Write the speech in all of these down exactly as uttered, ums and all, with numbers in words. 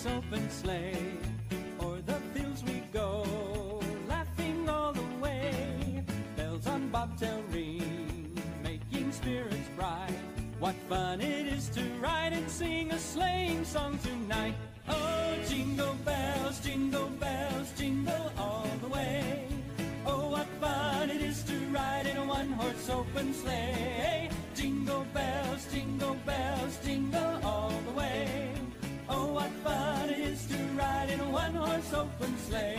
one-horse open sleigh. O'er the fields we go, laughing all the way. Bells on bobtail ring, making spirits bright. What fun it is to ride and sing a sleighing song tonight. Oh, jingle bells, jingle bells, jingle all the way. Oh, what fun it is to ride in a one-horse open sleigh. Jingle bells, jingle bells, jingle all the way. Oh, what fun it is to ride in a one-horse open sleigh.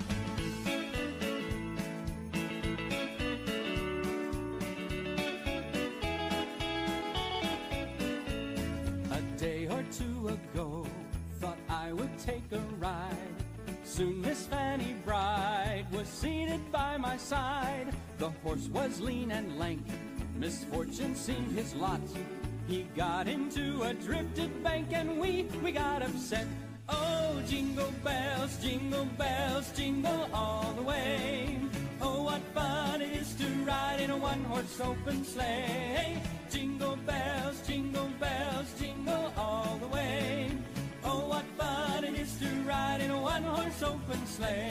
A day or two ago, thought I would take a ride. Soon Miss Fanny Bride was seated by my side. The horse was lean and lank, misfortune seemed his lot. He got into a drifted bank and we, we got upset. Oh, jingle bells, jingle bells, jingle all the way. Oh, what fun it is to ride in a one-horse open sleigh. Jingle bells, jingle bells, jingle all the way. Oh, what fun it is to ride in a one-horse open sleigh.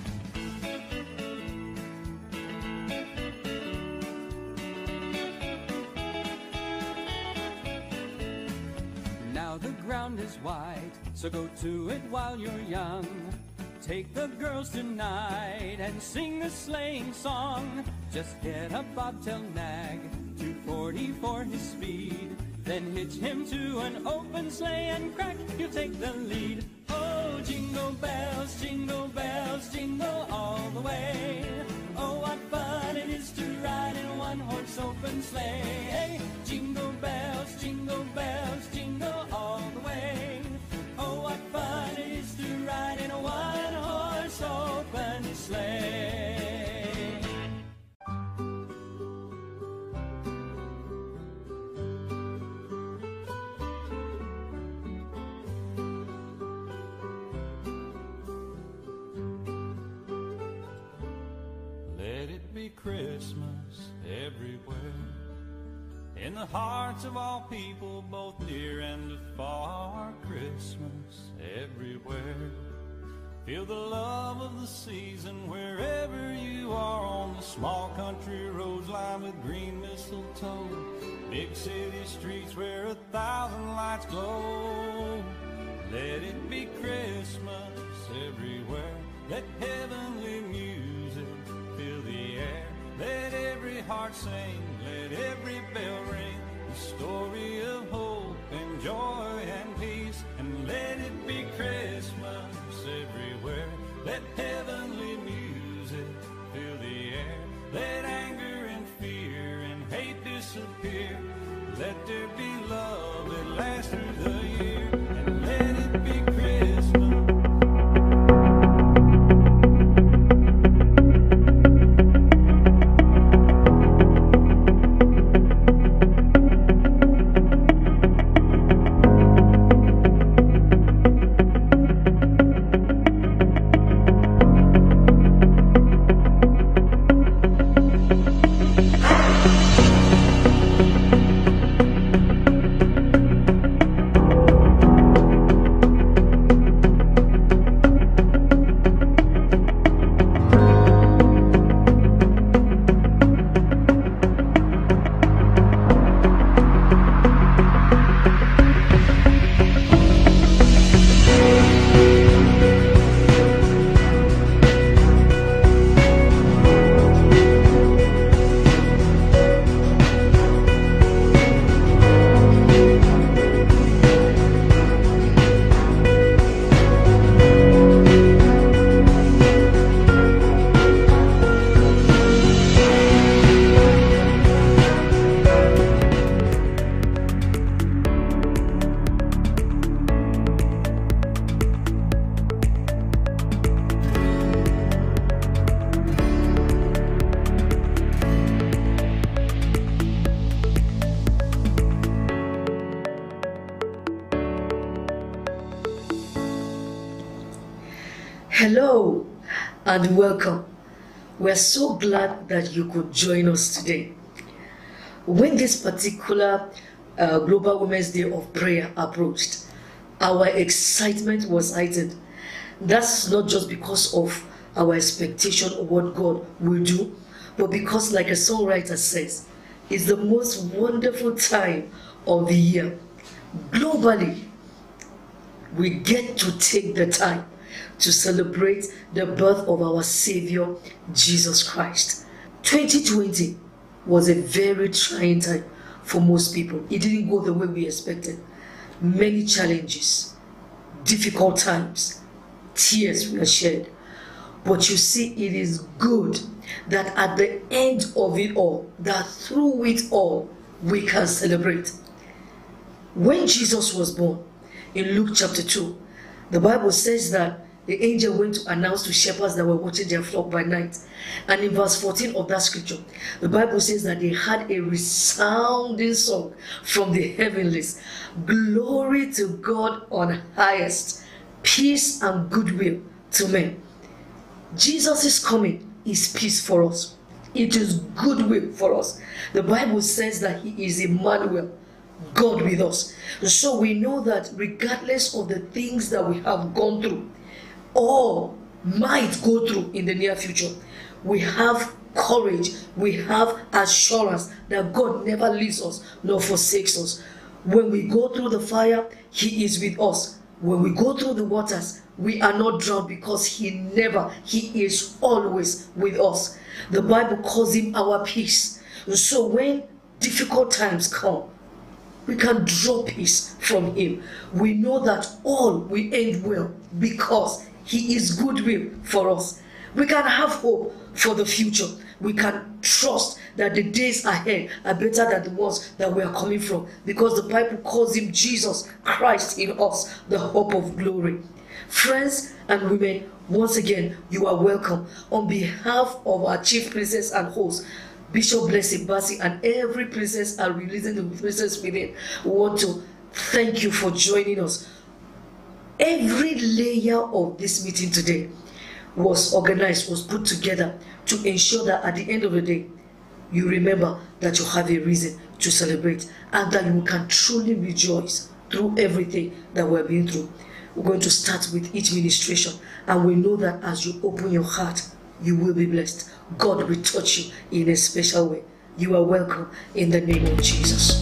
Now the ground is wide, so go to it while you're young. Take the girls tonight and sing a sleighing song. Just get a bobtail nag, two forty for his speed. Then hitch him to an open sleigh and crack, you'll take the lead. Oh, jingle bells, jingle bells, jingle all the way. Oh, what fun it is to ride in a one-horse open sleigh. Jingle bells, jingle bells, jingle all the way. Oh, what fun it is to ride in a one-horse open sleigh. Let it be Christmas everywhere, in the hearts of all people, both near and afar. Christmas everywhere. Feel the love of the season wherever you are, on the small country roads lined with green mistletoe, big city streets where a thousand lights glow. Let it be Christmas everywhere. Let heavenly music fill the air. Let every heart sing, let every bell ring, the story of hope and joy and peace. And let it be Christmas everywhere. Let heavenly music fill the air. Let anger and fear and hate disappear. Let there be love that lasts through the year. And let it be Christmas. Hello and welcome. We're so glad that you could join us today. When this particular uh, Global Women's Day of Prayer approached, our excitement was heightened. That's not just because of our expectation of what God will do, but because, like a songwriter says, it's the most wonderful time of the year. Globally, we get to take the time to celebrate the birth of our Savior, Jesus Christ. twenty twenty was a very trying time for most people. It didn't go the way we expected. Many challenges, difficult times, tears were shed. But you see, it is good that at the end of it all, that through it all, we can celebrate. When Jesus was born, in Luke chapter two, the Bible says that the angel went to announce to shepherds that were watching their flock by night. And in verse fourteen of that scripture, the Bible says that they had a resounding song from the heavenlies. Glory to God on highest, peace and goodwill to men. Jesus' coming is peace for us. It is goodwill for us. The Bible says that he is Emmanuel, God with us. So we know that regardless of the things that we have gone through, or might go through in the near future, we have courage, we have assurance that God never leaves us nor forsakes us. When we go through the fire, he is with us. When we go through the waters, we are not drowned because he never, he is always with us. The Bible calls him our peace. So when difficult times come, we can draw peace from him. We know that all will end well because he is goodwill for us. We can have hope for the future. We can trust that the days ahead are better than the ones that we are coming from, because the Bible calls him Jesus Christ in us, the hope of glory. Friends and women, once again, you are welcome. On behalf of our chief princess and host, Bishop Blessing Bassey, and every princess are releasing the princess within, we want to thank you for joining us. Every layer of this meeting today was organized, was put together to ensure that at the end of the day, you remember that you have a reason to celebrate and that you can truly rejoice through everything that we're being through. We're going to start with each ministration, and we know that as you open your heart, you will be blessed. God will touch you in a special way. You are welcome in the name of Jesus.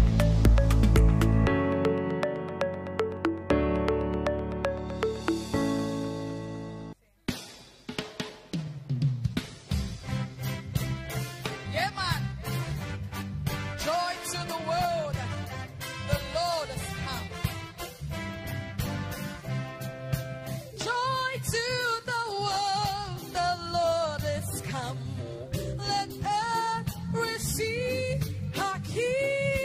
Yeah, man. Joy to the world. The Lord has come. Joy to the world. The Lord has come. Let earth receive her King.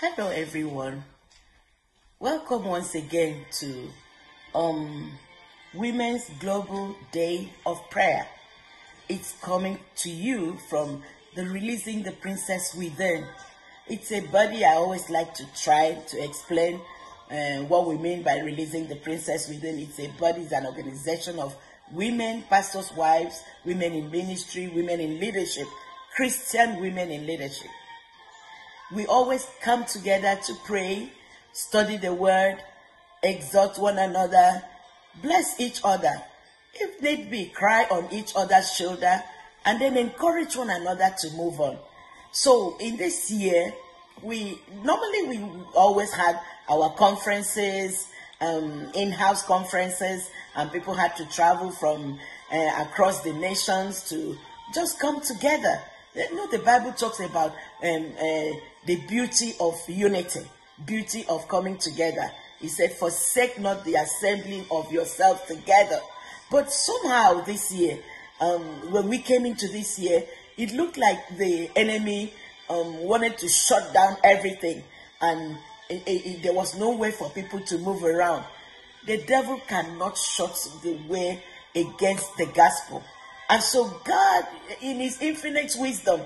Hello everyone. Welcome once again to um, Women's Global Day of Prayer. It's coming to you from the Releasing the Princess Within. It's a body I always like to try to explain uh, what we mean by Releasing the Princess Within. It's a body, it's an organization of women, pastors' wives, women in ministry, women in leadership, Christian women in leadership. We always come together to pray, study the word, exhort one another, bless each other, if need be, cry on each other's shoulder, and then encourage one another to move on. So in this year, we normally we always had our conferences, um, in-house conferences, and people had to travel from uh, across the nations to just come together. You know, the Bible talks about um, uh, the beauty of unity, beauty of coming together. He said, forsake not the assembling of yourselves together. But somehow this year, um, when we came into this year, it looked like the enemy um, wanted to shut down everything. And it, it, it, there was no way for people to move around. The devil cannot shut the way against the gospel. And so God, in his infinite wisdom,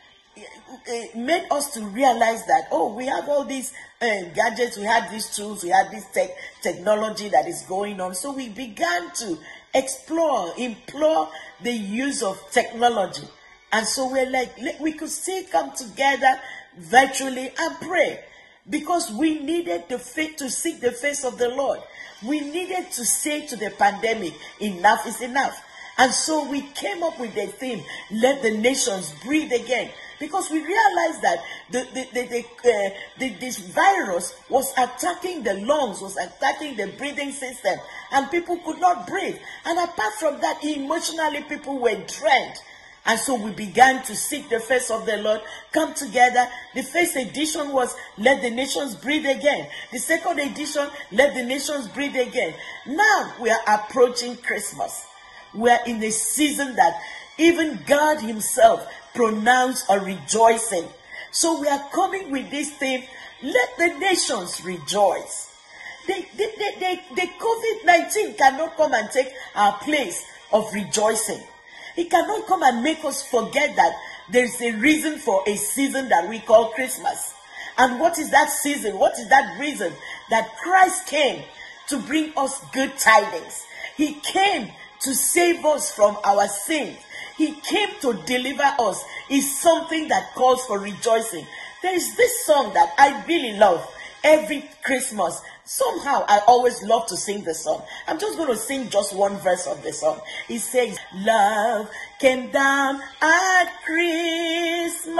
made us to realize that, oh, we have all these uh, gadgets, we had these tools, we had this tech technology that is going on. So we began to explore, implore the use of technology. And so we're like, we could still come together virtually and pray, because we needed the faith to seek the face of the Lord. We needed to say to the pandemic, enough is enough. And so we came up with the theme, let the nations breathe again. Because we realized that the, the, the, the, uh, the, this virus was attacking the lungs, was attacking the breathing system, and people could not breathe. And apart from that, emotionally people were drained. And so we began to seek the face of the Lord, come together. The first edition was, let the nations breathe again. The second edition, let the nations breathe again. Now we are approaching Christmas. We are in a season that even God himself pronounced a rejoicing. So we are coming with this theme, let the nations rejoice. The, the, the, the, the COVID nineteen cannot come and take our place of rejoicing. It cannot come and make us forget that there is a reason for a season that we call Christmas. And what is that season? What is that reason? That Christ came to bring us good tidings. He came to save us from our sins. He came to deliver us. Is something that calls for rejoicing. There is this song that I really love every Christmas. Somehow I always love to sing the song. I'm just going to sing just one verse of the song. It says, love came down at Christmas,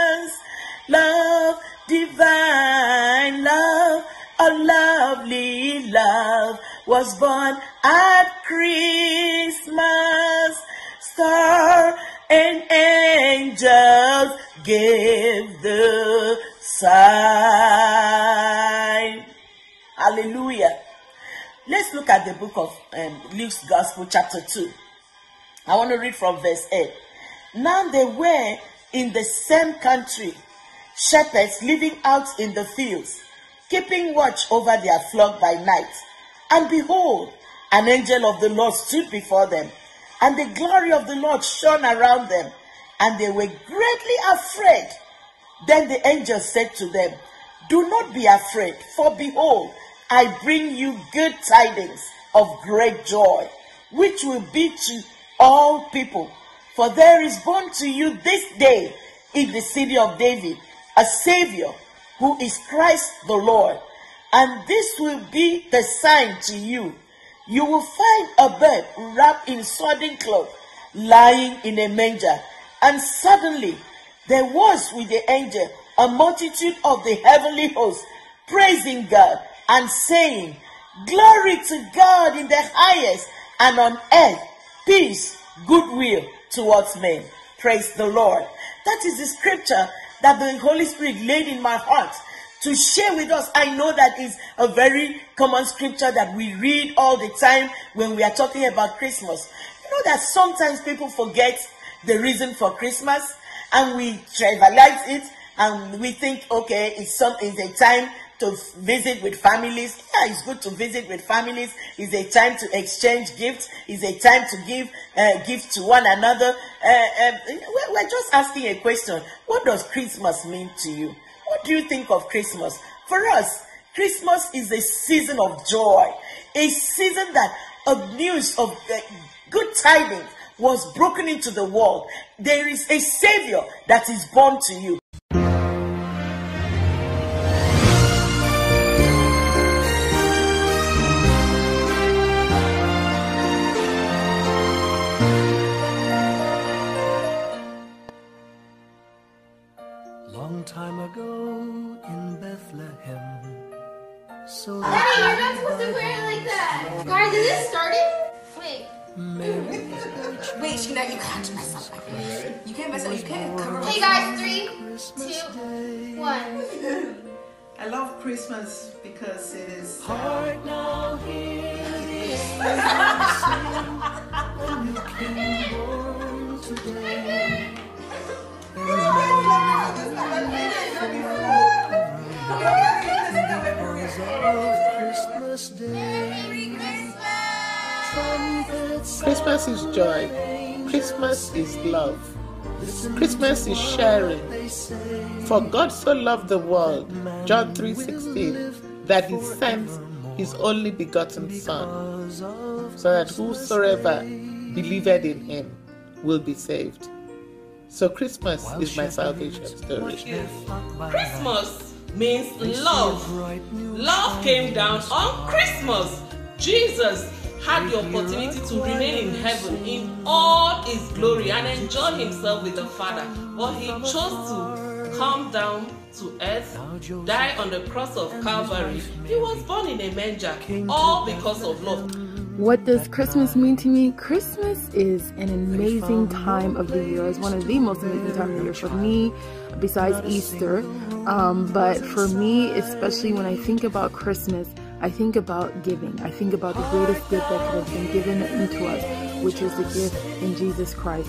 love divine, love, a lovely love was born at Christmas. Star and angels gave the sign. Hallelujah. Let's look at the book of um, Luke's Gospel, chapter two. I want to read from verse eight. Now they were in the same country, shepherds living out in the fields, keeping watch over their flock by night. And behold, an angel of the Lord stood before them, and the glory of the Lord shone around them, and they were greatly afraid. Then the angel said to them, do not be afraid, for behold, I bring you good tidings of great joy, which will be to all people. For there is born to you this day in the city of David a Savior, who is Christ the Lord. And this will be the sign to you. You will find a bird wrapped in swaddling cloth, lying in a manger. And suddenly there was with the angel a multitude of the heavenly hosts, praising God and saying, glory to God in the highest, and on earth peace, goodwill towards men. Praise the Lord. That is the scripture that the Holy Spirit laid in my heart to share with us. I know that is a very common scripture that we read all the time when we are talking about Christmas. You know that sometimes people forget the reason for Christmas, and we trivialize it, and we think, okay, it's some it's a time to visit with families. Yeah, it's good to visit with families. It's a time to exchange gifts. It's a time to give uh, gifts to one another. Uh, um, we're just asking a question. What does Christmas mean to you? What do you think of Christmas? For us, Christmas is a season of joy, a season that of news of uh, good tidings was broken into the world. There is a Savior that is born to you. Long time ago in Bethlehem. So Daddy, you're not supposed to wear it like that. Guys, is this starting? Wait. Wait, Sheena, you can't mess up like this. You can't mess up. You can't cover. Hey guys, three, two, one. I love Christmas because it is. Heart now hear when you came born today. Christmas Day. Christmas is joy. Christmas is love. Christmas is sharing. For God so loved the world, John three sixteen, that he sent his only begotten Son, so that whosoever believeth in him will be saved. So Christmas is my salvation story. Christmas means love. Love came down on Christmas. Jesus had the opportunity to remain in heaven in all his glory and enjoy himself with the Father, but he chose to come down to earth, die on the cross of Calvary. He was born in a manger, all because of love. What does Christmas mean to me? Christmas is an amazing time of the year. It's one of the most amazing times of the year for me, besides Easter. Um, but for me, especially when I think about Christmas, I think about giving. I think about the greatest gift that could have been given into us, which is the gift in Jesus Christ.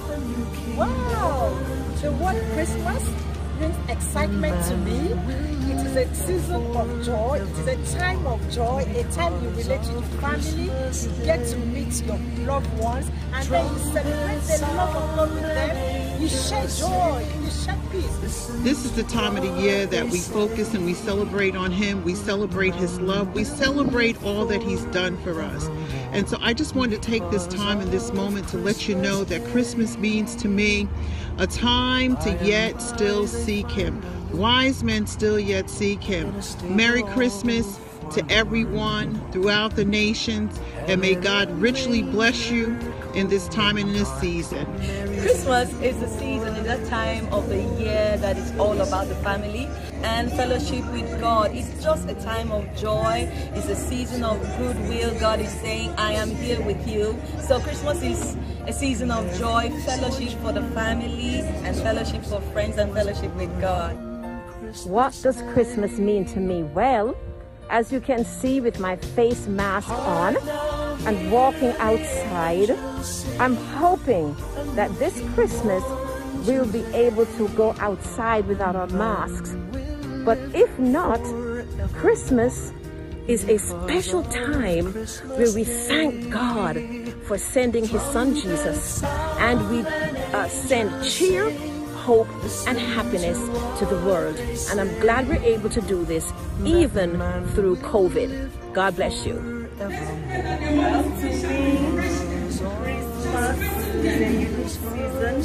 Wow! The word Christmas brings excitement to me. It is a season of joy. It is a time of joy, a time you relate to your family, you get to meet your loved ones, and then you celebrate the love of God with them. You share joy, you share peace. This is the time of the year that we focus and we celebrate on Him. We celebrate His love. We celebrate all that He's done for us. And so I just wanted to take this time and this moment to let you know that Christmas means to me a time to yet still seek Him. Wise men still yet seek Him. Merry Christmas to everyone throughout the nations, and may God richly bless you in this time and in this season. Christmas is the season, is that time of the year that is all about the family and fellowship with God. It's just a time of joy. It's a season of goodwill. God is saying, I am here with you. So Christmas is a season of joy, fellowship for the family, and fellowship for friends, and fellowship with God. What does Christmas mean to me? Well, as you can see with my face mask on and walking outside, I'm hoping that this Christmas we'll be able to go outside without our masks. But if not, Christmas is a special time where we thank God for sending His Son Jesus, and we uh, send cheer, hope and happiness to the world. And I'm glad we're able to do this even through COVID. God bless you. Well, to me, Christmas is a new season.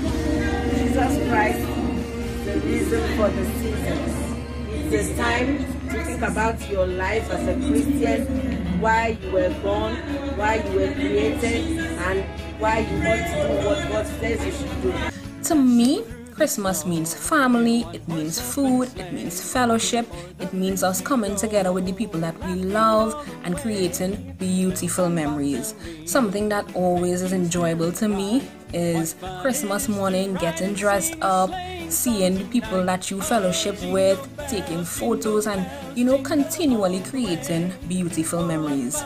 Jesus Christ is the reason for the seasons. It's a time to think about your life as a Christian, why you were born, why you were created, and why you want to do what God says you should do. To me, Christmas means family, it means food, it means fellowship, it means us coming together with the people that we love and creating beautiful memories. Something that always is enjoyable to me is Christmas morning, getting dressed up, seeing the people that you fellowship with, taking photos, and, you know, continually creating beautiful memories.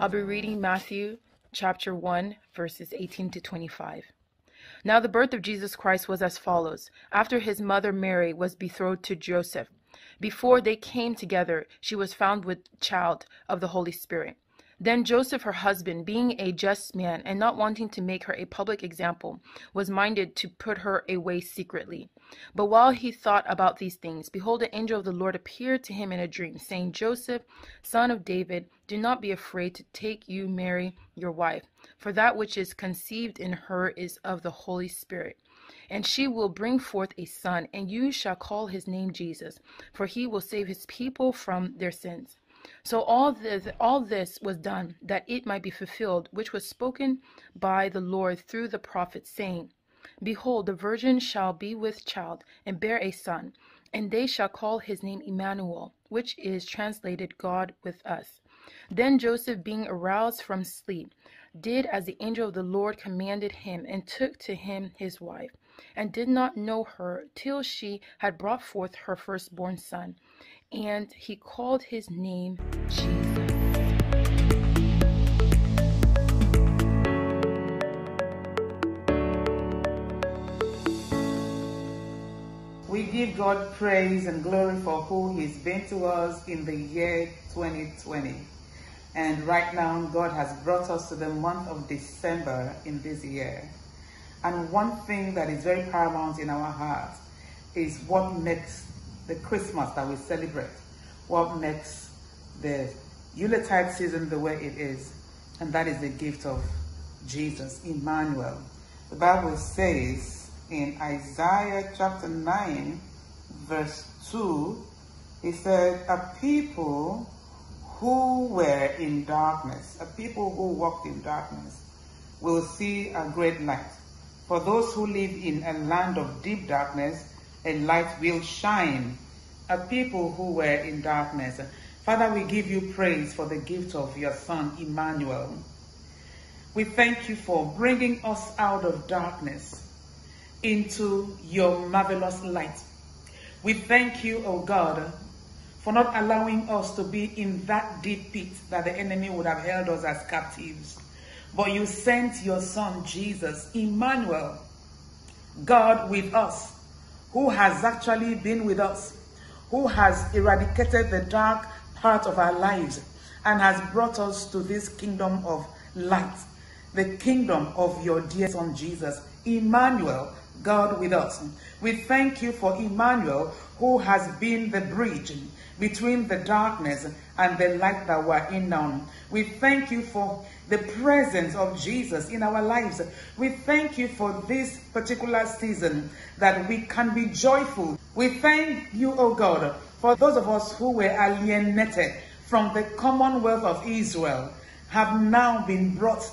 I'll be reading Matthew chapter one, verses eighteen to twenty-five. Now the birth of Jesus Christ was as follows. After his mother Mary was betrothed to Joseph, before they came together, she was found with child of the Holy Spirit. Then Joseph, her husband, being a just man and not wanting to make her a public example, was minded to put her away secretly. But while he thought about these things, behold, an angel of the Lord appeared to him in a dream, saying, Joseph, son of David, do not be afraid to take you Mary, your wife, for that which is conceived in her is of the Holy Spirit. And she will bring forth a son, and you shall call his name Jesus, for he will save his people from their sins. So all this, all this was done, that it might be fulfilled, which was spoken by the Lord through the prophet, saying, Behold, the virgin shall be with child, and bear a son, and they shall call his name Emmanuel, which is translated God with us. Then Joseph, being aroused from sleep, did as the angel of the Lord commanded him, and took to him his wife, and did not know her till she had brought forth her firstborn son. And he called his name Jesus. We give God praise and glory for who he's been to us in the year twenty twenty. And right now, God has brought us to the month of December in this year. And one thing that is very paramount in our hearts is what makes the Christmas that we celebrate, what makes the Yuletide season the way it is, and that is the gift of Jesus, Emmanuel. The Bible says in Isaiah chapter nine, verse two, it said, a people who were in darkness, a people who walked in darkness, will see a great light. For those who live in a land of deep darkness, a light will shine. A people who were in darkness. Father, we give you praise for the gift of your son, Emmanuel. We thank you for bringing us out of darkness into your marvelous light. We thank you, O God, for not allowing us to be in that deep pit that the enemy would have held us as captives. But you sent your son, Jesus, Emmanuel, God with us, who has actually been with us, who has eradicated the dark part of our lives and has brought us to this kingdom of light, the kingdom of your dear son Jesus, Emmanuel, God with us. We thank you for Emmanuel, who has been the bridge between the darkness and the light that we're in now. We thank you for the presence of Jesus in our lives. We thank you for this particular season that we can be joyful. We thank you, O God, for those of us who were alienated from the Commonwealth of Israel have now been brought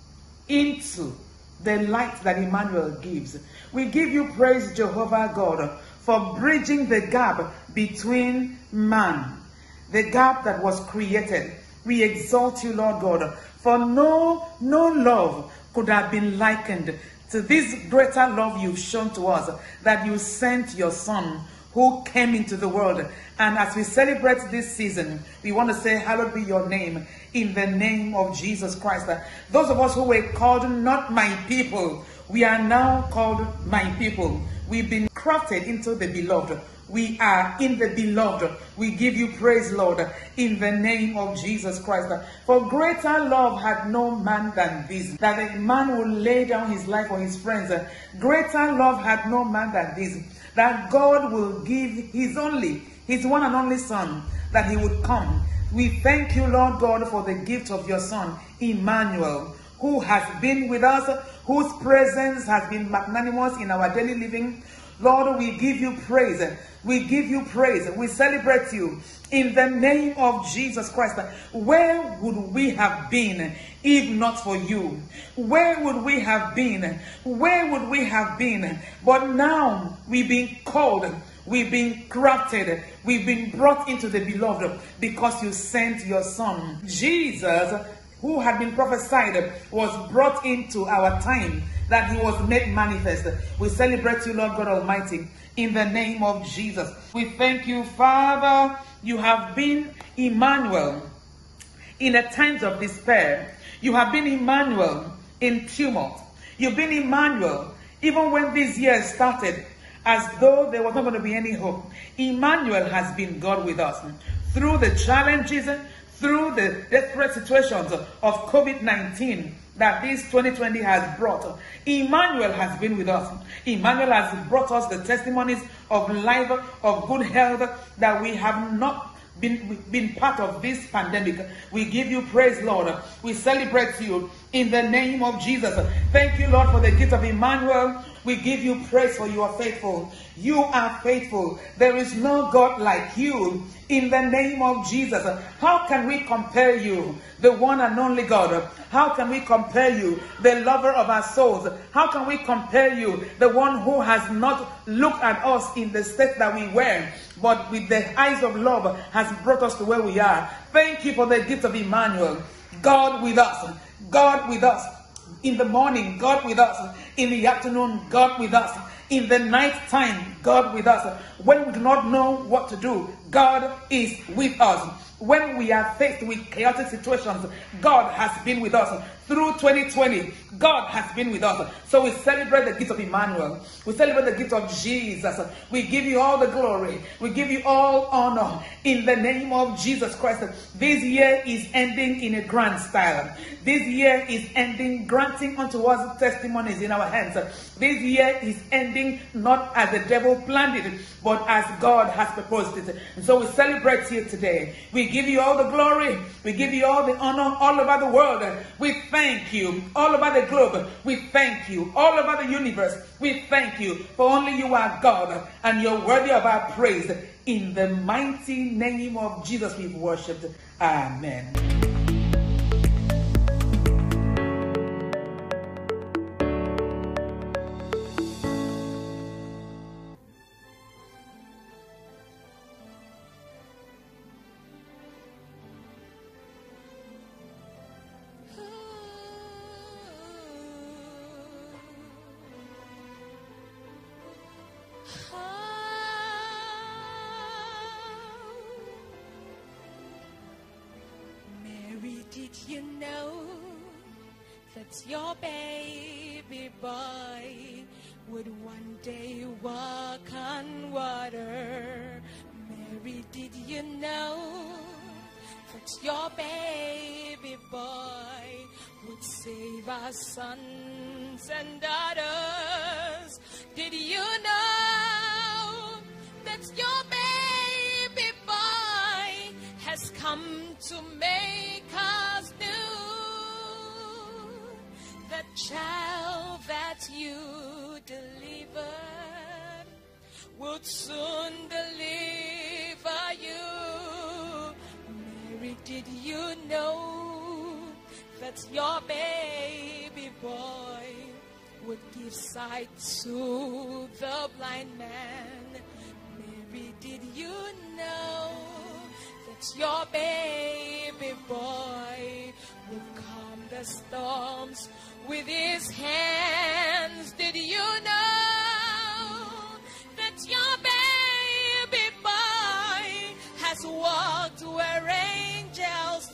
into the light that Emmanuel gives. We give you praise, Jehovah God, for bridging the gap between man, the gap that was created. We exalt you, Lord God, for no, no love could have been likened to this greater love you've shown to us, that you sent your son who came into the world. And as we celebrate this season, we want to say, hallowed be your name, in the name of Jesus Christ. Those of us who were called not my people, we are now called my people. We've been crafted into the beloved. We are in the beloved. We give you praise, Lord, in the name of Jesus Christ. For greater love had no man than this, that a man will lay down his life for his friends. Greater love had no man than this, that God will give his only, his one and only son, that he would come. We thank you, Lord God, for the gift of your son, Emmanuel, who has been with us, whose presence has been magnanimous in our daily living. Lord, we give you praise. We give you praise. We celebrate you in the name of Jesus Christ. Where would we have been if not for you? Where would we have been? Where would we have been? But now we've been called, we've been crafted, we've been brought into the beloved because you sent your son. Jesus, who had been prophesied, was brought into our time, that he was made manifest. We celebrate you, Lord God Almighty, in the name of Jesus. We thank you, Father. You have been Emmanuel. in the times of despair. You have been Emmanuel in tumult. You've been Emmanuel even when this year started as though there was not going to be any hope. Emmanuel has been God with us. Through the challenges, through the desperate situations of COVID nineteen that this twenty twenty has brought, Emmanuel has been with us. Emmanuel has brought us the testimonies of life, of good health, that we have not been, been part of this pandemic. We give you praise, Lord. We celebrate you in the name of Jesus. Thank you, Lord, for the gift of Emmanuel. We give you praise, for you are faithful. You are faithful. There is no God like you. In the name of Jesus, how can we compare you, the one and only God? How can we compare you, the lover of our souls? How can we compare you, the one who has not looked at us in the state that we were, but with the eyes of love has brought us to where we are? Thank you for the gift of Emmanuel. God with us. God with us. In the morning, God with us. In the afternoon, God with us. In the night time, God with us. When we do not know what to do, God is with us. When we are faced with chaotic situations, God has been with us. Through twenty twenty, God has been with us. So we celebrate the gift of Emmanuel. We celebrate the gift of Jesus. We give you all the glory. We give you all honor in the name of Jesus Christ. This year is ending in a grand style. This year is ending granting unto us testimonies in our hands. This year is ending not as the devil planned it, but as God has proposed it. And so we celebrate here today. We give you all the glory. We give you all the honor all over the world. We thank you all over the globe. We thank you all over the universe. We thank you, for only you are God, and you're worthy of our praise. In the mighty name of Jesus we've worshipped. Amen. Did you know that your baby boy would one day walk on water? Mary, did you know that your baby boy would save our sons and daughters? Did you know that your baby boy has come to make us new? The child that you delivered would soon deliver you. Mary, did you know that your baby boy would give sight to the blind man? Mary, did you know that your baby boy would calm the storms with his hands? Did you know that your baby boy has walked where angels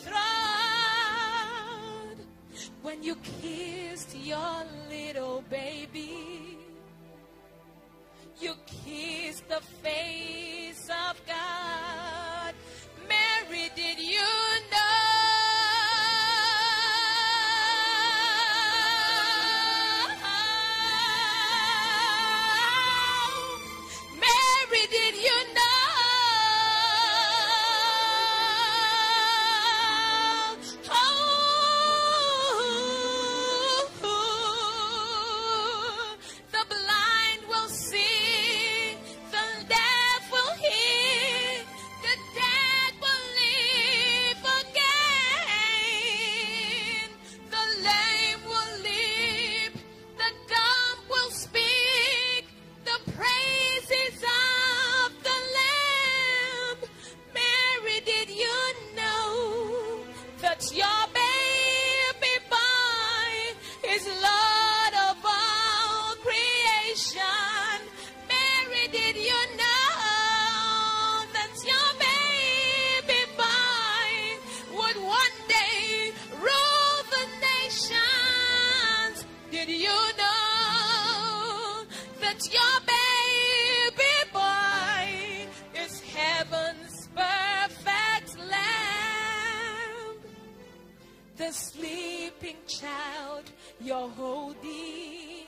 trod? When you kissed your little baby, you kissed the face of God. Mary, did you know? Mary, did you know? Oh, the blind will see, the deaf will the sleeping child you're holding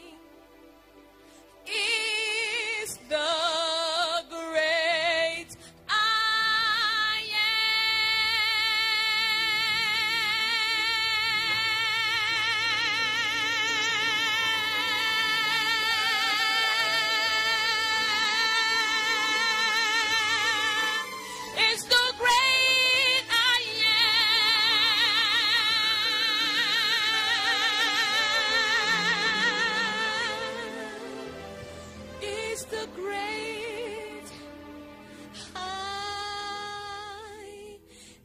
is the great I am. It's the great I am. It's the great I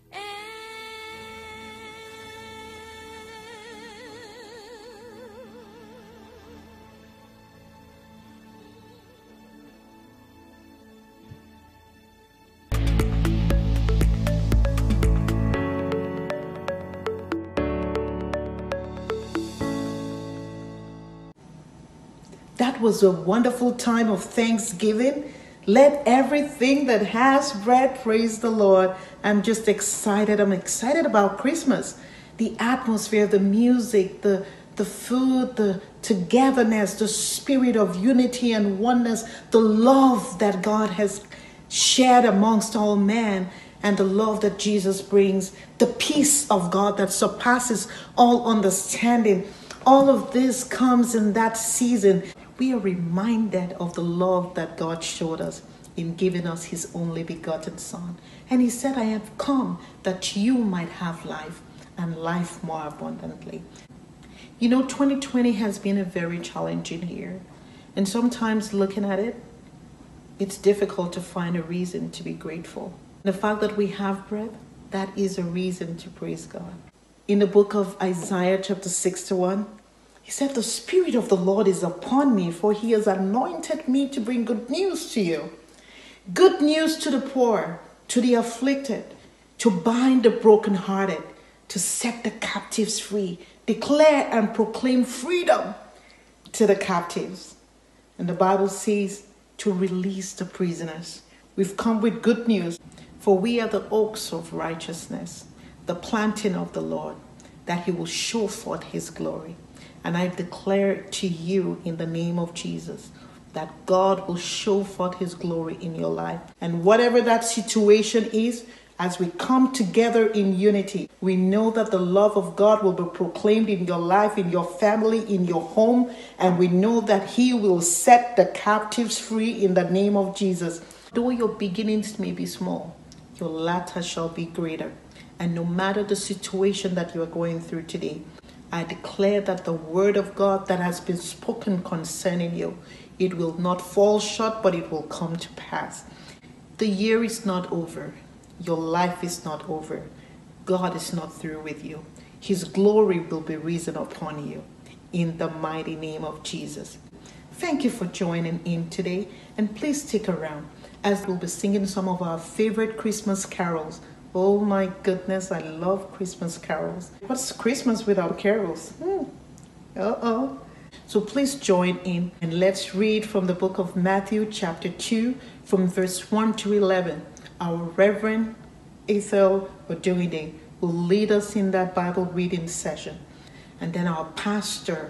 That was a wonderful time of Thanksgiving. Let everything that has breath praise the Lord. I'm just excited. I'm excited about Christmas. The atmosphere, the music, the, the food, the togetherness, the spirit of unity and oneness, the love that God has shared amongst all men, and the love that Jesus brings, the peace of God that surpasses all understanding. All of this comes in that season. We are reminded of the love that God showed us in giving us his only begotten Son. And he said, I have come that you might have life and life more abundantly. You know, twenty twenty has been a very challenging year. And sometimes looking at it, it's difficult to find a reason to be grateful. The fact that we have breath, that is a reason to praise God. In the book of Isaiah chapter sixty-one, he said, the Spirit of the Lord is upon me, for he has anointed me to bring good news to you. Good news to the poor, to the afflicted, to bind the brokenhearted, to set the captives free, declare and proclaim freedom to the captives. And the Bible says to release the prisoners. We've come with good news, for we are the oaks of righteousness, the planting of the Lord, that he will show forth his glory. And I declare to you in the name of Jesus that God will show forth his glory in your life. And whatever that situation is, as we come together in unity, we know that the love of God will be proclaimed in your life, in your family, in your home. And we know that he will set the captives free in the name of Jesus. Though your beginnings may be small, your latter shall be greater. And no matter the situation that you are going through today, I declare that the word of God that has been spoken concerning you, it will not fall short, but it will come to pass. The year is not over. Your life is not over. God is not through with you. His glory will be risen upon you in the mighty name of Jesus. Thank you for joining in today, and please stick around as we'll be singing some of our favorite Christmas carols. Oh my goodness, I love Christmas carols. What's Christmas without carols? Hmm. Uh-oh. So please join in and let's read from the book of Matthew chapter two from verse one to eleven. Our Reverend Ethel Odoide will lead us in that Bible reading session. And then our pastor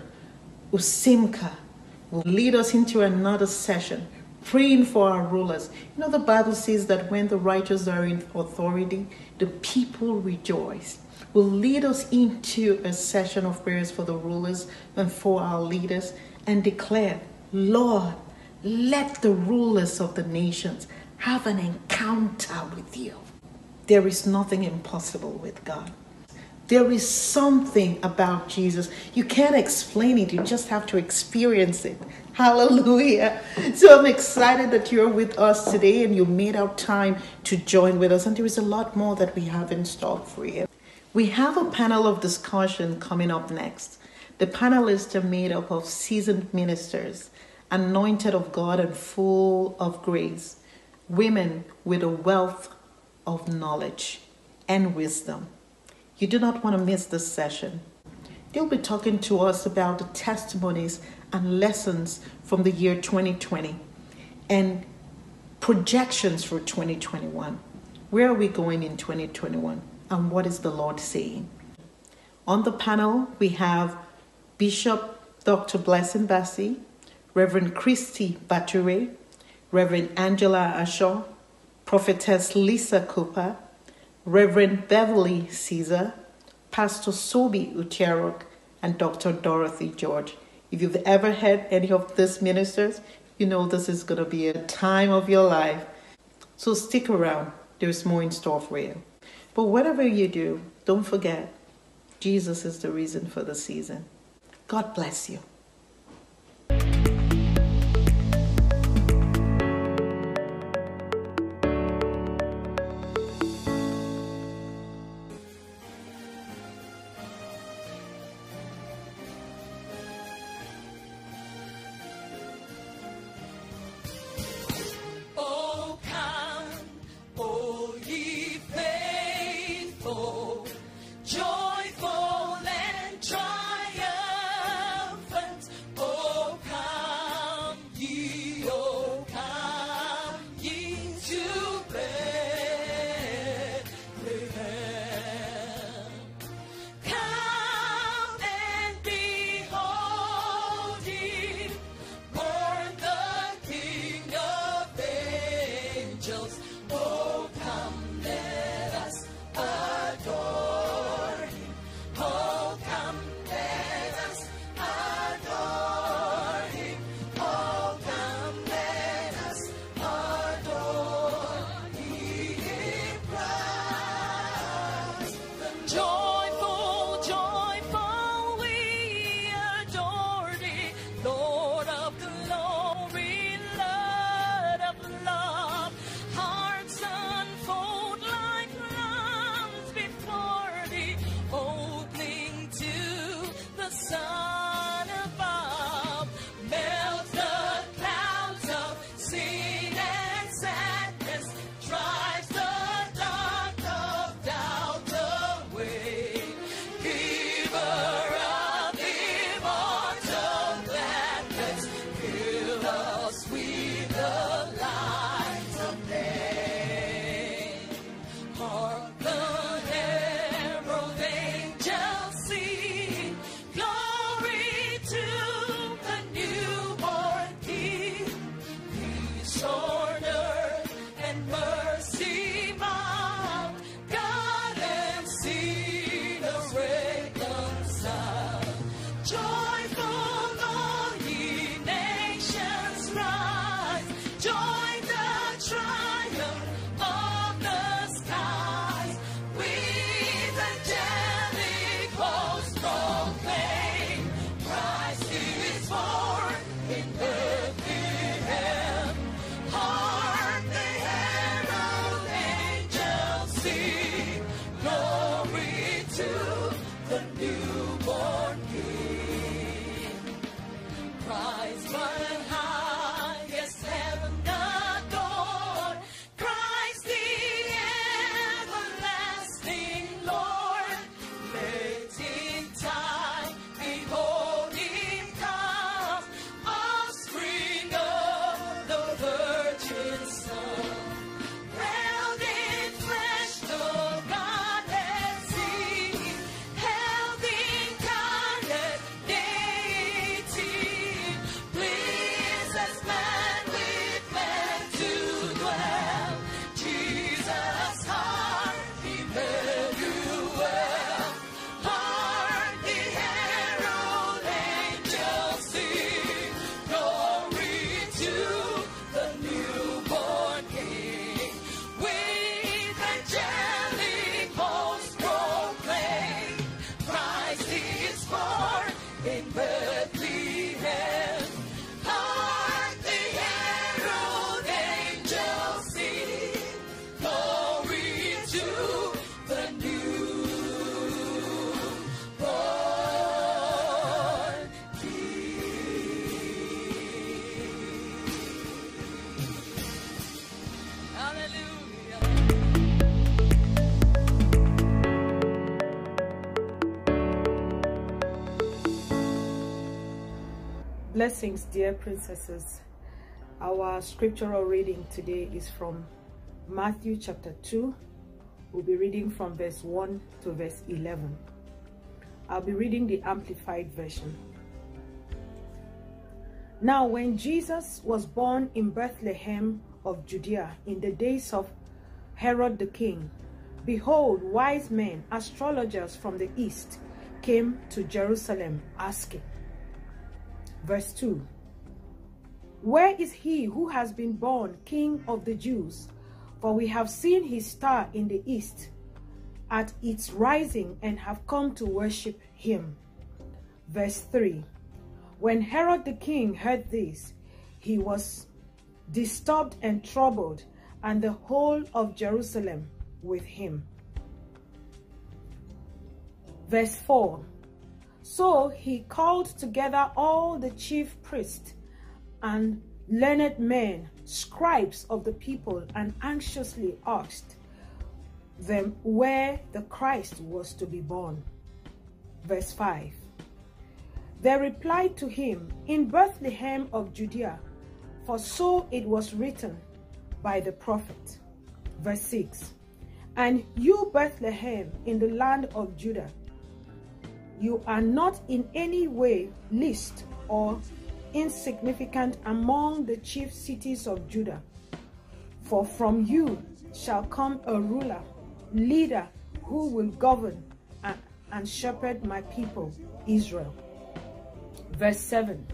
Usimka will lead us into another session, praying for our rulers. You know, the Bible says that when the righteous are in authority, the people rejoice. Will lead us into a session of prayers for the rulers and for our leaders and declare, Lord, let the rulers of the nations have an encounter with you. There is nothing impossible with God. There is something about Jesus. You can't explain it. You just have to experience it. Hallelujah. So I'm excited that you're with us today and you made out time to join with us. And there is a lot more that we have in stock for you. We have a panel of discussion coming up next. The panelists are made up of seasoned ministers, anointed of God and full of grace, women with a wealth of knowledge and wisdom. You do not want to miss this session. They'll be talking to us about the testimonies and lessons from the year twenty twenty and projections for twenty twenty-one. Where are we going in twenty twenty-one? And what is the Lord saying? On the panel, we have Bishop Doctor Blessing Bassi, Reverend Christy Bature, Reverend Angela Ashaw, Prophetess Lisa Cooper, Reverend Beverly Caesar, Pastor Sobi Utiarok, and Doctor Dorothy George. If you've ever heard any of these ministers, you know this is going to be a time of your life. So stick around. There's more in store for you. But whatever you do, don't forget, Jesus is the reason for the season. God bless you. Oh, come, all ye faithful, joyful and triumphant. Oh, come ye, oh, come ye to Bethlehem. Come and behold ye, born the King of angels. Oh, come, let us adore him. Oh, come, let us adore him. Oh, come, let us adore him. Christ. Joyful, joyful, we adore thee, Lord of glory, Lord of love. Hearts unfold like lambs before thee, opening to the sun above. Melt the clouds of sin and sadness, drives the dark of doubt away. Giver of immortal gladness, fill us with the light of day. Hark the herald angels sing, glory to the newborn King. Peace on earth and mercy mild, God and sinners reconciled. Joyful all ye nations rise, join the triumph of the skies. With angelic hosts proclaim, Christ is born in Bethlehem. Hark the herald angels sing, glory to the newborn King. Christ on highest heaven adored, Christ the everlasting Lord. Late in time, behold him come, offspring of the Virgin Son. Held in flesh, the Godhead seen, held incarnate deity, pleased as man with man to dwell. Jesus, heart, Emmanuel. Hark the herald angels sing, glory to the newborn King. With angelic hosts proclaim, Christ is born in Bethlehem. Hark the herald angels sing, glory to the newborn King. Hallelujah. Blessings, dear princesses. Our scriptural reading today is from Matthew chapter two. We'll be reading from verse one to verse eleven. I'll be reading the Amplified Version. Now, when Jesus was born in Bethlehem of Judea in the days of Herod the king, behold, wise men, astrologers from the east, came to Jerusalem asking. Verse two. Where is he who has been born King of the Jews? For we have seen his star in the east at its rising and have come to worship him. Verse three. When Herod the king heard this, he was disturbed and troubled, and the whole of Jerusalem with him. Verse four. So he called together all the chief priests and learned men, scribes of the people, and anxiously asked them where the Christ was to be born. Verse five. They replied to him, in Bethlehem of Judea, for so it was written by the prophet. Verse six. And you, Bethlehem, in the land of Judah, you are not in any way least or insignificant among the chief cities of Judah. For from you shall come a ruler, leader, who will govern and, and shepherd my people, Israel. Verse seven.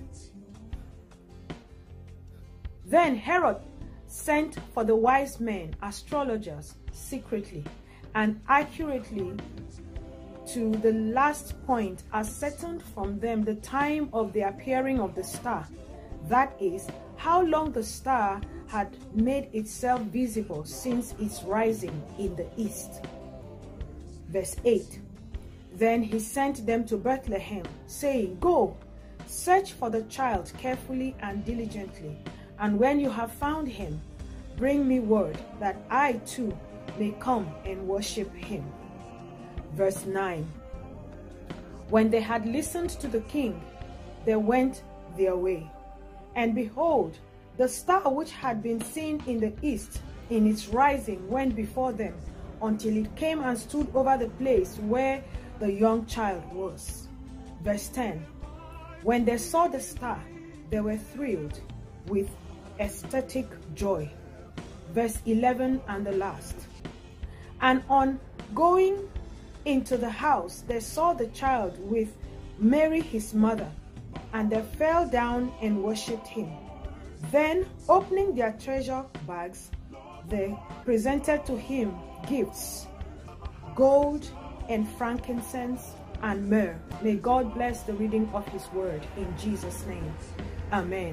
Then Herod sent for the wise men, astrologers, secretly and accurately to the last point, ascertained from them the time of the appearing of the star, that is, how long the star had made itself visible since its rising in the east. Verse eight. Then he sent them to Bethlehem, saying, Go, search for the child carefully and diligently, and when you have found him, bring me word, that I too may come and worship him. Verse nine. When they had listened to the king, they went their way. And behold, the star which had been seen in the east in its rising went before them, until it came and stood over the place where the young child was. Verse ten. When they saw the star, they were thrilled with ecstatic joy. Verse eleven and the last. And on going into the house, they saw the child with Mary his mother, and they fell down and worshipped him. Then, opening their treasure bags, they presented to him gifts, gold and frankincense and myrrh. May God bless the reading of his word in Jesus' name. Amen.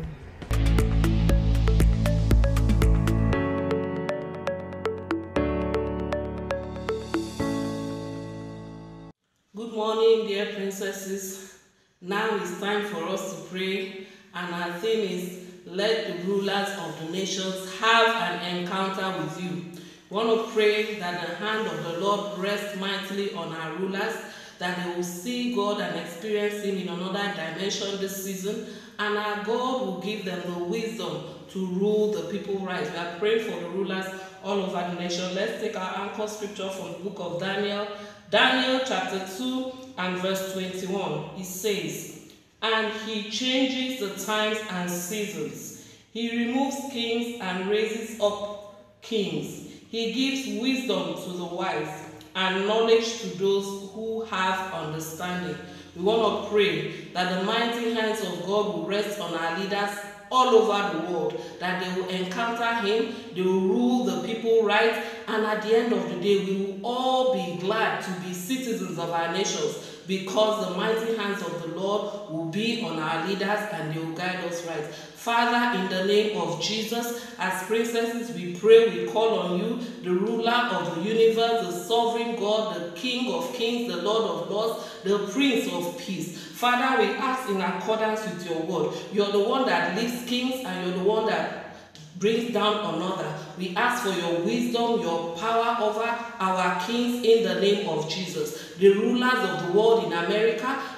Good morning, dear princesses. Now it's time for us to pray, and our theme is, let the rulers of the nations have an encounter with you. We want to pray that the hand of the Lord rest mightily on our rulers, that they will see God and experience him in another dimension this season, and our God will give them the wisdom to rule the people right. We are praying for the rulers all over the nation. Let's take our anchor scripture from the book of Daniel. Daniel chapter two and verse twenty-one. It says, and he changes the times and seasons. He removes kings and raises up kings. He gives wisdom to the wise and knowledge to those who have understanding. We want to pray that the mighty hands of God will rest on our leaders all over the world, that they will encounter him, they will rule the people right, and at the end of the day, we will all be glad to be citizens of our nations, because the mighty hands of the Lord will be on our leaders and they will guide us right. Father, in the name of Jesus, as princesses, we pray, we call on you, the ruler of the universe, the sovereign God, the King of kings, the Lord of lords, the Prince of peace. Father, we ask in accordance with your word. You're the one that lifts kings, and you're the one that brings down another. We ask for your wisdom, your power over our kings in the name of Jesus. The rulers of the world in America,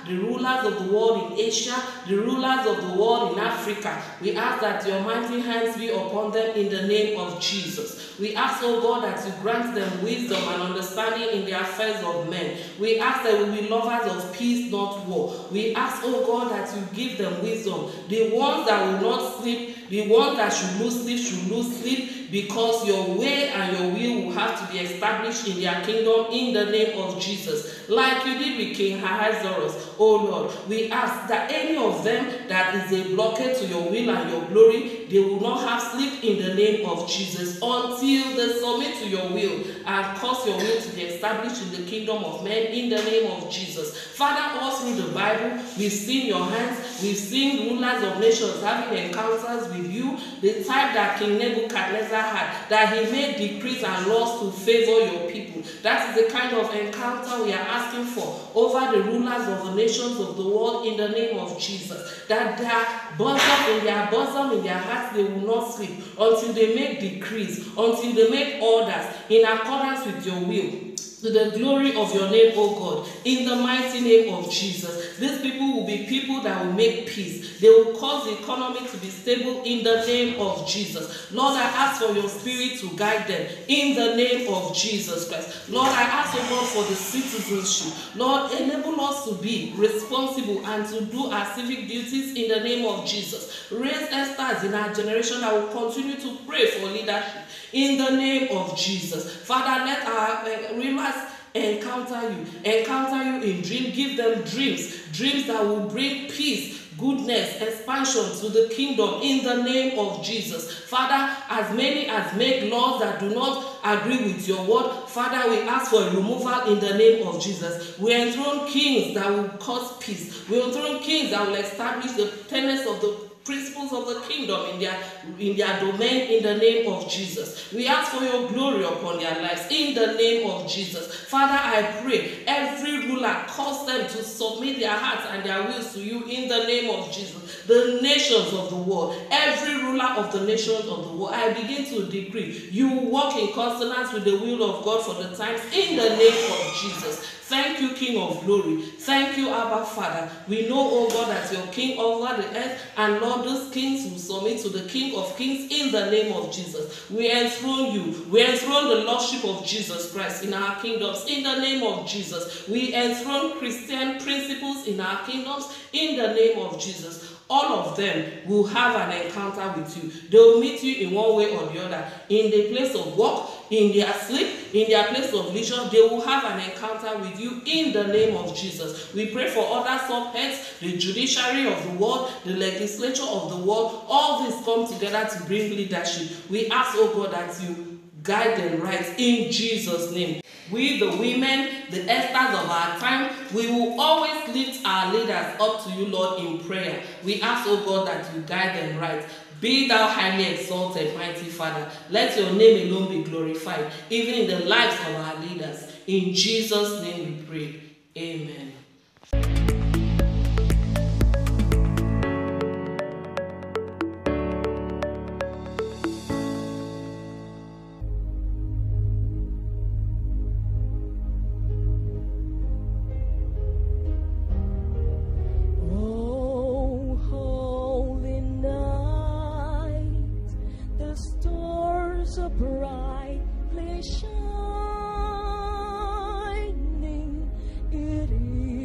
the rulers of the world in Asia, the rulers of the world in Africa. We ask that your mighty hands be upon them in the name of Jesus. We ask, oh God, that you grant them wisdom and understanding in the affairs of men. We ask that we be lovers of peace, not war. We ask, oh God, that you give them wisdom. The ones that will not sleep, the ones that should lose sleep should lose sleep, because your way and your will will have to be established in their kingdom in the name of Jesus. Like you did with King Ahasuerus, oh Lord, we ask that any of them that is a blockade to your will and your glory, they will not have sleep in the name of Jesus until they submit to your will and cause your will to be established in the kingdom of men in the name of Jesus. Father, all through the Bible, we've seen your hands, we've seen rulers of nations having encounters with you, the type that King Nebuchadnezzar had, that he made decrees and laws to favor your people. That is the kind of encounter we are asking for over the rulers of the nations of the world in the name of Jesus. That their bosom in their bosom, in their hearts, they will not sleep until they make decrees, until they make orders in accordance with your will, to the glory of your name, O God, in the mighty name of Jesus. These people will be people that will make peace. They will cause the economy to be stable in the name of Jesus. Lord, I ask for your spirit to guide them in the name of Jesus Christ. Lord, I ask, O God, for the citizenship. Lord, enable us to be responsible and to do our civic duties in the name of Jesus. Raise Esthers in our generation that will continue to pray for leadership in the name of Jesus. Father, let our uh, rulers encounter you, encounter you in dream. Give them dreams, dreams that will bring peace, goodness, expansion to the kingdom in the name of Jesus. Father, as many as make laws that do not agree with your word, Father, we ask for a removal in the name of Jesus. We enthrone kings that will cause peace. We enthrone kings that will establish the tenets of the principles of the kingdom in their in their domain in the name of Jesus. We ask for your glory upon their lives in the name of Jesus. Father, I pray every ruler cause them to submit their hearts and their wills to you in the name of Jesus. The nations of the world, every ruler of the nations of the world, I begin to decree you walk in consonance with the will of God for the times in the name of Jesus. Thank you, King of glory. Thank you, Abba Father. We know, oh God, that you're King over the earth, and Lord, those kings will submit to the King of kings in the name of Jesus. We enthrone you. We enthrone the Lordship of Jesus Christ in our kingdoms in the name of Jesus. We enthrone Christian principles in our kingdoms in the name of Jesus. All of them will have an encounter with you. They will meet you in one way or the other. In the place of work, in their sleep, in their place of leisure, they will have an encounter with you in the name of Jesus. We pray for other subheads, the judiciary of the world, the legislature of the world. All these come together to bring leadership. We ask, oh God, that you guide them right in Jesus' name. We, the women, the Esthers of our time, we will always lift our leaders up to you, Lord, in prayer. We ask, oh God, that you guide them right. Be thou highly exalted, mighty Father. Let your name alone be glorified, even in the lives of our leaders. In Jesus' name we pray. Amen. Brightly shining, it is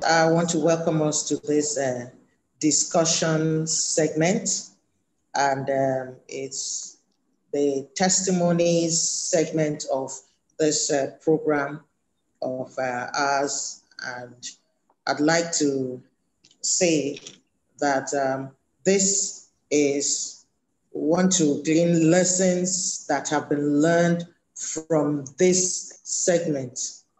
I want to welcome us to this uh, discussion segment, and um, it's the testimonies segment of this uh, program of uh, ours. And I'd like to say that um, this is, we want to glean lessons that have been learned from this segment.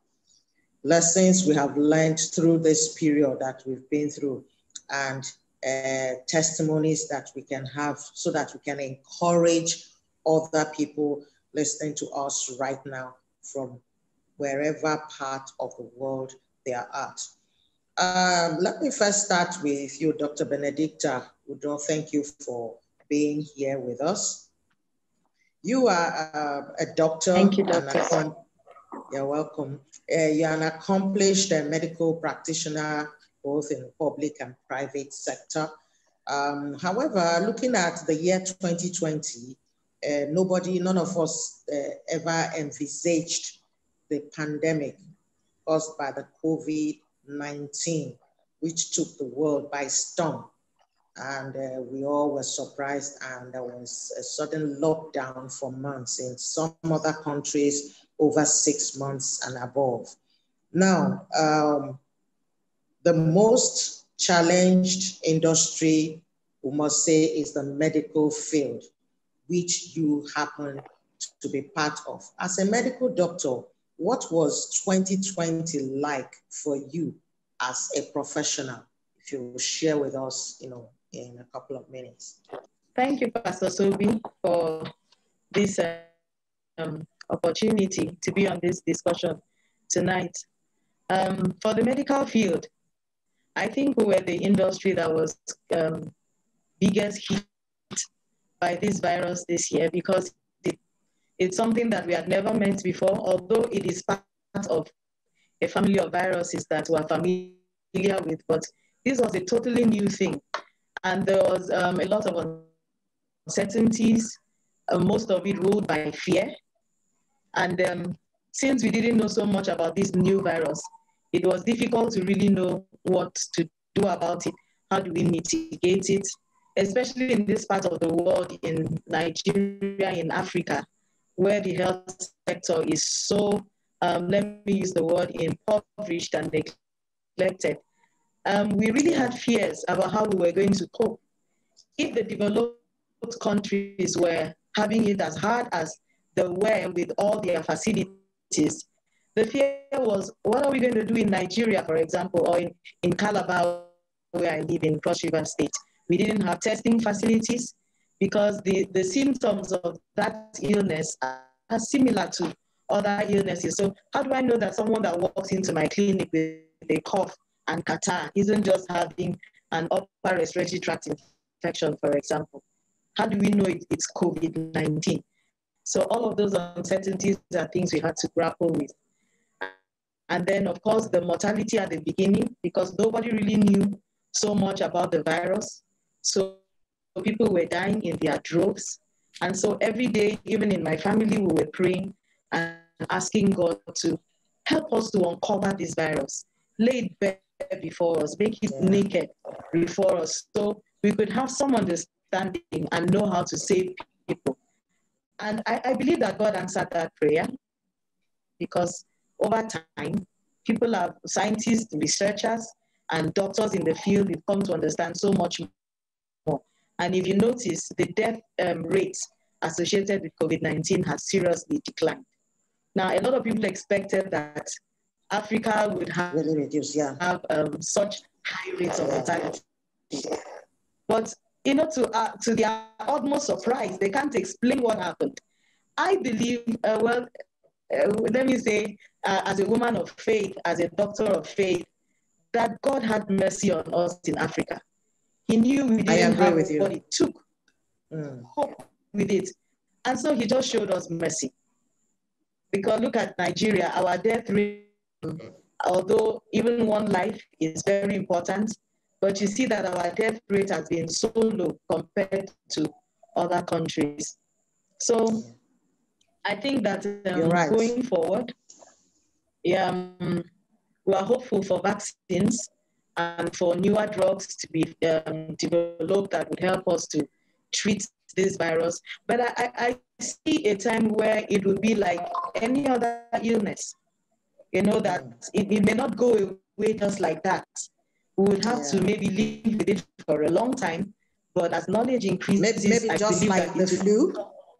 Lessons we have learned through this period that we've been through, and uh, testimonies that we can have so that we can encourage other people listening to us right now from wherever part of the world they are at. Um, let me first start with you, Doctor Benedicta Udoh. Thank you for being here with us. You are uh, a doctor. Thank you, doctor. You're welcome. Uh, you're an accomplished uh, medical practitioner, both in the public and private sector. Um, however, looking at the year twenty twenty, uh, nobody, none of us uh, ever envisaged the pandemic caused by the COVID nineteen, which took the world by storm. And uh, we all were surprised, and there was a sudden lockdown for months in some other countries, over six months and above. Now, um, the most challenged industry, we must say, is the medical field, which you happen to be part of. As a medical doctor, what was twenty twenty like for you as a professional? If you will share with us, you know, in a couple of minutes. Thank you, Pastor Sobi, for this uh, um, opportunity to be on this discussion tonight. Um, for the medical field, I think we were the industry that was um, biggest hit by this virus this year, because it, it's something that we had never met before, although it is part of a family of viruses that we're familiar with, but this was a totally new thing. And there was um, a lot of uncertainties, uh, most of it ruled by fear. And um, since we didn't know so much about this new virus, it was difficult to really know what to do about it. How do we mitigate it? Especially in this part of the world, in Nigeria, in Africa, where the health sector is so, um, let me use the word, impoverished and neglected. Um, we really had fears about how we were going to cope. If the developed countries were having it as hard as they were with all their facilities, the fear was, what are we going to do in Nigeria, for example, or in, in Calabar, where I live in Cross River State? We didn't have testing facilities because the, the symptoms of that illness are similar to other illnesses. So how do I know that someone that walks into my clinic with a cough and catarrh isn't just having an upper respiratory tract infection, for example? How do we know it, it's COVID nineteen? So all of those uncertainties are things we had to grapple with. And then, of course, the mortality at the beginning, because nobody really knew so much about the virus. So people were dying in their droves. And so every day, even in my family, we were praying and asking God to help us to uncover this virus, lay it bare before us, make it naked before us, so we could have some understanding and know how to save people. And I, I believe that God answered that prayer, because over time, people have, scientists, researchers, and doctors in the field have come to understand so much more. And if you notice, the death um, rates associated with COVID nineteen has seriously declined. Now, a lot of people expected that Africa would have, really reduce, yeah. have um, such high rates of mortality. But, you know, to, uh, to their utmost surprise, they can't explain what happened. I believe, uh, well, uh, let me say, uh, as a woman of faith, as a doctor of faith, that God had mercy on us in Africa. He knew we didn't have what it took mm. to cope with it. And so he just showed us mercy. Because look at Nigeria, our death rate, although even one life is very important, but you see that our death rate has been so low compared to other countries. So I think that um, right. going forward, yeah, um, we are hopeful for vaccines. and for newer drugs to be um, developed that would help us to treat this virus. But I, I, I see a time where it would be like any other illness, you know, that it, it may not go away just like that. We would have yeah. to maybe live with it for a long time, but as knowledge increases, maybe, maybe just like the flu.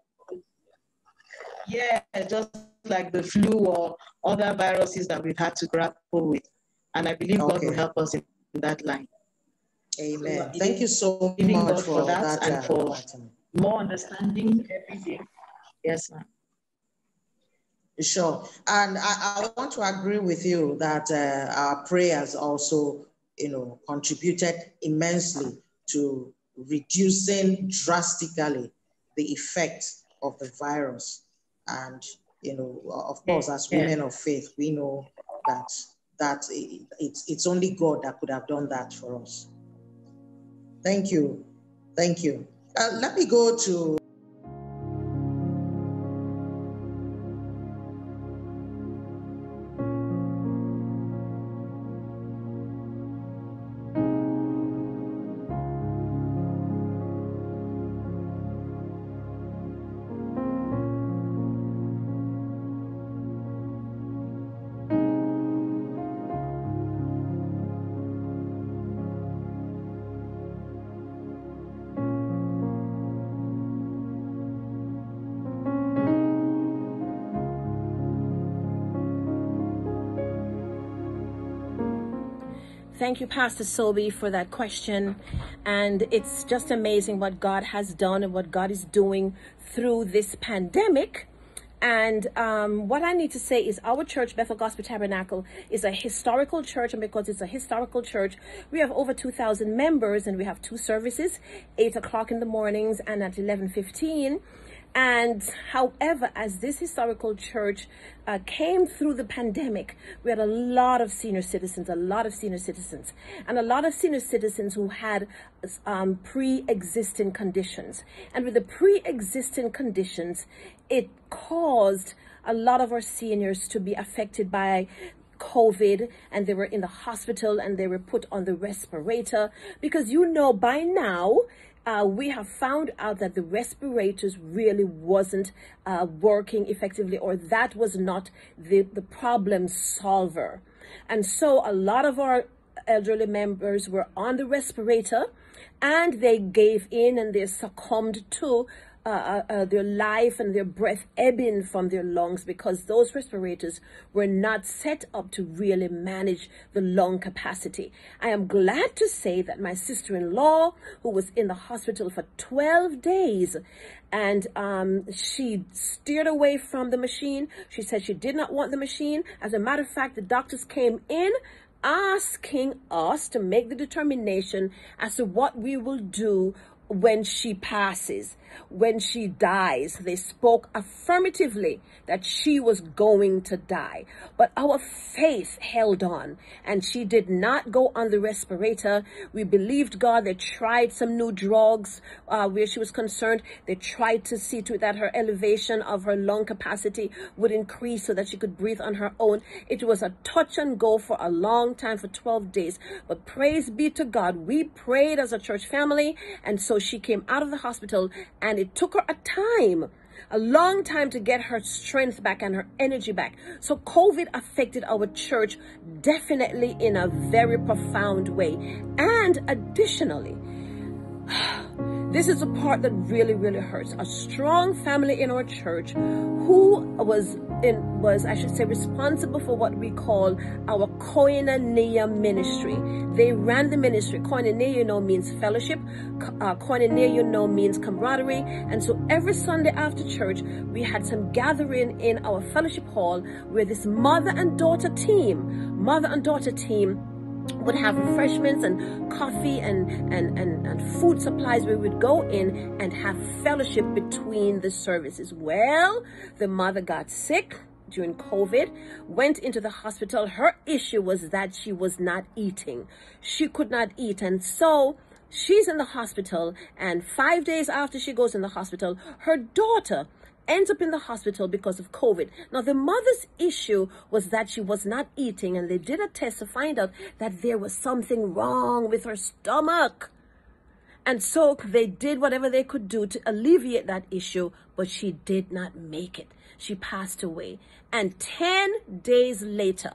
Yeah, just like the flu or other viruses that we've had to grapple with. And I believe okay. God will help us in that line. Amen. So, Thank you so much God for, for that, that and uh, for more understanding every day. Yes, ma'am. Sure. And I, I want to agree with you that uh, our prayers also, you know, contributed immensely to reducing drastically the effect of the virus. And, you know, of course, as women yeah. of faith, we know that that it, it's, it's only God that could have done that for us. Thank you. Thank you. Uh, let me go to Thank you, Pastor Sobi, for that question. And it's just amazing what God has done and what God is doing through this pandemic. And um, what I need to say is our church, Bethel Gospel Tabernacle, is a historical church. And because it's a historical church, we have over two thousand members, and we have two services, eight o'clock in the mornings and at eleven fifteen. And however, as this historical church uh, came through the pandemic, we had a lot of senior citizens, a lot of senior citizens, and a lot of senior citizens who had um, pre-existing conditions. And with the pre-existing conditions, it caused a lot of our seniors to be affected by COVID, and they were in the hospital and they were put on the respirator because, you know, by now, Uh, we have found out that the respirators really wasn't uh, working effectively, or that was not the, the problem solver. And so a lot of our elderly members were on the respirator, and they gave in and they succumbed to uh, uh, uh, their life and their breath ebbing from their lungs, because those respirators were not set up to really manage the lung capacity. I am glad to say that my sister-in-law, who was in the hospital for twelve days, and um, she steered away from the machine. She said she did not want the machine. As a matter of fact, the doctors came in asking us to make the determination as to what we will do when she passes, when she dies. They spoke affirmatively that she was going to die, but our faith held on, and she did not go on the respirator. We believed God. They tried some new drugs uh, where she was concerned. They tried to see to it that her elevation of her lung capacity would increase so that she could breathe on her own. It was a touch and go for a long time, for twelve days, but praise be to God, we prayed as a church family, and so she came out of the hospital, and it took her a time, a long time to get her strength back and her energy back. So COVID affected our church definitely in a very profound way. And additionally, this is the part that really, really hurts. A strong family in our church who was in, was, I should say, responsible for what we call our Koinonia ministry. They ran the ministry. Koinonia, you know, means fellowship. Uh, Koinonia, you know, means camaraderie. And so every Sunday after church, we had some gathering in our fellowship hall where this mother and daughter team, mother and daughter team, would have refreshments and coffee and, and, and, and food supplies. We would go in and have fellowship between the services. Well, the mother got sick during COVID, went into the hospital. Her issue was that she was not eating. She could not eat. And so she's in the hospital, and five days after she goes in the hospital, her daughter ends up in the hospital because of COVID. Now, the mother's issue was that she was not eating, and they did a test to find out that there was something wrong with her stomach. And so they did whatever they could do to alleviate that issue, but she did not make it. She passed away. And ten days later,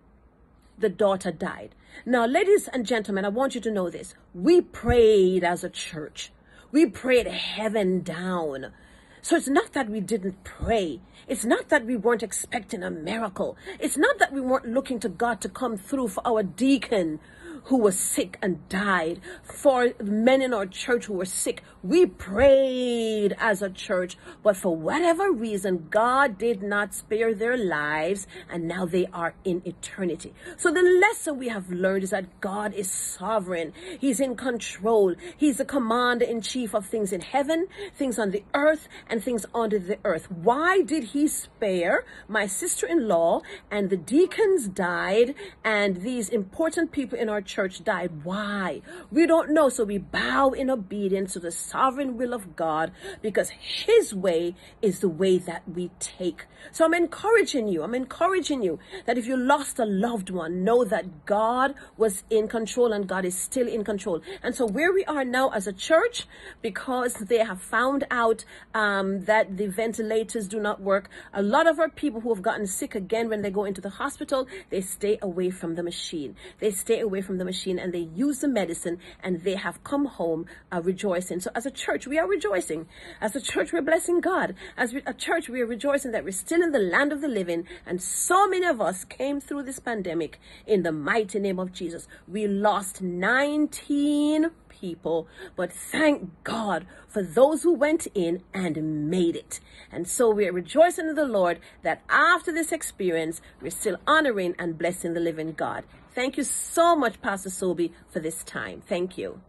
the daughter died. Now, ladies and gentlemen, I want you to know this. We prayed as a church. We prayed heaven down. So it's not that we didn't pray. It's not that we weren't expecting a miracle. It's not that we weren't looking to God to come through for our deacon who was sick and died, for men in our church who were sick. We prayed as a church, but for whatever reason, God did not spare their lives, and now they are in eternity. So the lesson we have learned is that God is sovereign. He's in control. He's the commander-in-chief of things in heaven, things on the earth, and things under the earth. Why did he spare my sister-in-law and the deacons died and these important people in our church died? Why? We don't know. So we bow in obedience to the sovereign will of God, because his way is the way that we take. So I'm encouraging you. I'm encouraging you that if you lost a loved one, know that God was in control and God is still in control. And so where we are now as a church, because they have found out um, that the ventilators do not work, a lot of our people who have gotten sick again, when they go into the hospital, they stay away from the machine. They stay away from the machine and they use the medicine, and they have come home uh, rejoicing. So as a church, we are rejoicing. As a church, we're blessing God. As we, a church, we are rejoicing that we're still in the land of the living, and so many of us came through this pandemic in the mighty name of Jesus. We lost nineteen people, but thank God for those who went in and made it. And so we are rejoicing in the Lord that after this experience, we're still honoring and blessing the living God. Thank you so much, Pastor Sobi, for this time. Thank you.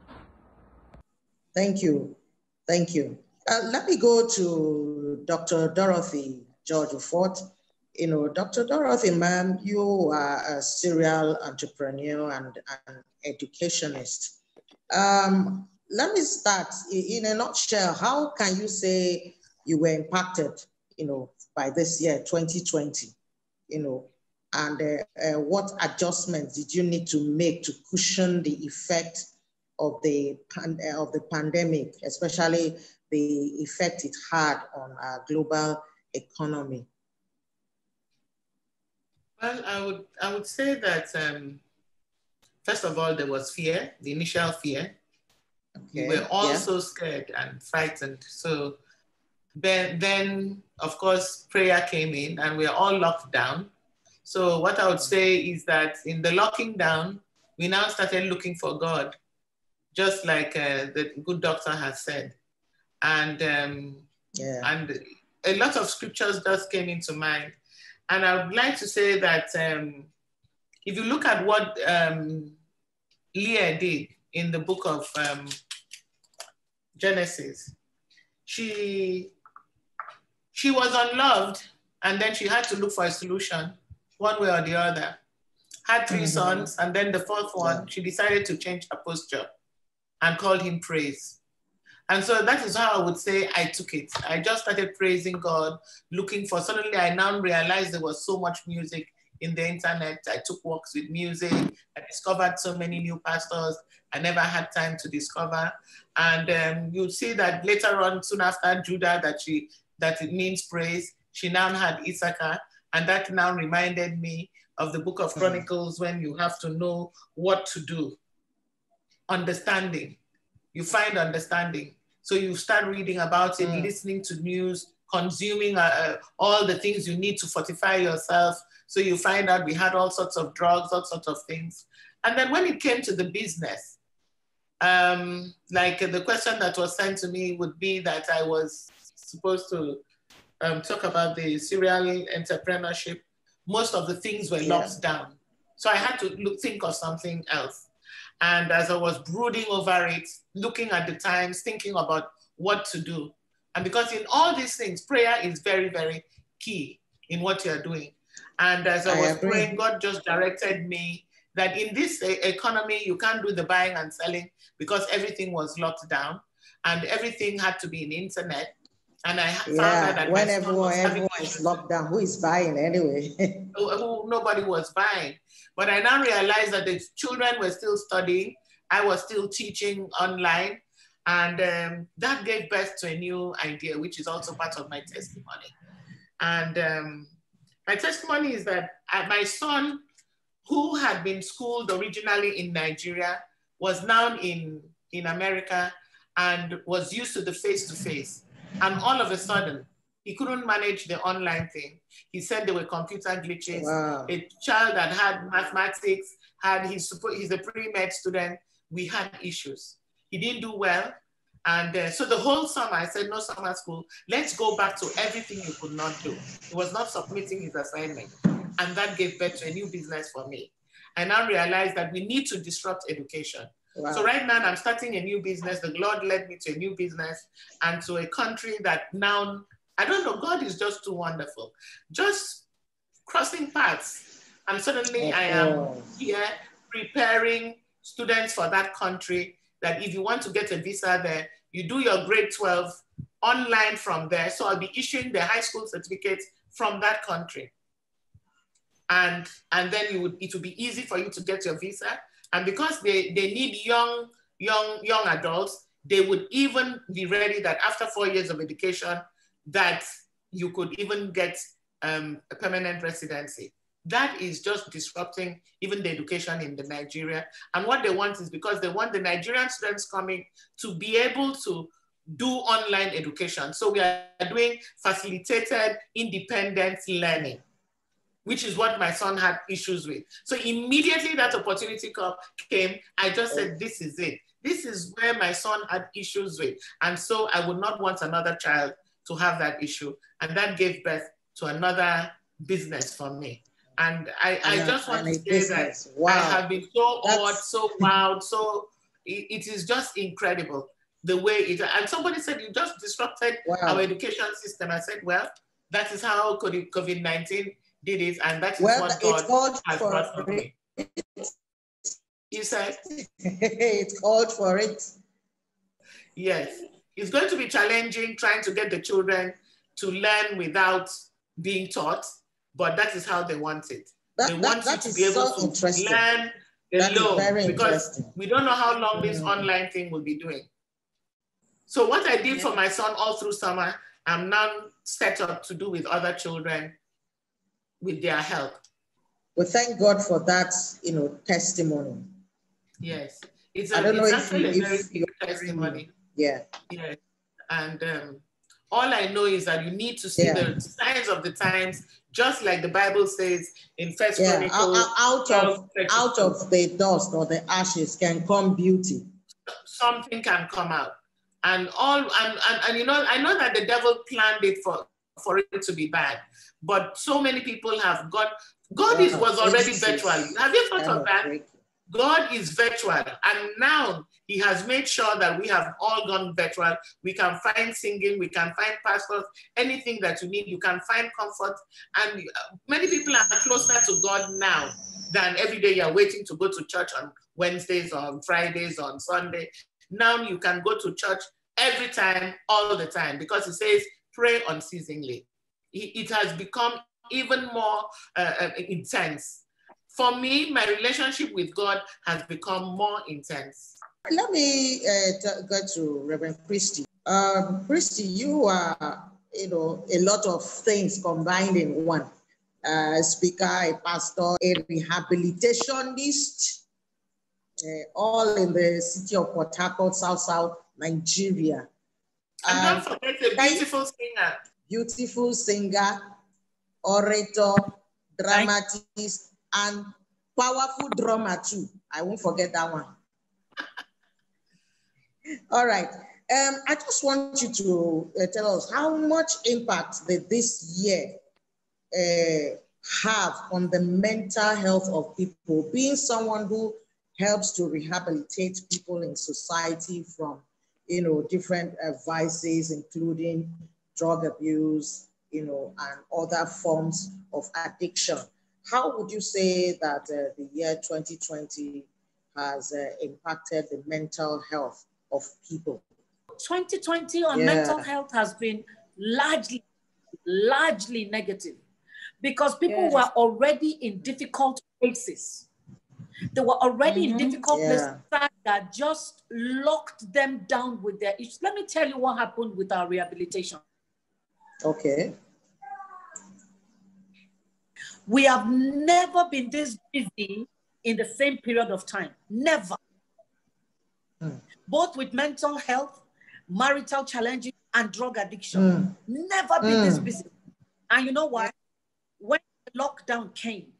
Thank you. Thank you. Uh, let me go to Doctor Dorothy George-Fort. You know, Doctor Dorothy, ma'am, you are a serial entrepreneur and an educationist. Um, let me start in a nutshell. How can you say you were impacted, you know, by this year, twenty twenty, you know, and uh, uh, what adjustments did you need to make to cushion the effect of the, pan of the pandemic, especially the effect it had on our global economy? Well, I would, I would say that, um, first of all, there was fear, the initial fear. Okay. We were all yeah. so scared and frightened. So then, then, of course, prayer came in and we are all locked down. So what I would say is that in the locking down, we now started looking for God, just like uh, the good doctor has said. And, um, yeah. and a lot of scriptures just came into mind. And I would like to say that um, if you look at what um, Leah did in the book of um, Genesis, she, she was unloved, and then she had to look for a solution, one way or the other. Had three mm-hmm. sons, and then the fourth one, yeah. she decided to change her posture and called him praise. And so that is how I would say I took it. I just started praising God, looking for, suddenly I now realized there was so much music in the internet. I took walks with music. I discovered so many new pastors I never had time to discover. And um, you'll see that later on, soon after Judah, that she that it means praise, she now had Issachar. And that now reminded me of the book of Chronicles, when you have to know what to do. Understanding. You find understanding. So you start reading about it, mm. listening to news, consuming uh, all the things you need to fortify yourself. So you find out we had all sorts of drugs, all sorts of things. And then when it came to the business, um, like uh, the question that was sent to me would be that I was supposed to um, talk about the serial entrepreneurship. Most of the things were yeah. locked down. So I had to look, think of something else. And as I was brooding over it, looking at the times, thinking about what to do. And because in all these things, prayer is very, very key in what you're doing. And as I was I praying, God just directed me that in this economy, you can't do the buying and selling because everything was locked down and everything had to be in the internet. And I found Yeah, out that when my son everyone, was having everyone is locked down, who is buying anyway? who, who nobody was buying. But I now realized that the children were still studying. I was still teaching online. And um, that gave birth to a new idea, which is also part of my testimony. And um, my testimony is that I, my son, who had been schooled originally in Nigeria, was now in, in America and was used to the face-to-face. And all of a sudden, he couldn't manage the online thing. He said there were computer glitches. Wow. A child that had mathematics, had his, he's a pre-med student, we had issues. He didn't do well. And uh, so the whole summer, I said, no summer school, let's go back to everything you could not do. He was not submitting his assignment. And that gave birth to a new business for me. I now realized that we need to disrupt education. Wow. So right now I'm starting a new business. The Lord led me to a new business and to a country that now, I don't know, God is just too wonderful. Just crossing paths. And suddenly I am here preparing students for that country, that if you want to get a visa there, you do your grade twelve online from there. So I'll be issuing the high school certificates from that country. And, and then you would, it will be easy for you to get your visa. And because they, they need young, young, young adults, they would even be ready that after four years of education, that you could even get um, a permanent residency. That is just disrupting even the education in the Nigeria. And what they want is, because they want the Nigerian students coming to be able to do online education. So we are doing facilitated independent learning, which is what my son had issues with. So immediately that opportunity came, I just said, this is it. This is where my son had issues with. And so I would not want another child to have that issue. And that gave birth to another business for me. And I, I just want to say business. that wow. I have been so That's... awed, so wowed, so it, it is just incredible the way it, and somebody said, you just disrupted wow. our education system. I said, well, that is how COVID nineteen did it, and that is well, what God has brought for me. You said? It's called for it. Yes. It's going to be challenging trying to get the children to learn without being taught, but that is how they want it. That, they want that, you to be able so to learn alone, because we don't know how long this mm. online thing will be doing. So what I did yeah. for my son all through summer, I'm now set up to do with other children with their help. Well, thank God for that, you know, testimony. Yes, it's, a, it's actually you, a very big testimony. Yeah. Yes, and um, all I know is that you need to see yeah. the signs of the times, just like the Bible says in First yeah. Chronicles. Out, out of out of the dust or the ashes can come beauty. Something can come out, and all and, and and you know, I know that the devil planned it for for it to be bad, but so many people have got. God is was already virtual. Have you thought of that? God is virtual, and now He has made sure that we have all gone virtual. We can find singing, we can find pastors, anything that you need, you can find comfort. And many people are closer to God now than every day you're waiting to go to church on Wednesdays, on Fridays, on Sunday. Now you can go to church every time, all the time, because it says pray unceasingly. It has become even more uh, intense. For me, my relationship with God has become more intense. Let me uh, go to Reverend Christy. Um, Christy, you are, you know, a lot of things combined in one. Uh, speaker, a pastor, a rehabilitationist, uh, all in the city of Port Harcourt, South South Nigeria. And um, don't forget a beautiful singer. Beautiful singer, orator, dramatist, and powerful drummer too. I won't forget that one. All right. Um, I just want you to uh, tell us how much impact did this year uh, have on the mental health of people, being someone who helps to rehabilitate people in society from, you know, different uh, vices, including drug abuse, you know, and other forms of addiction. How would you say that uh, the year twenty twenty has uh, impacted the mental health of people? twenty twenty on yeah. mental health has been largely, largely negative, because people Yes. were already in difficult places. They were already Mhm. in difficult Yeah. places that just locked them down with their issues. Let me tell you what happened with our rehabilitation. Okay. We have never been this busy in the same period of time. Never. Mm. Both with mental health, marital challenges, and drug addiction. Mm. Never been this Mm. busy. And you know why? When the lockdown came,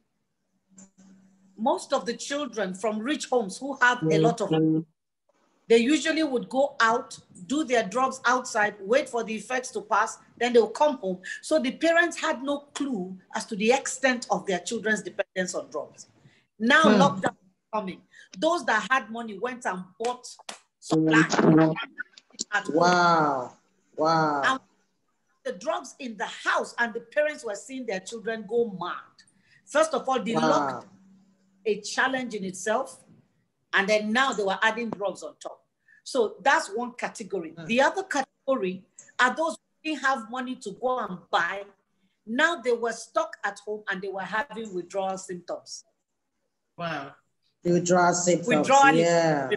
most of the children from rich homes who have a lot of money, they usually would go out, do their drugs outside, wait for the effects to pass, then they'll come home. So the parents had no clue as to the extent of their children's dependence on drugs. Now Hmm. lockdown is coming. Those that had money went and bought supply. At home. Wow. Wow. And the drugs in the house, and the parents were seeing their children go mad. First of all, the Wow. lockdown, a challenge in itself, and then now they were adding drugs on top. So that's one category. Mm. The other category are those who didn't have money to go and buy. Now they were stuck at home and they were having withdrawal symptoms. Wow. The withdrawal symptoms. Withdrawal is Yeah.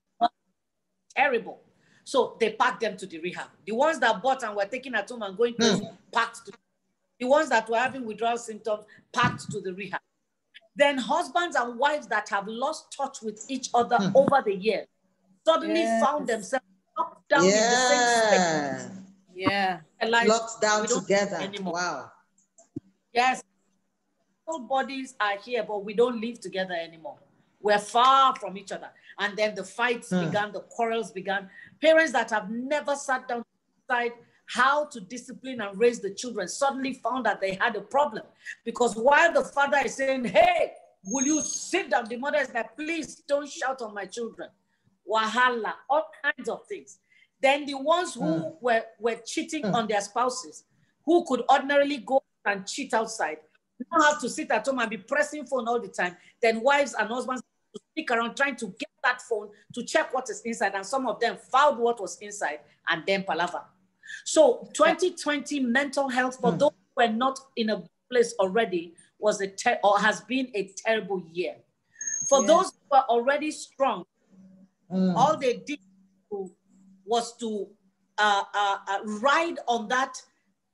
terrible. So they packed them to the rehab. The ones that bought and were taken at home and going crazy, packed to the ones that were having withdrawal symptoms, packed to the rehab. Then husbands and wives that have lost touch with each other Hmm. over the years suddenly Yes. found themselves locked down in the same space. Yeah. Yeah. Like, Locked down we don't together. anymore. Wow. Yes. All bodies are here, but we don't live together anymore. We're far from each other. And then the fights Hmm. began, the quarrels began. Parents that have never sat down to decide how to discipline and raise the children suddenly found that they had a problem. Because while the father is saying, hey, will you sit down? The mother is like, please don't shout on my children. Wahala, all kinds of things. Then the ones who Mm. were, were cheating Mm. on their spouses, who could ordinarily go and cheat outside, now have to sit at home and be pressing phone all the time. Then wives and husbands to stick around trying to get that phone to check what is inside. And some of them found what was inside and then palaver. So twenty twenty mental health for Mm. those who were not in a place already was a ter- or has been a terrible year. For Yeah. those who were already strong, Mm. all they did to- was to uh, uh, uh, ride on that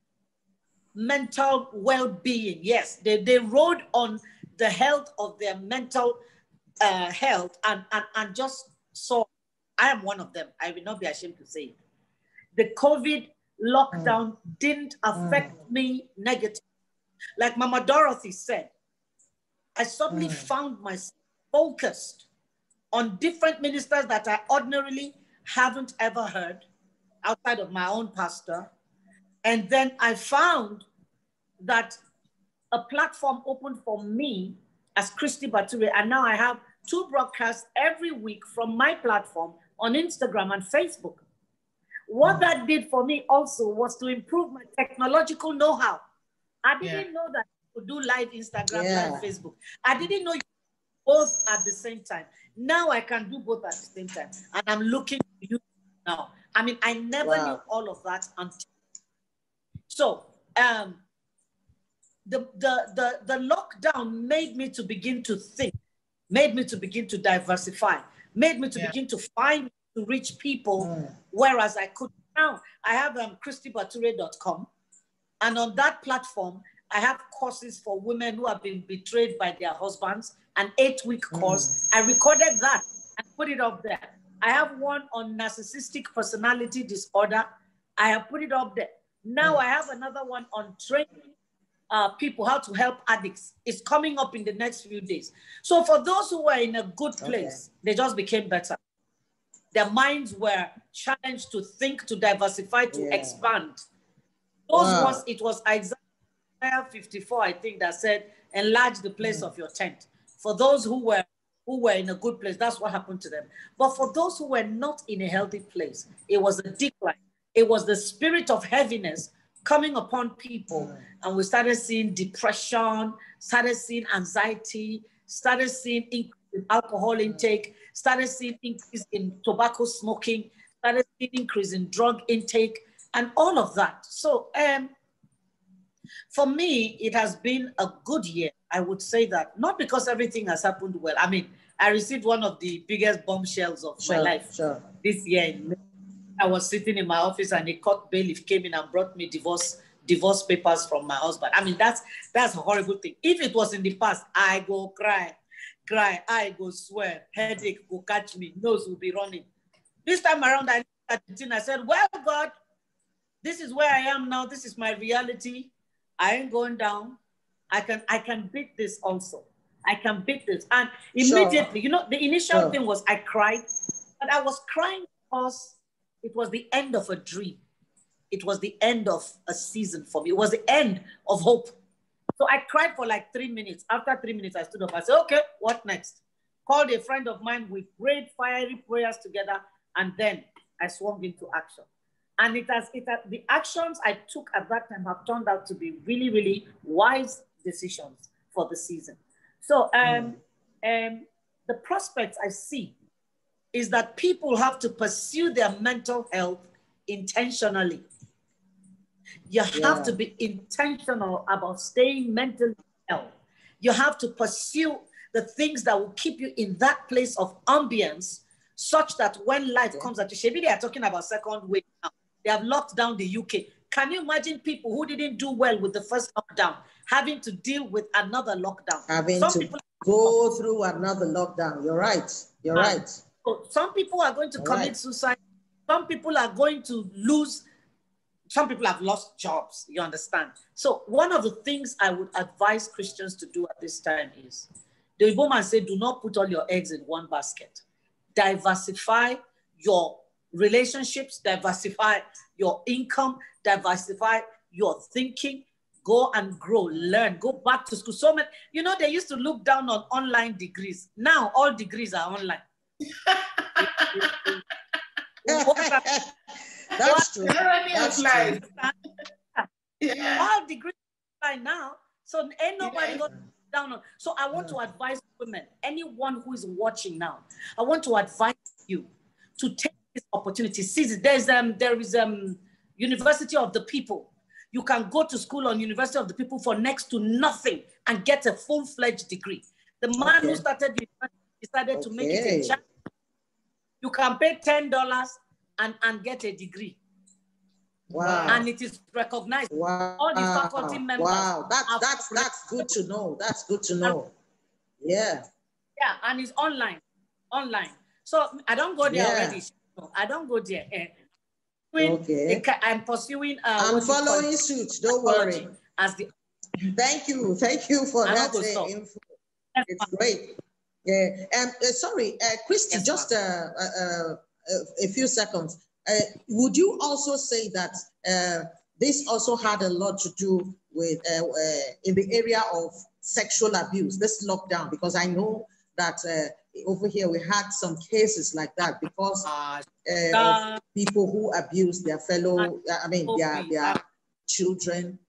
mental well-being. Yes, they, they rode on the health of their mental uh, health and, and, and just saw, I am one of them. I will not be ashamed to say it. The COVID lockdown mm. didn't affect mm. me negatively. Like Mama Dorothy said, I suddenly mm. found myself focused on different ministers that I ordinarily haven't ever heard outside of my own pastor. And then I found that a platform opened for me as Christy Bature, and now I have two broadcasts every week from my platform on Instagram and Facebook. What that did for me also was to improve my technological know-how. I didn't yeah. know that you could do live Instagram, yeah. live Facebook. I didn't know you could both at the same time. Now I can do both at the same time. And I'm looking to you now. I mean, I never wow. knew all of that until. So um, the, the, the, the lockdown made me to begin to think, made me to begin to diversify, made me to yeah. begin to find, to reach people, mm. whereas I could. Now I have um, Christy Bature dot com, and on that platform, I have courses for women who have been betrayed by their husbands, an eight-week course. Mm. I recorded that and put it up there. I have one on narcissistic personality disorder. I have put it up there. Now mm. I have another one on training uh, people how to help addicts. It's coming up in the next few days. So for those who were in a good place, okay. they just became better. Their minds were challenged to think, to diversify, to yeah. expand. Those wow. ones, it was Isaiah fifty-four, I think, that said, enlarge the place mm. of your tent. For those who were who were in a good place, that's what happened to them. But for those who were not in a healthy place, it was a decline. It was the spirit of heaviness coming upon people. Mm. And we started seeing depression, started seeing anxiety, started seeing increase in alcohol intake, started seeing increase in tobacco smoking, started seeing increase in drug intake. and all of that. So um, for me, it has been a good year. I would say that, not because everything has happened well. I mean, I received one of the biggest bombshells of sure, my life sure. this year. I was sitting in my office and a court bailiff came in and brought me divorce divorce papers from my husband. I mean, that's that's a horrible thing. If it was in the past, I go cry, cry, I go swear, headache go catch me, nose will be running. This time around, I looked at the thing, I said, well, God, this is where I am now. This is my reality. I ain't going down. I can I can beat this also. I can beat this. And immediately, sure. you know, the initial sure. thing was I cried, but I was crying because it was the end of a dream. It was the end of a season for me. It was the end of hope. So I cried for like three minutes. After three minutes, I stood up. I said, okay, what next? Called a friend of mine. We prayed fiery prayers together. And then I swung into action. And it has, it has, the actions I took at that time have turned out to be really, really wise decisions for the season. So um, mm. um, the prospects I see is that people have to pursue their mental health intentionally. You have yeah. to be intentional about staying mentally well. You have to pursue the things that will keep you in that place of ambience, such that when life yeah. comes at you, Shebi, they are talking about second wave now. They have locked down the U K. Can you imagine people who didn't do well with the first lockdown having to deal with another lockdown? Having some to people go through another lockdown. You're right. You're and right. So some people are going to You're commit right. suicide. Some people are going to lose. Some people have lost jobs, you understand? So one of the things I would advise Christians to do at this time is, the woman said, do not put all your eggs in one basket. Diversify your relationships, diversify your income, diversify your thinking, go and grow, learn, go back to school. So many, you know, they used to look down on online degrees. Now all degrees are online. That's true. That's true. Yeah. All degrees by now, so ain't nobody yeah. going down on. So I want yeah. to advise women, anyone who is watching now, I want to advise you to take this opportunity. See, there's um there is um University of the People. You can go to school on University of the People for next to nothing and get a full-fledged degree. The man okay. who started the university decided okay. to make it a challenge. You can pay ten dollars and, and get a degree. Wow. And it is recognized. Wow. All the faculty members. Wow. That, that's, that's good to know. That's good to know. Yeah. Yeah, and it's online. Online. So I don't go there yeah. already. No, I don't go there. Okay. I'm pursuing. Uh, I'm following suit. Don't worry. As the. Thank you. Thank you for I that uh, info. It's great. Yeah. Um, uh, sorry, uh, Christy, yes, just uh, uh, uh, a few seconds. Uh, would you also say that uh, this also had a lot to do with uh, uh, in the area of sexual abuse, this lockdown? Because I know that uh, over here we had some cases like that because uh, of people who abuse their fellow, I mean, their, their children.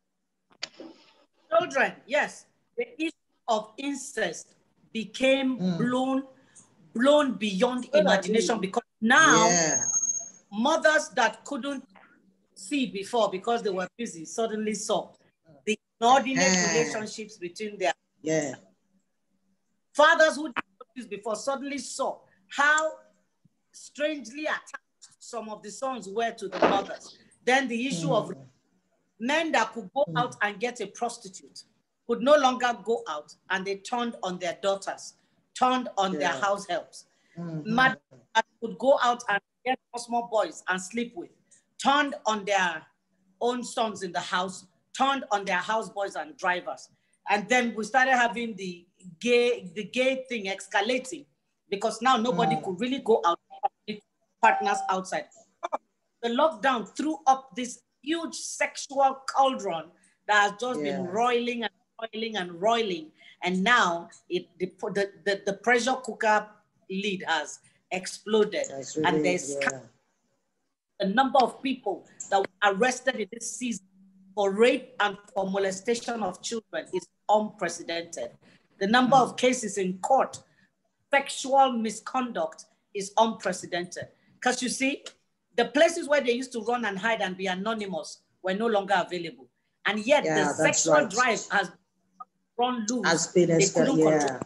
Children, yes. The issue of incest became mm. blown, blown beyond imagination because now yeah. mothers that couldn't see before because they were busy suddenly saw the inordinate yeah. relationships between their yeah. fathers who didn't see before suddenly saw how strangely attached some of the sons were to the mothers. Then the issue mm. of men that could go mm. out and get a prostitute could no longer go out, and they turned on their daughters, turned on yeah. their house helps. Mm-hmm. Mothers that could go out and get small boys and sleep with, turned on their own sons in the house, turned on their houseboys and drivers. And then we started having the gay, the gay thing escalating because now nobody mm. could really go out with partners outside. The lockdown threw up this huge sexual cauldron that has just yeah. been roiling and roiling and roiling. And now it the, the, the, the pressure cooker lid has exploded. Really, and there's yeah. a number of people that were arrested in this season for rape and for molestation of children is unprecedented. The number mm. of cases in court, sexual misconduct is unprecedented. Because you see, The places where they used to run and hide and be anonymous were no longer available. And yet Yeah, the that's sexual right. drive has run loose. Has been They esca- couldn't yeah. control.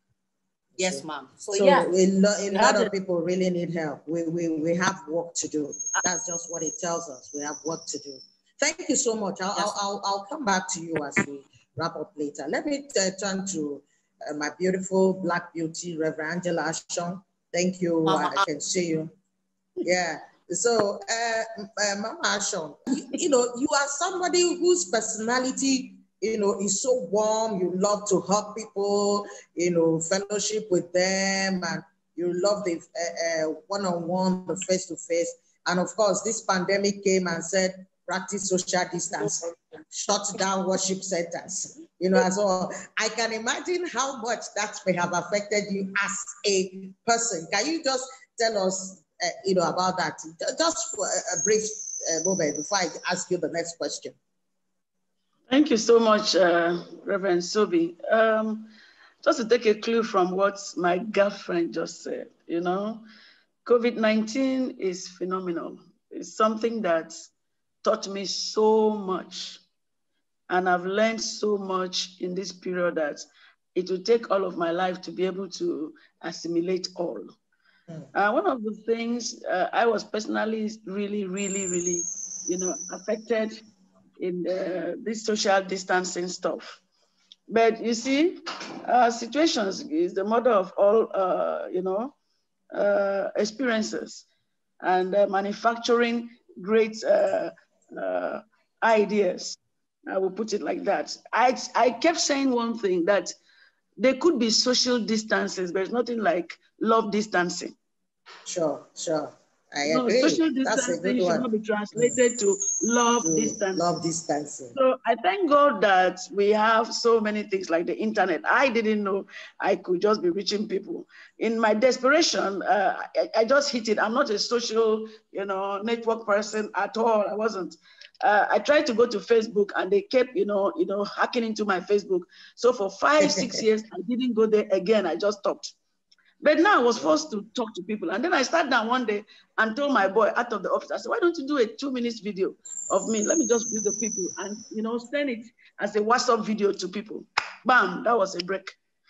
Yes, ma'am. So, So yeah. a, lo- a we lot have of the- people really need help. We, we, we have work to do. That's just what it tells us. We have work to do. Thank you so much. I'll, I'll, I'll, I'll come back to you as we wrap up later. Let me uh, turn to uh, my beautiful Black beauty, Reverend Angela Ashon. Thank you. Mama. I can see you. Yeah. So, uh, uh, Mama Ashon, you, you know, you are somebody whose personality, you know, is so warm. You love to hug people, you know, fellowship with them, and you love the uh, uh, one-on-one, the face-to-face. And of course, this pandemic came and said, practice social distance, shut down worship centers, you know, as well. I can imagine how much that may have affected you as a person. Can you just tell us, uh, you know, about that? Just for a brief uh, moment before I ask you the next question. Thank you so much, uh, Reverend Sobi. Um, just to take a clue from what my girlfriend just said, you know, COVID nineteen is phenomenal. It's something that taught me so much. And I've learned so much in this period that it will take all of my life to be able to assimilate all. Mm. Uh, one of the things uh, I was personally really, really, really, you know, affected in uh, this social distancing stuff. But you see, uh, situations is the mother of all, uh, you know, uh, experiences, and uh, manufacturing great uh, uh, ideas. I will put it like that. I, I kept saying one thing, that there could be social distances, but it's nothing like love distancing. Sure, sure. I No, agree. social That's a distancing good should one. not be translated to love To distancing. Love distancing. So I thank God that we have so many things like the internet. I didn't know I could just be reaching people. In my desperation, uh, I, I just hit it. I'm not a social, you know, network person at all. I wasn't. Uh, I tried to go to Facebook, and they kept, you know, you know, hacking into my Facebook. So for five, six years, I didn't go there again. I just stopped. But now I was forced to talk to people. And then I sat down one day and told my boy out of the office, I said, why don't you do a two minutes video of me? Let me just view the people and, you know, send it as a WhatsApp video to people. Bam, that was a break.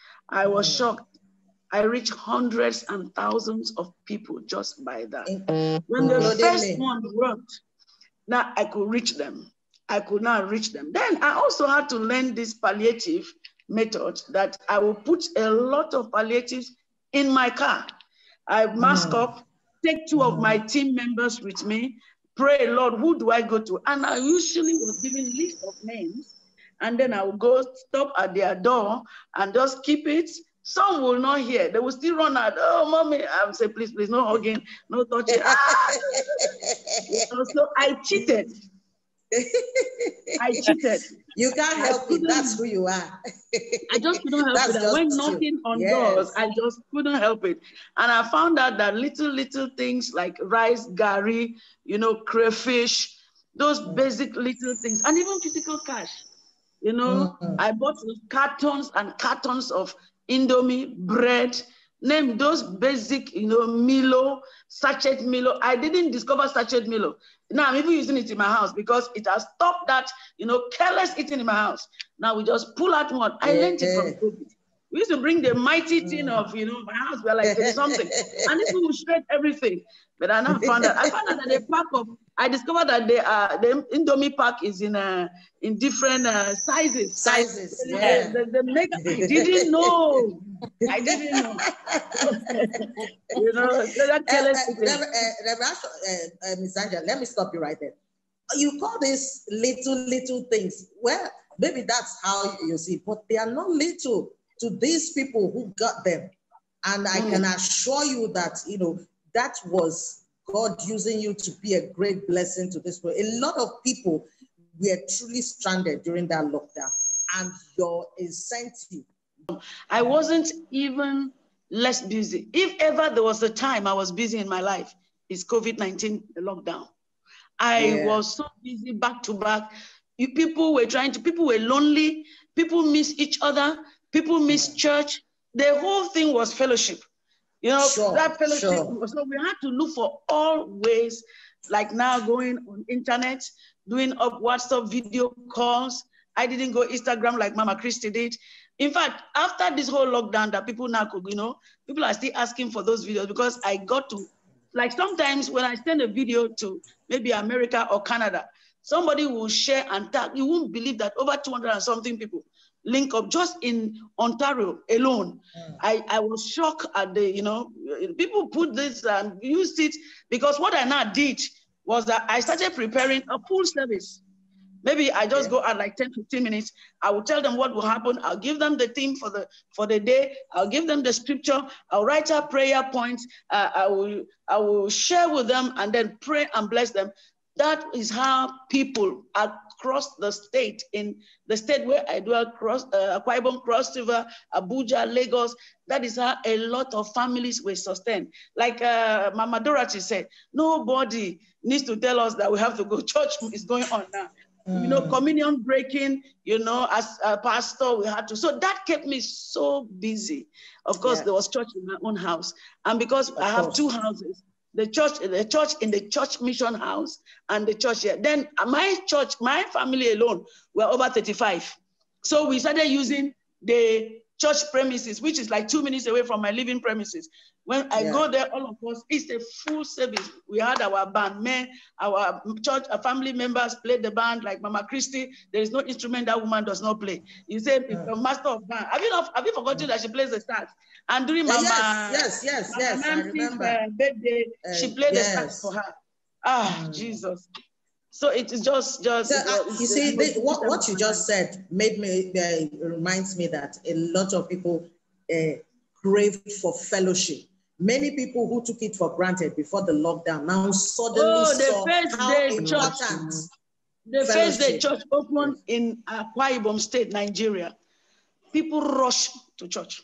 I was mm. shocked. I reached hundreds and thousands of people just by that. Mm. When the mm. first me. one worked, now I could reach them. I could now reach them. Then I also had to learn this palliative method that I will put a lot of palliatives in my car. I mask mm. up, take two mm. of my team members with me, pray, Lord, who do I go to? And I usually was given a list of names, and then I will go stop at their door and just keep it. Some will not hear. They will still run out. Oh, mommy. I will say, please, please, no hugging, no touching. Ah! So I cheated. I cheated. You can't help it. That's who you are. I just couldn't help That's it. I went knocking on yes. doors. I just couldn't help it. And I found out that little, little things like rice, gari, you know, crayfish, those mm. basic little things, and even physical cash. You know, mm-hmm. I bought cartons and cartons of Indomie, bread, name those basic, you know, Milo, sachet Milo. I didn't discover sachet Milo. Now I'm even using it in my house because it has stopped that, you know, careless eating in my house. Now we just pull out one. I yeah. learned it from COVID. We used to bring the mighty tin mm. of, you know, my house. We're like, there's something. And this will shred everything. But I now found out. I found out that they pack of, I discovered that they are, the Indomie pack is in uh, in different uh, sizes. Sizes, yeah. The, the, the make, I didn't know. I didn't know. You know, that careless uh, uh, uh, uh, uh, Miz Angela, let me stop you right there. You call these little, little things. Well, maybe that's how you see it, but they are not little to these people who got them. And I mm. can assure you that, you know, that was God using you to be a great blessing to this world. A lot of people were truly stranded during that lockdown, and your incentive. I wasn't even less busy. If ever there was a time I was busy in my life, it's COVID nineteen lockdown. I yeah. was so busy back to back. You, people were trying to, people were lonely. People miss each other. People miss yeah. church. The whole thing was fellowship. You know, sure, that fellowship. sure. So we had to look for all ways, like now going on internet, doing up WhatsApp video calls. I didn't go Instagram like Mama Christy did. In fact, after this whole lockdown that people now could, you know, people are still asking for those videos because I got to, like sometimes when I send a video to maybe America or Canada, somebody will share and tag. You won't believe that over two hundred and something people link up just in Ontario alone. Mm. I, I was shocked at the, you know, people put this and used it because what I now did was that I started preparing a full service. Maybe I just go at like ten, fifteen minutes. I will tell them what will happen. I'll give them the theme for the for the day. I'll give them the scripture. I'll write out prayer points. Uh, I will I will share with them and then pray and bless them. That is how people across the state, in the state where I do across uh, Akwa Ibom, Cross River, Abuja, Lagos, that is how a lot of families were sustained. Like uh, Mama Dorothy said, nobody needs to tell us that we have to go. Church is going on now. Mm. You know, communion breaking, you know, as a pastor, we had to. So that kept me so busy. Of course, yeah. There was church in my own house. And because of I have course. two houses, the church, the church in the church mission house and the church here. Then my church, my family alone were over thirty-five. So we started using the church premises, which is like two minutes away from my living premises. When I yeah. go there, all of us, it's a full service. We had our band, men, our church, our family members played the band, like Mama Christy. There is no instrument that woman does not play. You say, yeah. the master of band. Have you not, have you forgotten yeah. that she plays the sax? And during Mama, yes, yes, yes, Mama yes, Nancy's, I remember. Uh, birthday, uh, she played yes. the sax for her. Ah, mm. Jesus. So it is just, just. So, uh, you see, the, what, what you just said made me, uh, reminds me that a lot of people uh, crave for fellowship. Many people who took it for granted before the lockdown now suddenly oh, saw how important church. The first day church opened in Akwa Ibom State, Nigeria. People rush to church.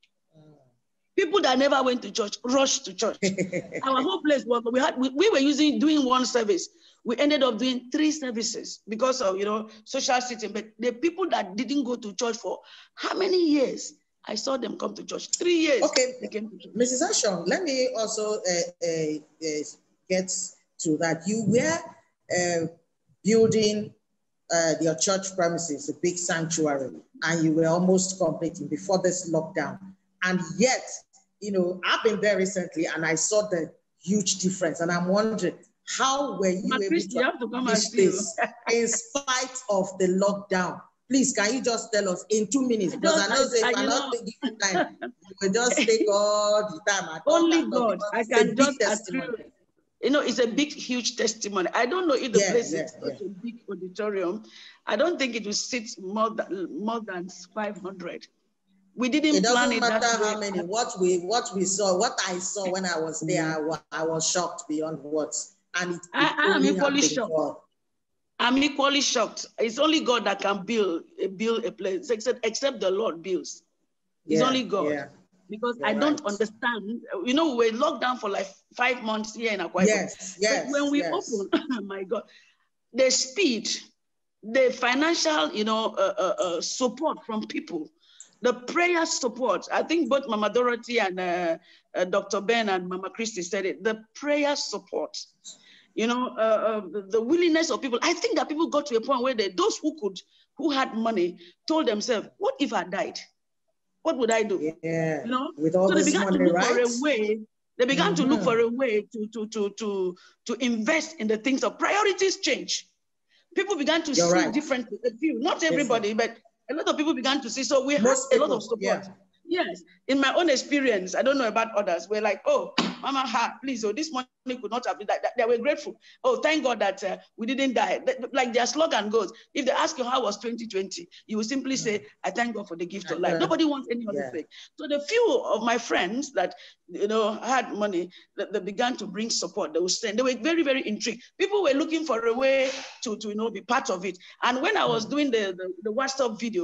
People that never went to church rush to church. Our whole place was we had we, we were using doing one service. We ended up doing three services because of you know social setting. But the people that didn't go to church for how many years? I saw them come to church. Three years. Okay, they came to church. Missus Ashon, let me also uh, uh, uh, get to that. You were uh, building uh, your church premises, a big sanctuary, and you were almost completing before this lockdown. And yet, you know, I've been there recently, and I saw the huge difference. And I'm wondering, how were you able Christy, to accomplish this in spite of the lockdown? Please, can you just tell us in two minutes? Because I know if I not taking you time, you will just take all the time. I Only God. I can just testimony. You know, it's a big, huge testimony. I don't know if the yeah, place yeah, is such yeah. a big auditorium. I don't think it will sit more than more than five hundred. We didn't it plan it. It doesn't matter that how many. What we what we saw, what I saw when I was there, I was, I was shocked beyond words. And it, it I am equally shocked. God. I'm equally shocked. It's only God that can build build a place, except except the Lord builds. It's yeah, only God. Yeah. Because You're I don't right. understand. You know, we were locked down for like five months here in Akwa Ibom. Yes, yes. But when we yes. open, oh my God, the speed, the financial, you know, uh, uh, uh, support from people, the prayer support. I think both Mama Dorothy and uh, uh, Doctor Ben and Mama Christy said it. The prayer support. You know, uh, uh, the, the willingness of people. I think that people got to a point where they, those who could, who had money, told themselves, "What if I died? What would I do?" Yeah, you know. With all so this they began money, to look right? for a way. They began mm-hmm. to look for a way to to to to to invest in the things of priorities. Change. People began to You're see right. different view. Not everybody, yes, but a lot of people began to see. So we Most had people, a lot of support. Yeah. Yes, in my own experience, I don't know about others. We're like, oh, Mama, ha, please, oh, this money could not have been that. They were grateful. Oh, thank God that uh, we didn't die. Like their slogan goes, if they ask you how was twenty twenty, you will simply say, I thank God for the gift of life. Uh, Nobody wants any other yeah. thing. So the few of my friends that, you know, had money, that they began to bring support. They were saying, they were very, very intrigued. People were looking for a way to, to you know, be part of it. And when I was doing the, the, the WhatsApp video,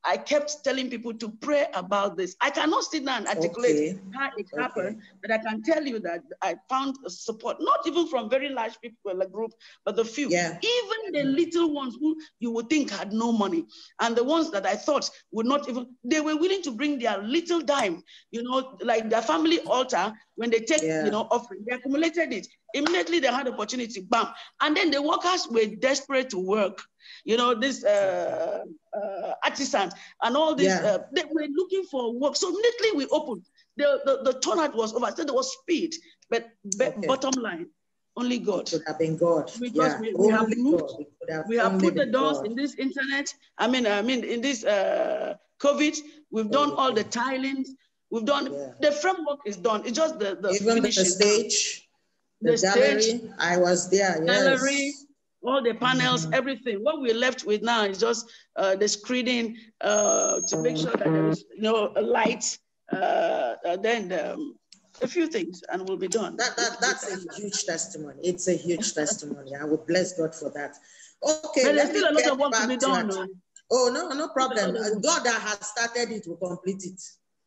I kept telling people to pray about this. I cannot sit down and articulate Okay. how it Okay. happened, but I can tell you that I found support, not even from very large people, like group, but the few, Yeah. even the little ones who you would think had no money, and the ones that I thought would not even, they were willing to bring their little dime, you know, like their family altar, when they take, Yeah. you know, offering, they accumulated it. Immediately they had opportunity, bam. And then the workers were desperate to work. You know, this uh, uh, artisans and all this, Yeah. uh, they were looking for work. So immediately we opened, the, the, the turnout was over. So there was speed, but, but Okay. bottom line, only God. It could have been God. Because Yeah. we, we have Only moved, God. It could have we have only put the been doors God. in this internet. I mean, I mean, in this uh, COVID, we've done all the tilings. We've done, Yeah. the framework is done. It's just the, the Even the finishing. stage, the, The gallery, stage, I was there, gallery, yes. all the panels, Mhm. everything. What we're left with now is just uh, the screening uh, to make sure that there is, you know, a light, uh, uh, then um, a few things, and we'll be done. That, that, that's a huge testimony. It's a huge testimony. I would bless God for that. Okay, But let there's me still a lot get of work to back be to done. that. though. Oh, no, no problem. Still a lot of work. God that has started it will complete it.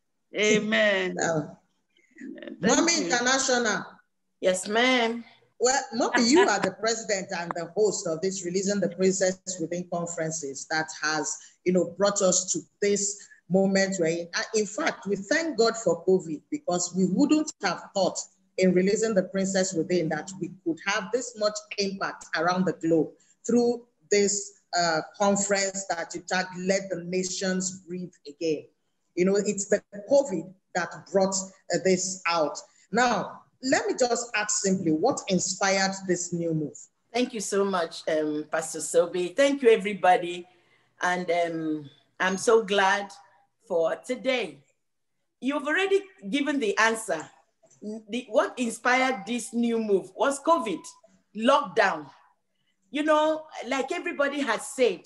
Amen. Now, Thank Mommy you. International. Yes, ma'am. Well, Mommy, you are the president and the host of this Releasing the Princess Within conferences that has, you know, brought us to this moment where, in, in fact, we thank God for COVID, because we wouldn't have thought in Releasing the Princess Within that we could have this much impact around the globe through this uh, conference that you tagged, Let the Nations Breathe Again. You know, it's the COVID that brought uh, this out. Now, let me just ask simply, what inspired this new move? Thank you so much, um, Pastor Sobi. Thank you, everybody. And um, I'm so glad for today. You've already given the answer. The, what inspired this new move was COVID, lockdown. You know, like everybody has said,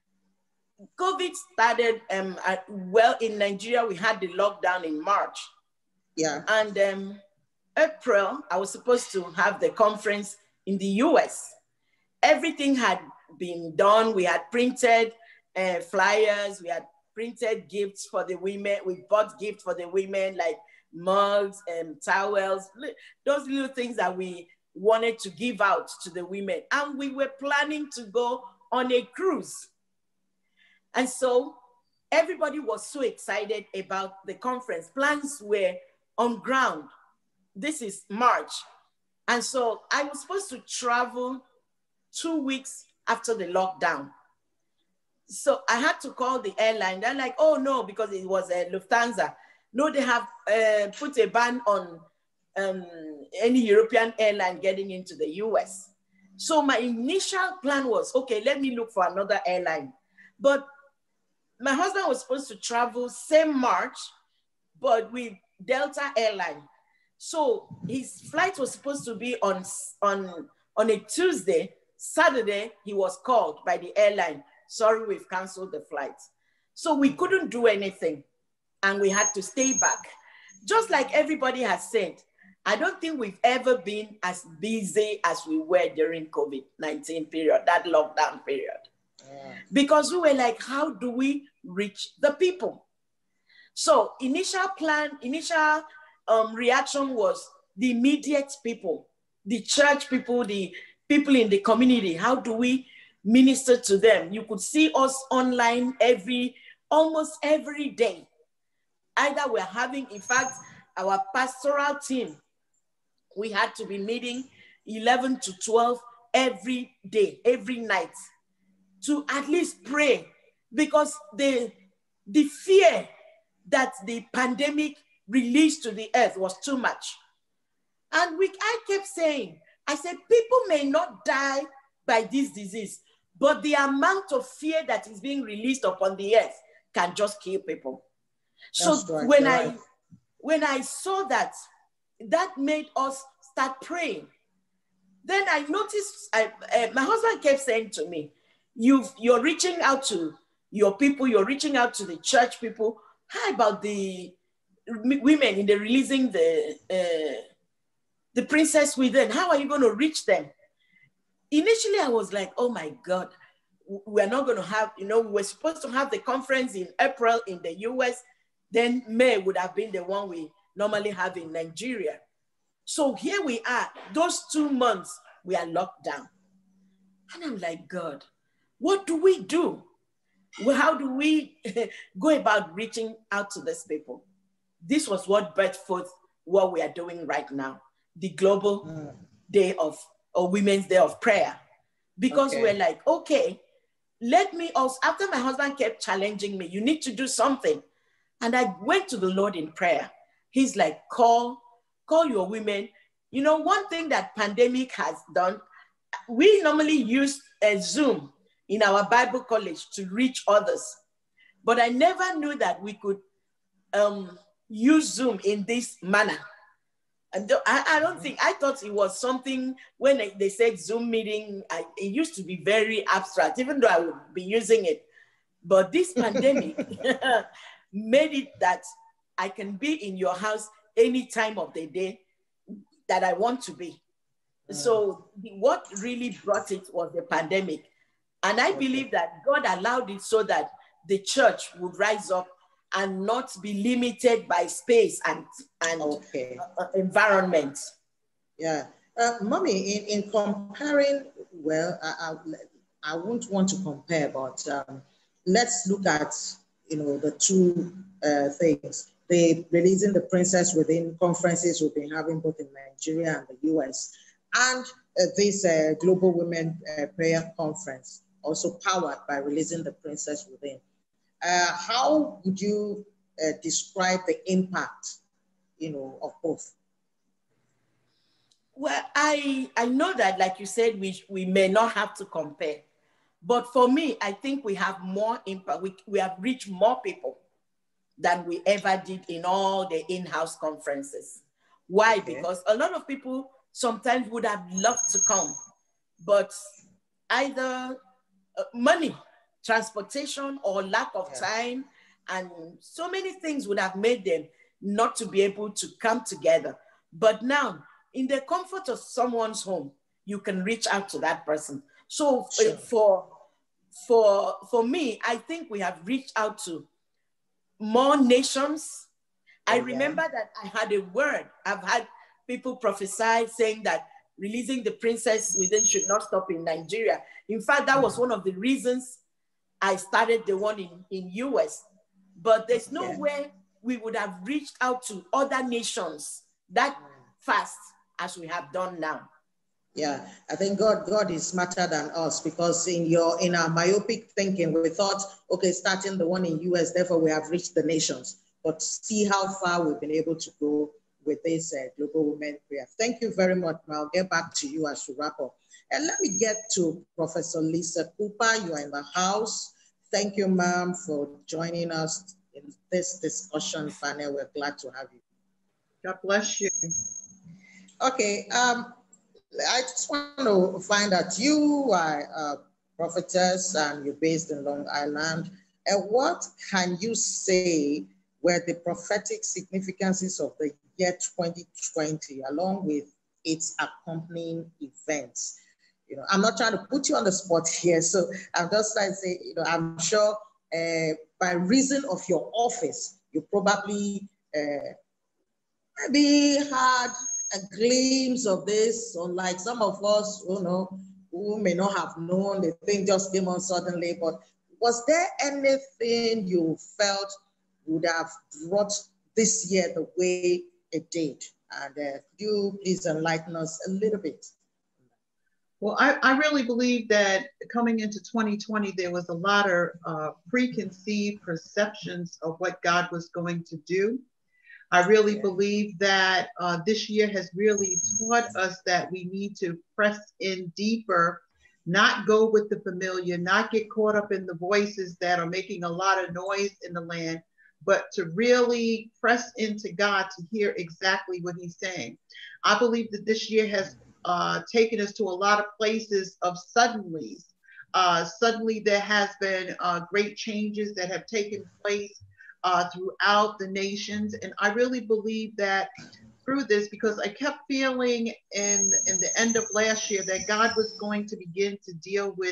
COVID started, um, at, well, in Nigeria, we had the lockdown in March. Yeah. And um, April, I was supposed to have the conference in the U S. Everything had been done. We had printed uh, flyers. We had printed gifts for the women. We bought gifts for the women, like mugs and towels, those little things that we wanted to give out to the women. And we were planning to go on a cruise. And so everybody was so excited about the conference. Plans were on ground. This is March. And so I was supposed to travel two weeks after the lockdown. So I had to call the airline. They're like, oh no, because it was a Lufthansa. No, they have uh, put a ban on um, any European airline getting into the U S. So my initial plan was, okay, let me look for another airline. But my husband was supposed to travel same March, but with Delta Airline. So his flight was supposed to be on, on, on a Tuesday. Saturday, he was called by the airline. Sorry, we've canceled the flight. So we couldn't do anything and we had to stay back. Just like everybody has said, I don't think we've ever been as busy as we were during COVID nineteen period, that lockdown period. Yeah. Because we were like, how do we reach the people? So initial plan, initial um, reaction was the immediate people, the church people, the people in the community. How do we minister to them? You could see us online every, almost every day. Either we're having, in fact, our pastoral team, we had to be meeting eleven to twelve every day, every night, to at least pray, because the, the fear that the pandemic released to the earth was too much. And we, I kept saying, I said, people may not die by this disease, but the amount of fear that is being released upon the earth can just kill people. That's so right, when I right. when I saw that, that made us start praying. Then I noticed, I, uh, my husband kept saying to me, You've, you're reaching out to your people, you're reaching out to the church people. How about the women in the releasing the, uh, the princess within? How are you going to reach them? Initially, I was like, oh my God, we're not going to have, you know, we're supposed to have the conference in April in the U S, then May would have been the one we normally have in Nigeria. So here we are, those two months, we are locked down. And I'm like, God, what do we do? Well, how do we go about reaching out to these people? This was what birthed forth what we are doing right now, the Global mm. Day of, or Women's Day of Prayer. Because okay. we're like, okay, let me also, after my husband kept challenging me, you need to do something. And I went to the Lord in prayer. He's like, call, call your women. You know, one thing that pandemic has done, we normally use a Zoom in our Bible college to reach others. But I never knew that we could um, use Zoom in this manner. And I, I don't think, I thought it was something, when they said Zoom meeting, I, it used to be very abstract, even though I would be using it. But this pandemic made it that I can be in your house any time of the day that I want to be. Mm. So the, what really brought it was the pandemic. And I okay. believe that God allowed it so that the church would rise up and not be limited by space and, and okay. uh, environment. Yeah. Uh, Mommy, in, in comparing, well, I, I, I wouldn't want to compare, but um, let's look at, you know, the two uh, things. The releasing the princess within conferences we've been having both in Nigeria and the U S, and uh, this uh, Global Women uh, Prayer Conference, also powered by releasing the princess within. Uh, how would you uh, describe the impact, you know, of both? Well, I, I know that, like you said, we, we may not have to compare. But for me, I think we have more impact. We, we have reached more people than we ever did in all the in-house conferences. Why? Okay. Because a lot of people sometimes would have loved to come, but either uh, money, transportation, or lack of yeah. time, and so many things would have made them not to be able to come together. But now, in the comfort of someone's home, you can reach out to that person. So sure. for, for, for me, I think we have reached out to more nations. Oh, I remember yeah. that I had a word. I've had people prophesy saying that releasing the princess within should not stop in Nigeria. In fact, that was one of the reasons I started the one in, in U S. But there's no yeah. way we would have reached out to other nations that fast as we have done now. Yeah, I think God, God is smarter than us, because in your in our myopic thinking, we thought, okay, starting the one in U S, therefore we have reached the nations. But see how far we've been able to go with this uh, Global Women Prayer. Thank you very much. I'll get back to you as we wrap up. And let me get to Professor Lisa Cooper. You are in the house. Thank you, ma'am, for joining us in this discussion panel. We're glad to have you. God bless you. Okay. Um, I just want to find out, you are a prophetess and you're based in Long Island. And what can you say were the prophetic significances of the year twenty twenty, along with its accompanying events? You know, I'm not trying to put you on the spot here, so I'm just trying to say, you know, I'm sure uh, by reason of your office, you probably uh, maybe had a glimpse of this, unlike some of us, you know, who may not have known, the thing just came on suddenly. But was there anything you felt would have brought this year the way it did? And uh, could you please enlighten us a little bit? Well, I, I really believe that coming into twenty twenty, there was a lot of uh, preconceived perceptions of what God was going to do. I really yeah. believe that uh, this year has really taught us that we need to press in deeper, not go with the familiar, not get caught up in the voices that are making a lot of noise in the land, but to really press into God to hear exactly what he's saying. I believe that this year has uh, taken us to a lot of places of suddenlies. Uh, suddenly there has been uh, great changes that have taken place Uh, throughout the nations. And I really believe that through this, because I kept feeling in, in the end of last year that God was going to begin to deal with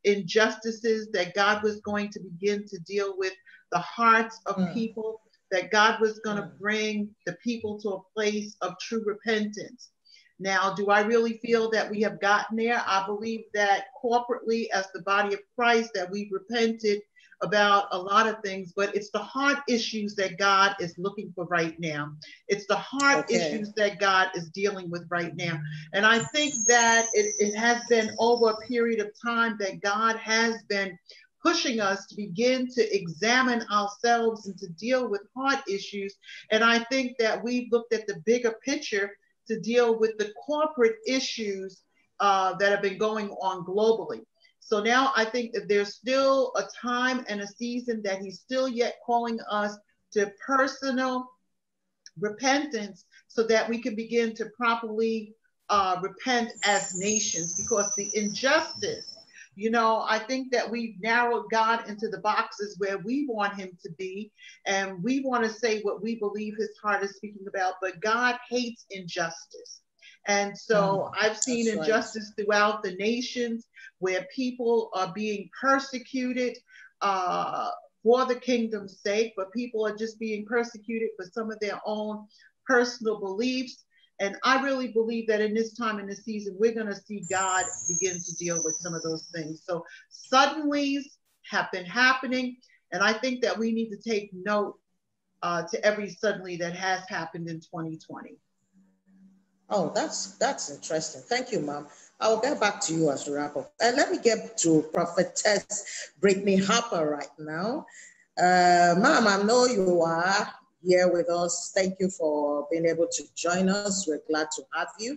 injustices, that God was going to begin to deal with the hearts of mm. people, that God was going to mm. bring the people to a place of true repentance. Now, do I really feel that we have gotten there? I believe that corporately, as the body of Christ, that we've repented about a lot of things, but it's the heart issues that God is looking for right now. It's the heart okay. issues that God is dealing with right now. And I think that it, it has been over a period of time that God has been pushing us to begin to examine ourselves and to deal with heart issues. And I think that we've looked at the bigger picture to deal with the corporate issues uh, that have been going on globally. So now I think that there's still a time and a season that he's still yet calling us to personal repentance so that we can begin to properly uh, repent as nations, because the injustice, you know, I think that we've narrowed God into the boxes where we want him to be, and we want to say what we believe his heart is speaking about, but God hates injustice. And so mm, I've seen injustice right. throughout the nations where people are being persecuted uh, for the kingdom's sake, but people are just being persecuted for some of their own personal beliefs. And I really believe that in this time in the season, we're going to see God begin to deal with some of those things. So suddenlies have been happening. And I think that we need to take note uh, to every suddenly that has happened in twenty twenty. Oh, that's that's interesting. Thank you, Mom. I'll get back to you as a wrap up. And let me get to Prophetess Brittany Harper right now. Uh, Mom, I know you are here with us. Thank you for being able to join us. We're glad to have you.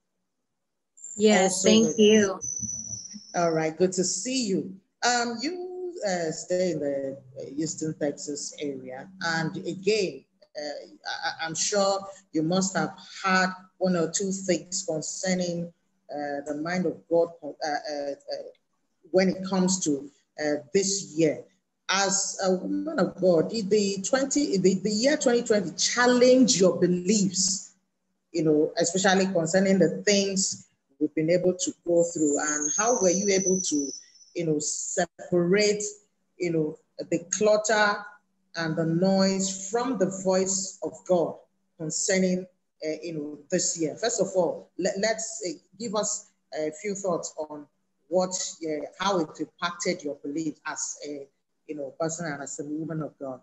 Yes, also, thank you. All right, good to see you. Um, you uh, stay in the Houston, Texas area. And again, uh, I, I'm sure you must have had one or two things concerning uh, the mind of God uh, uh, uh, when it comes to uh, this year. As a woman of God, did the twenty the, the year twenty twenty challenge your beliefs, you know, especially concerning the things we've been able to go through, and how were you able to, you know, separate, you know, the clutter and the noise from the voice of God concerning, uh, you know, this year? First of all, let, let's uh, give us a few thoughts on what, uh, how it impacted your belief as a, you know, person and as a woman of God.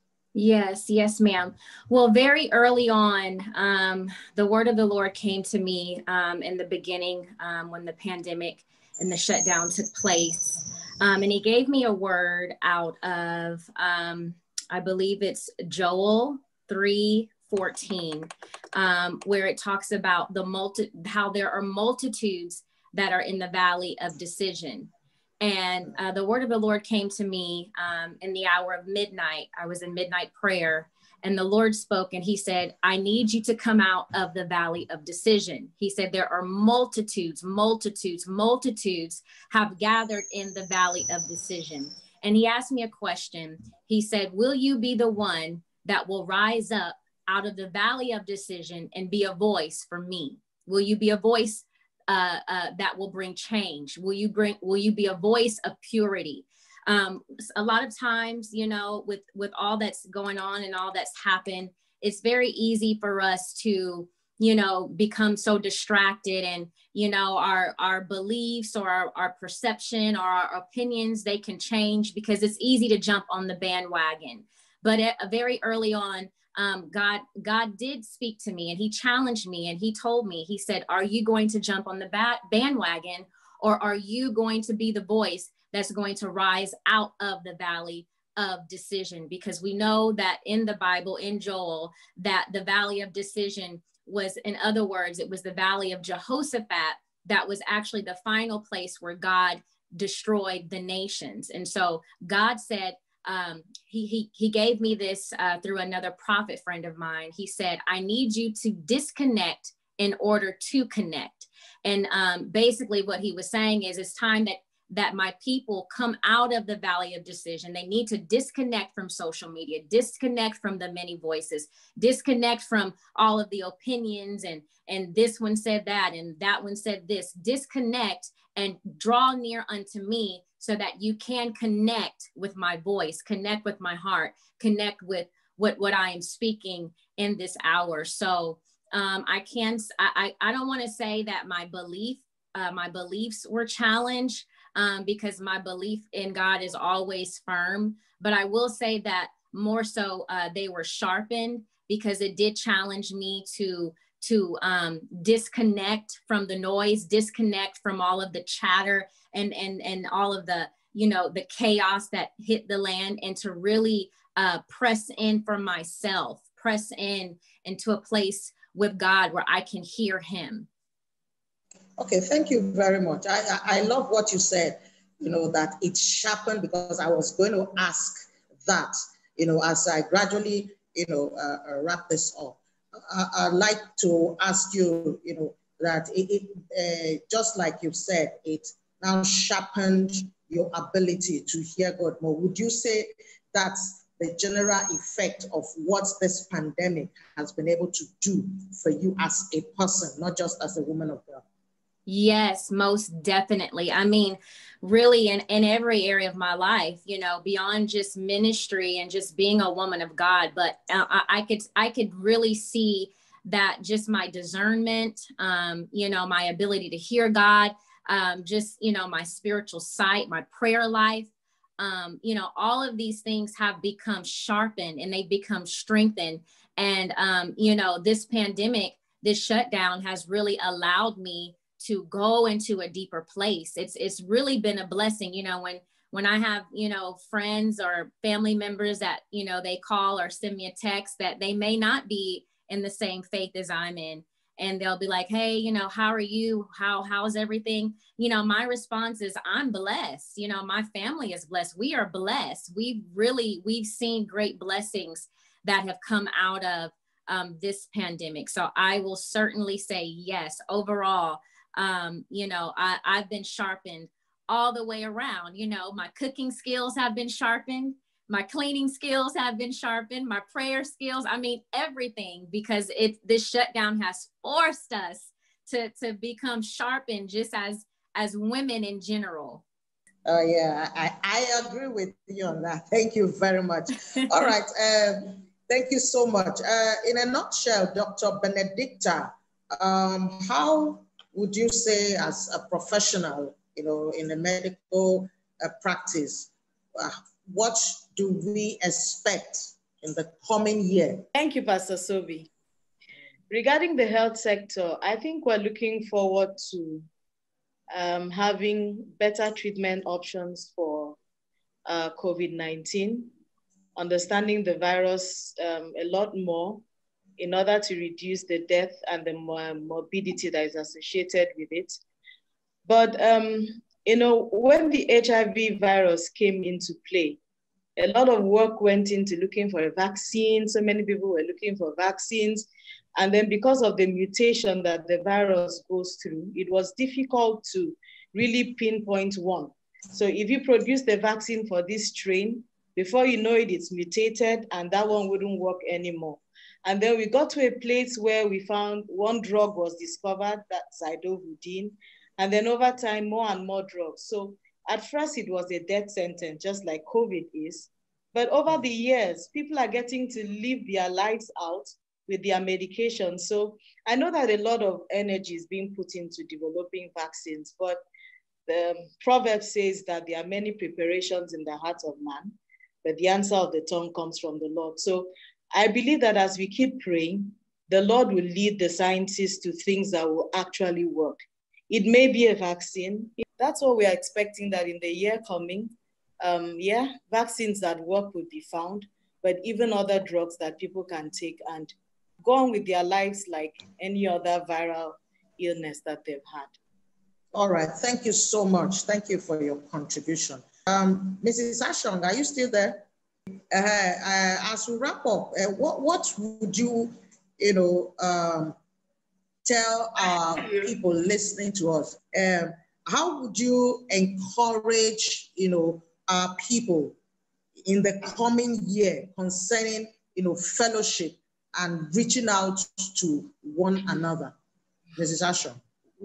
Yes, yes, ma'am. Well, very early on, um, the word of the Lord came to me um, in the beginning um, when the pandemic and the shutdown took place. Um, and he gave me a word out of, um, I believe it's Joel three fourteen, um, where it talks about the multi how there are multitudes that are in the valley of decision. And uh, the word of the Lord came to me um, in the hour of midnight. I was in midnight prayer, and the Lord spoke, and he said, I need you to come out of the valley of decision. He said, there are multitudes, multitudes, multitudes have gathered in the valley of decision. And he asked me a question. He said, will you be the one that will rise up out of the valley of decision and be a voice for me? Will you be a voice Uh, uh, that will bring change? Will you bring, will you be a voice of purity? Um, a lot of times, you know, with, with all that's going on and all that's happened, it's very easy for us to, you know, become so distracted, and, you know, our, our beliefs or our, our perception or our opinions, they can change because it's easy to jump on the bandwagon. But at, uh, very early on, Um, God, God did speak to me, and he challenged me, and he told me, he said, are you going to jump on the ba- bandwagon, or are you going to be the voice that's going to rise out of the valley of decision? Because we know that in the Bible, in Joel, that the valley of decision was, in other words, it was the valley of Jehoshaphat that was actually the final place where God destroyed the nations. And so God said, Um, he, he, he gave me this uh, through another prophet friend of mine. He said, I need you to disconnect in order to connect. And um, basically what he was saying is it's time that, that my people come out of the valley of decision. They need to disconnect from social media, disconnect from the many voices, disconnect from all of the opinions, and, and this one said that, and that one said this. Disconnect and draw near unto me so that you can connect with my voice, connect with my heart, connect with what, what I am speaking in this hour. So um, I can, I, I don't want to say that my belief, uh, my beliefs were challenged um, because my belief in God is always firm. But I will say that more so uh, they were sharpened because it did challenge me to to um, disconnect from the noise, disconnect from all of the chatter and, and, and all of the, you know, the chaos that hit the land, and to really uh, press in for myself, press in into a place with God where I can hear him. Okay, thank you very much. I, I, I love what you said, you know, that it's sharpened, because I was going to ask that, you know, as I gradually, you know, uh, uh, wrap this up. I, I'd like to ask you, you know, that it, it uh, just like you said, it now sharpened your ability to hear God more. Would you say that's the general effect of what this pandemic has been able to do for you as a person, not just as a woman of God? Yes, most definitely. I mean, really in, in every area of my life, you know, beyond just ministry and just being a woman of God, but I, I could, I could really see that just my discernment, um, you know, my ability to hear God, um, just, you know, my spiritual sight, my prayer life, um, you know, all of these things have become sharpened and they've become strengthened. And, um, you know, this pandemic, this shutdown has really allowed me to go into a deeper place. It's it's really been a blessing, you know, when when I have, you know, friends or family members that, you know, they call or send me a text that they may not be in the same faith as I'm in, and they'll be like, hey, you know, how are you? How how's everything? You know, my response is, I'm blessed. You know, my family is blessed. We are blessed. We've really, we've seen great blessings that have come out of um, this pandemic. So I will certainly say yes, overall, Um, you know, I, I've been sharpened all the way around. You know, my cooking skills have been sharpened. My cleaning skills have been sharpened. My prayer skills. I mean, everything, because it this shutdown has forced us to, to become sharpened just as, as women in general. Oh, uh, yeah, I, I agree with you on that. Thank you very much. All right. Um, thank you so much. Uh, in a nutshell, Doctor Benedicta, um, how would you say, as a professional, you know, in the medical uh, practice, uh, what do we expect in the coming year? Thank you, Pastor Sobi. Regarding the health sector, I think we're looking forward to um, having better treatment options for uh, COVID nineteen, understanding the virus um, a lot more, in order to reduce the death and the morbidity that is associated with it. But, um, you know, when the H I V virus came into play, a lot of work went into looking for a vaccine. So many people were looking for vaccines. And then because of the mutation that the virus goes through, it was difficult to really pinpoint one. So if you produce the vaccine for this strain, before you know it, it's mutated and that one wouldn't work anymore. And then we got to a place where we found one drug was discovered, that's zidovudine. And then over time, more and more drugs. So at first it was a death sentence, just like COVID is. But over the years, people are getting to live their lives out with their medication. So I know that a lot of energy is being put into developing vaccines, but the proverb says that there are many preparations in the heart of man, but the answer of the tongue comes from the Lord. So I believe that as we keep praying, the Lord will lead the scientists to things that will actually work. It may be a vaccine. That's what we are expecting, that in the year coming, um, yeah, vaccines that work will be found, but even other drugs that people can take and go on with their lives like any other viral illness that they've had. All right, thank you so much. Thank you for your contribution. Um, Missus Ashong, are you still there? Uh, uh, as we wrap up, uh, what, what would you, you know, um, tell our people listening to us? Um, how would you encourage, you know, our people in the coming year concerning, you know, fellowship and reaching out to one another? Missus Ashong.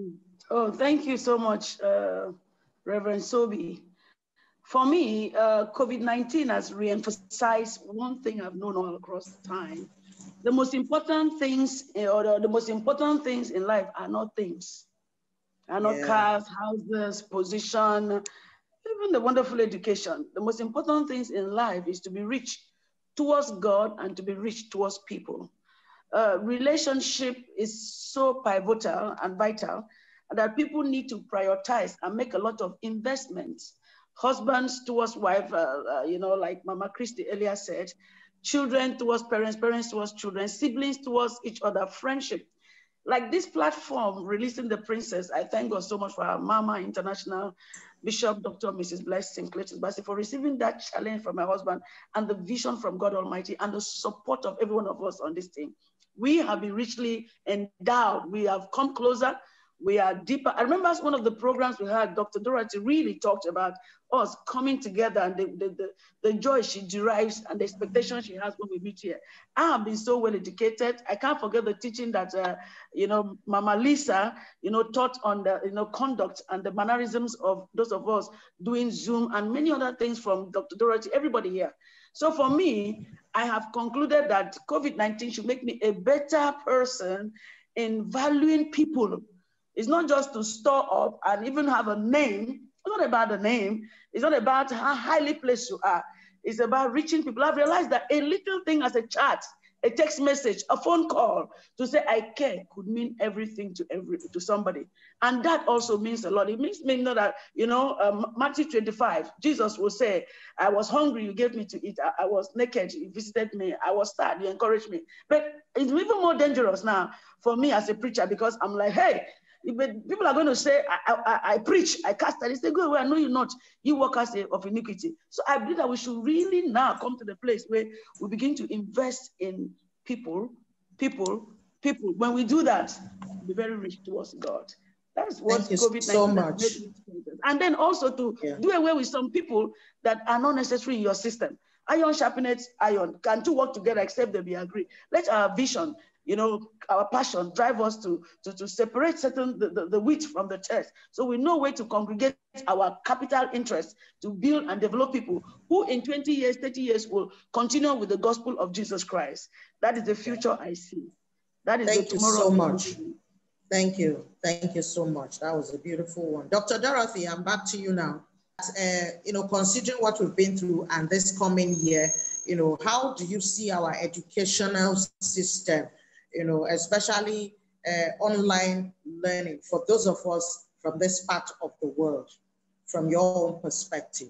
Oh, thank you so much, uh, Reverend Sobi. For me, uh, COVID nineteen has re-emphasized one thing I've known all across time. The most important things, or the, the most important things in life are not things. Are not Yeah. cars, houses, position, even the wonderful education. The most important things in life is to be rich towards God and to be rich towards people. Uh, relationship is so pivotal and vital that people need to prioritize and make a lot of investments. Husbands towards wife, uh, uh, you know, like Mama Christy earlier said, children towards parents, parents towards children, siblings towards each other, friendship. Like this platform, Releasing the Princess, I thank God so much for our Mama International Bishop, Doctor Missus Blessing Clayton Bassey, for receiving that challenge from my husband and the vision from God Almighty and the support of every one of us on this thing. We have been richly endowed. We have come closer. We are deeper. I remember one of the programs we had, Doctor Dorothy really talked about us coming together and the, the, the, the joy she derives and the expectation she has when we meet here. I have been so well educated. I can't forget the teaching that, uh, you know, Mama Lisa, you know, taught on the, you know, conduct and the mannerisms of those of us doing Zoom and many other things from Doctor Dorothy, everybody here. So for me, I have concluded that COVID nineteen should make me a better person in valuing people. It's not just to store up and even have a name. It's not about the name. It's not about how highly placed you are. It's about reaching people. I've realized that a little thing as a chat, a text message, a phone call to say I care could mean everything to every to somebody. And that also means a lot. It means me know that, you know, um, Matthew twenty-five, Jesus will say, I was hungry, you gave me to eat. I, I was naked, you visited me. I was sad, you encouraged me. But it's even more dangerous now for me as a preacher because I'm like, hey, but people are going to say, I, I, I preach, I cast out. They say, go away, I know you not. You workers of iniquity. So I believe that we should really now come to the place where we begin to invest in people, people, people. When we do that, we'll be very rich towards God. That's what COVID nineteen so much. And then also to yeah. do away with some people that are not necessary in your system. Iron sharpens iron. Can two work together except they be agree? Let our vision, you know, our passion drive us to, to, to separate certain the, the, the wheat from the chaff. So we know where to congregate our capital interest to build and develop people who in twenty years, thirty years will continue with the gospel of Jesus Christ. That is the future I see. That is Thank the you tomorrow. so much. Thank you. Thank you so much. That was a beautiful one. Doctor Dorothy, I'm back to you now. Uh, you know, considering what we've been through and this coming year, you know, how do you see our educational system, you know, especially uh, online learning for those of us from this part of the world, from your own perspective?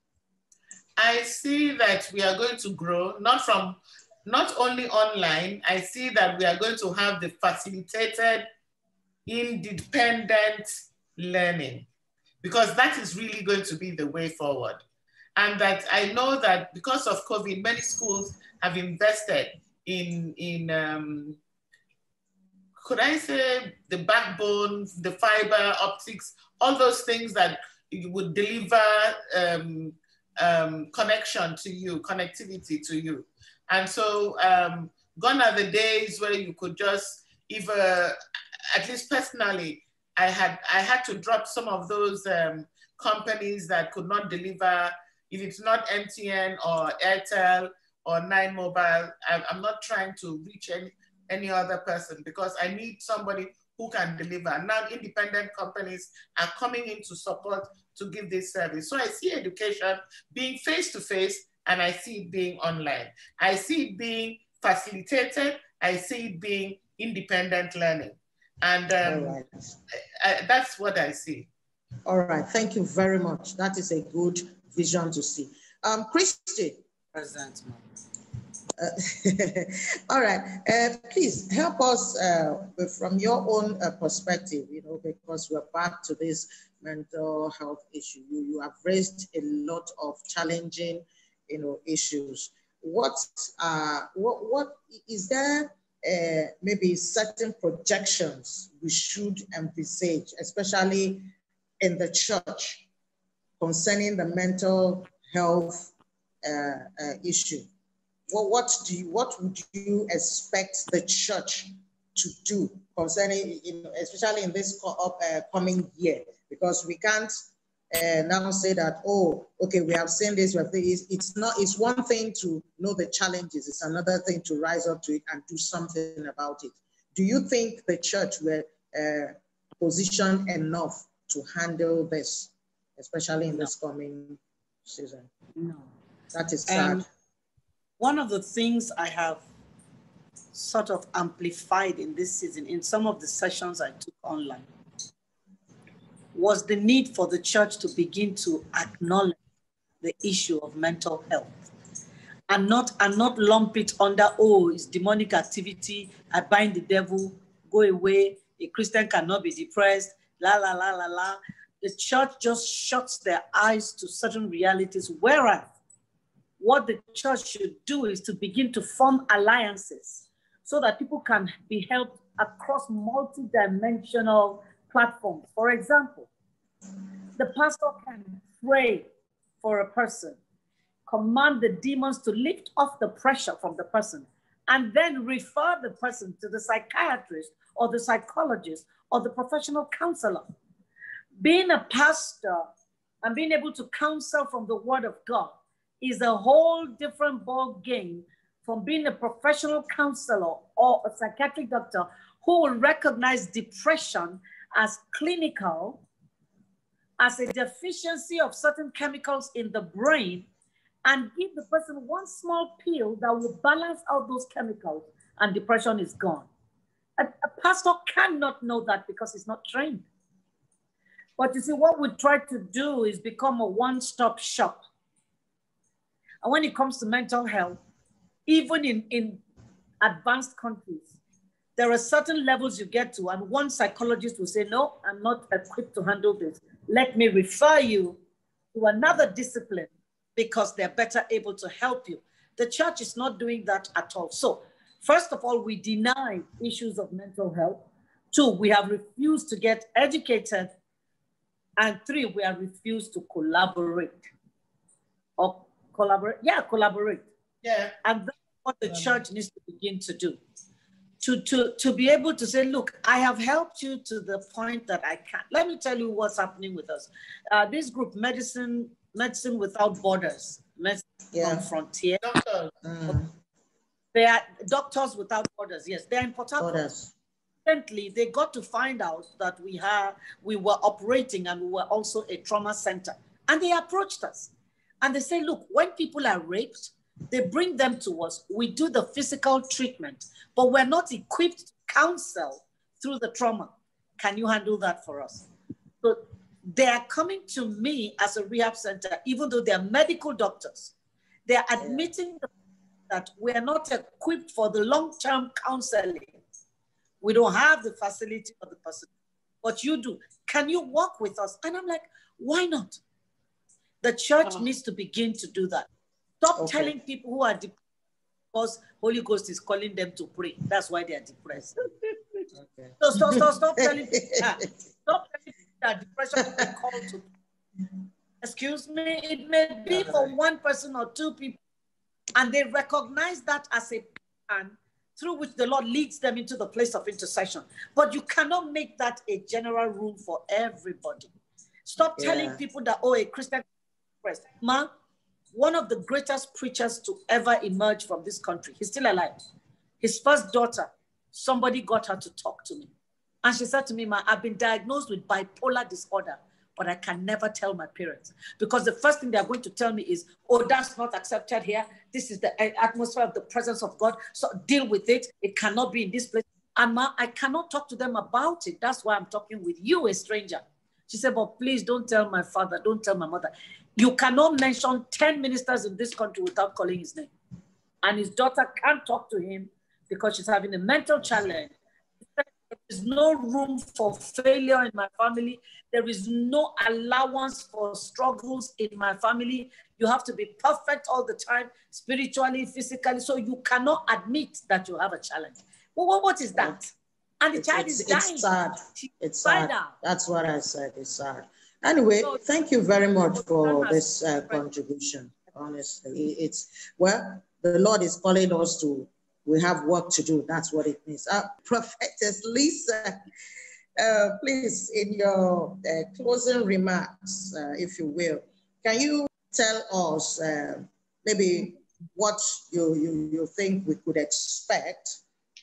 I see that we are going to grow, not from, not only online, I see that we are going to have the facilitated, independent learning, because that is really going to be the way forward. And that I know that because of COVID, many schools have invested in, in um, could I say the backbone, the fiber optics, all those things that would deliver um, um, connection to you, connectivity to you. And so um, gone are the days where you could just, if, uh, at least personally, I had, I had to drop some of those um, companies that could not deliver, if it's not M T N or Airtel or Nine Mobile, I, I'm not trying to reach any, any other person because I need somebody who can deliver. Now independent companies are coming in to support to give this service. So I see education being face-to-face and I see it being online. I see it being facilitated. I see it being independent learning. And um, All right. I, I, that's what I see. All right, thank you very much. That is a good vision to see. Um, Christy. Present. Uh, all right, uh, please help us uh, from your own uh, perspective, you know, because we're back to this mental health issue. You, you have raised a lot of challenging, you know, issues. What, uh, what, what is there uh, maybe certain projections we should envisage, especially in the church, concerning the mental health uh, uh, issue? What, what do you, what would you expect the church to do concerning, you know, especially in this co up, uh, coming year, because we can't uh, now say that, oh, okay, we have seen this, we have this. It's not, it's one thing to know the challenges, it's another thing to rise up to it and do something about it. Do you think the church were uh, positioned enough to handle this, especially in no. this coming season? No. That is sad. Um, one of the things I have sort of amplified in this season, in some of the sessions I took online, was the need for the church to begin to acknowledge the issue of mental health and not, and not lump it under, oh, it's demonic activity, I bind the devil, go away, a Christian cannot be depressed, la, la, la, la, la. The church just shuts their eyes to certain realities, whereas what the church should do is to begin to form alliances so that people can be helped across multi-dimensional platforms. For example, the pastor can pray for a person, command the demons to lift off the pressure from the person, and then refer the person to the psychiatrist or the psychologist or the professional counselor. Being a pastor and being able to counsel from the word of God is a whole different ball game from being a professional counselor or a psychiatric doctor who will recognize depression as clinical, as a deficiency of certain chemicals in the brain, and give the person one small pill that will balance out those chemicals, and depression is gone. A, a pastor cannot know that because he's not trained. But you see, what we try to do is become a one-stop shop. And when it comes to mental health, even in, in advanced countries, there are certain levels you get to, and one psychologist will say, no, I'm not equipped to handle this. Let me refer you to another discipline because they're better able to help you. The church is not doing that at all. So first of all, we deny issues of mental health. Two, we have refused to get educated. And three, we have refused to collaborate. Or collaborate, yeah, collaborate. Yeah. And that's what the church needs to begin to do. To, to, to be able to say, look, I have helped you to the point that I can't. Let me tell you what's happening with us. Uh, this group, Medicine Medicine Without Borders, Medicine yeah. on Frontier. Doctors. Mm. They are Doctors Without Borders, yes. They're in Port Harcourt. Recently, they got to find out that we, have, we were operating and we were also a trauma center. And they approached us. And they say, look, when people are raped, they bring them to us. We do the physical treatment, but we're not equipped to counsel through the trauma. Can you handle that for us? So they are coming to me as a rehab center, even though they're medical doctors. They're admitting that we're not equipped for the long-term counseling. We don't have the facility for the person, but you do. Can you work with us? And I'm like, why not? The church uh-huh. needs to begin to do that. Stop okay. telling people who are depressed because Holy Ghost is calling them to pray. That's why they are depressed. Okay. So stop, stop, stop telling people that. Stop telling people that depression is called to pray. Excuse me, it may be for one person or two people, and they recognize that as a plan through which the Lord leads them into the place of intercession. But you cannot make that a general rule for everybody. Stop yeah. telling people that, oh, a Christian depressed. Ma, one of the greatest preachers to ever emerge from this country, he's still alive. His first daughter, somebody got her to talk to me. And she said to me, Ma, I've been diagnosed with bipolar disorder, but I can never tell my parents. Because the first thing they're going to tell me is, oh, that's not accepted here. This is the atmosphere of the presence of God. So deal with it. It cannot be in this place. And Ma, I cannot talk to them about it. That's why I'm talking with you, a stranger. She said, but please don't tell my father, don't tell my mother. You cannot mention ten ministers in this country without calling his name. And his daughter can't talk to him because she's having a mental challenge. There is no room for failure in my family. There is no allowance for struggles in my family. You have to be perfect all the time, spiritually, physically, so you cannot admit that you have a challenge. Well, what is that? And the it's, child it's, is dying. It's sad. She it's sad. Out. That's what I said. It's sad. Anyway, so, thank you very much for this uh, contribution. Honestly, it's, well, the Lord is calling us to we have work to do. That's what it means. Uh, Prophetess Lisa, uh, please, in your uh, closing remarks, uh, if you will, can you tell us uh, maybe what you, you, you think we could expect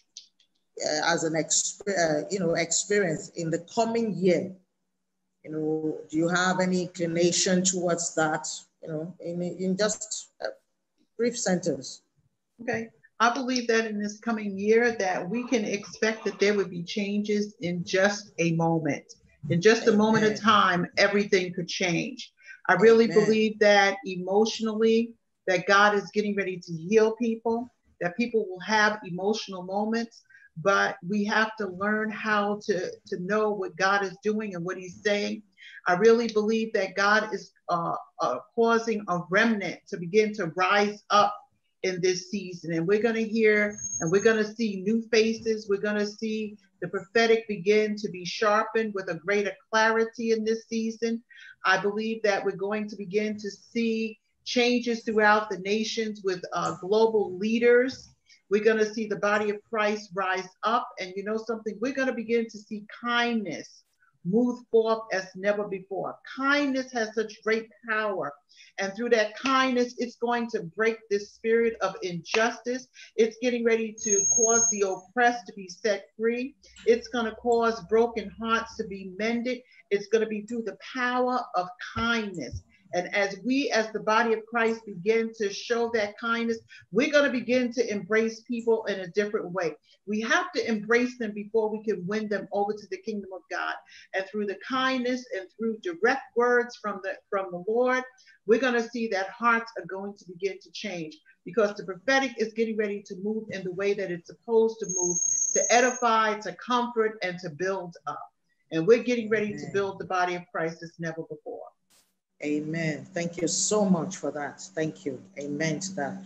uh, as an exp uh, you know, experience in the coming year? You know, do you have any inclination towards that, you know, in, in just a brief sentence? Okay. I believe that in this coming year that we can expect that there would be changes in just a moment. In just a Amen. Moment of time, everything could change. I really Amen. Believe that emotionally, that God is getting ready to heal people, that people will have emotional moments, but we have to learn how to, to know what God is doing and what he's saying. I really believe that God is uh, uh, causing a remnant to begin to rise up in this season. And we're going to hear and we're going to see new faces. We're going to see the prophetic begin to be sharpened with a greater clarity in this season. I believe that we're going to begin to see changes throughout the nations with uh, global leaders. We're going to see the body of Christ rise up. And you know something? We're going to begin to see kindness move forth as never before. Kindness has such great power. And through that kindness, it's going to break this spirit of injustice. It's getting ready to cause the oppressed to be set free. It's going to cause broken hearts to be mended. It's going to be through the power of kindness. And as we, as the body of Christ, begin to show that kindness, we're going to begin to embrace people in a different way. We have to embrace them before we can win them over to the kingdom of God. And through the kindness and through direct words from the, from the Lord, we're going to see that hearts are going to begin to change, because the prophetic is getting ready to move in the way that it's supposed to move, to edify, to comfort, and to build up. And we're getting ready Amen. To build the body of Christ as never before. Amen. Thank you so much for that. Thank you. Amen to that.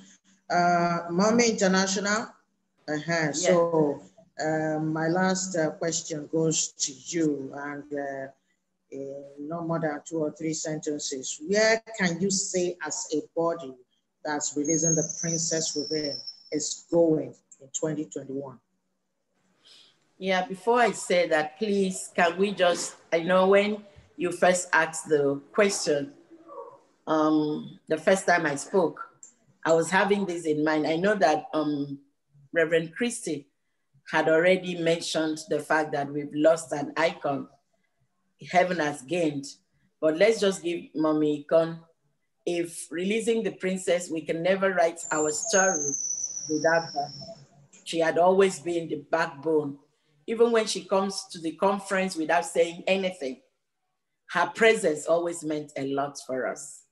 Uh, Mommy International. Uh-huh. Yeah. So uh, my last uh, question goes to you, and uh, in no more than two or three sentences. Where can you say as a body that's releasing the princess within is going in twenty twenty-one? Yeah, before I say that, please, can we just, I know when you first asked the question, um, the first time I spoke, I was having this in mind. I know that um, Reverend Christy had already mentioned the fact that we've lost an icon. Heaven has gained. But let's just give Mommy Icon. If releasing the princess, we can never write our story without her. She had always been the backbone. Even when she comes to the conference without saying anything, her presence always meant a lot for us.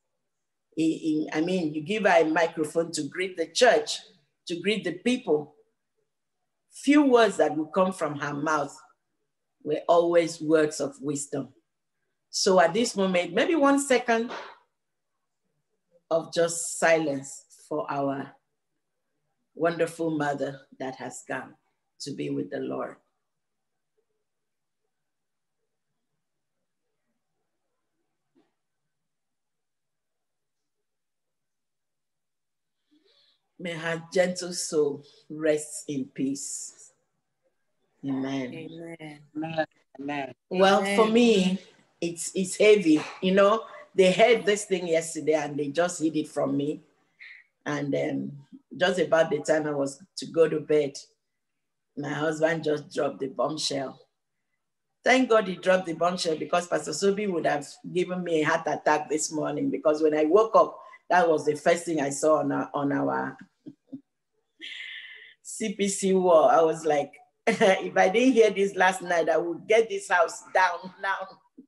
I mean, you give her a microphone to greet the church, to greet the people. Few words that would come from her mouth were always words of wisdom. So at this moment, maybe one second of just silence for our wonderful mother that has gone to be with the Lord. May her gentle soul rest in peace. Amen. Amen. Amen. Amen. Well, Amen. for me, it's, it's heavy. You know, they heard this thing yesterday and they just hid it from me. And um, just about the time I was to go to bed, my husband just dropped the bombshell. Thank God he dropped the bombshell, because Pastor Sobi would have given me a heart attack this morning, because when I woke up, that was the first thing I saw on our, on our C P C wall. I was like, if I didn't hear this last night, I would get this house down now.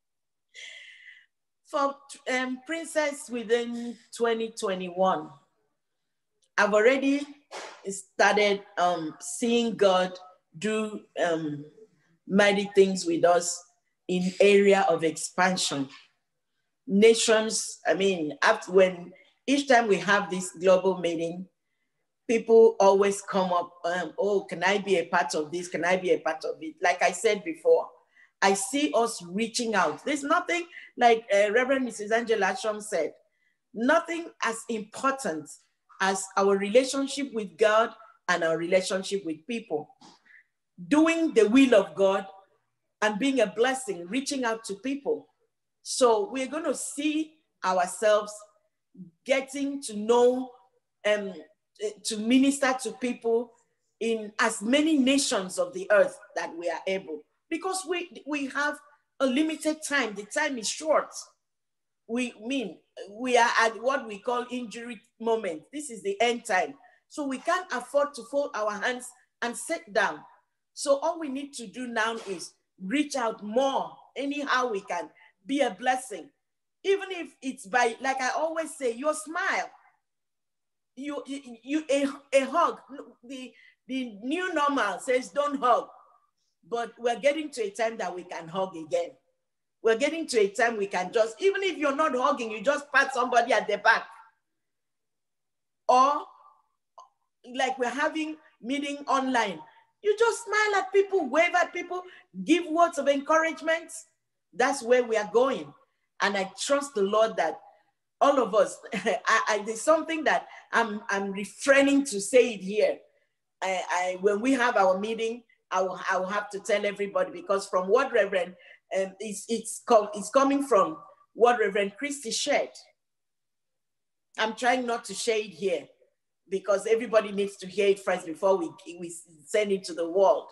For um, Princess within twenty twenty-one, I've already started um, seeing God do um, mighty things with us in area of expansion. Nations, I mean, after when each time we have this global meeting, people always come up, um, oh, can I be a part of this? Can I be a part of it? Like I said before, I see us reaching out. There's nothing, like uh, Reverend Missus Angela Ashram said, nothing as important as our relationship with God and our relationship with people. Doing the will of God and being a blessing, reaching out to people. So we're going to see ourselves getting to know and um, to minister to people in as many nations of the earth that we are able. Because we, we have a limited time. The time is short. We mean we are at what we call injury moment. This is the end time. So we can't afford to fold our hands and sit down. So all we need to do now is reach out more, anyhow we can, be a blessing. Even if it's by, like I always say, your smile, you, you, you a, a hug. The, the new normal says don't hug, but we're getting to a time that we can hug again. We're getting to a time we can just, even if you're not hugging, you just pat somebody at the back. Or like we're having meeting online, you just smile at people, wave at people, give words of encouragement. That's where we are going. And I trust the Lord that all of us, I, I, there's something that I'm, I'm refraining to say it here. I, I, when we have our meeting, I will, I will have to tell everybody, because from what Reverend, um, it's, it's, com it's coming from what Reverend Christy shared. I'm trying not to share it here, because everybody needs to hear it first before we, we send it to the world.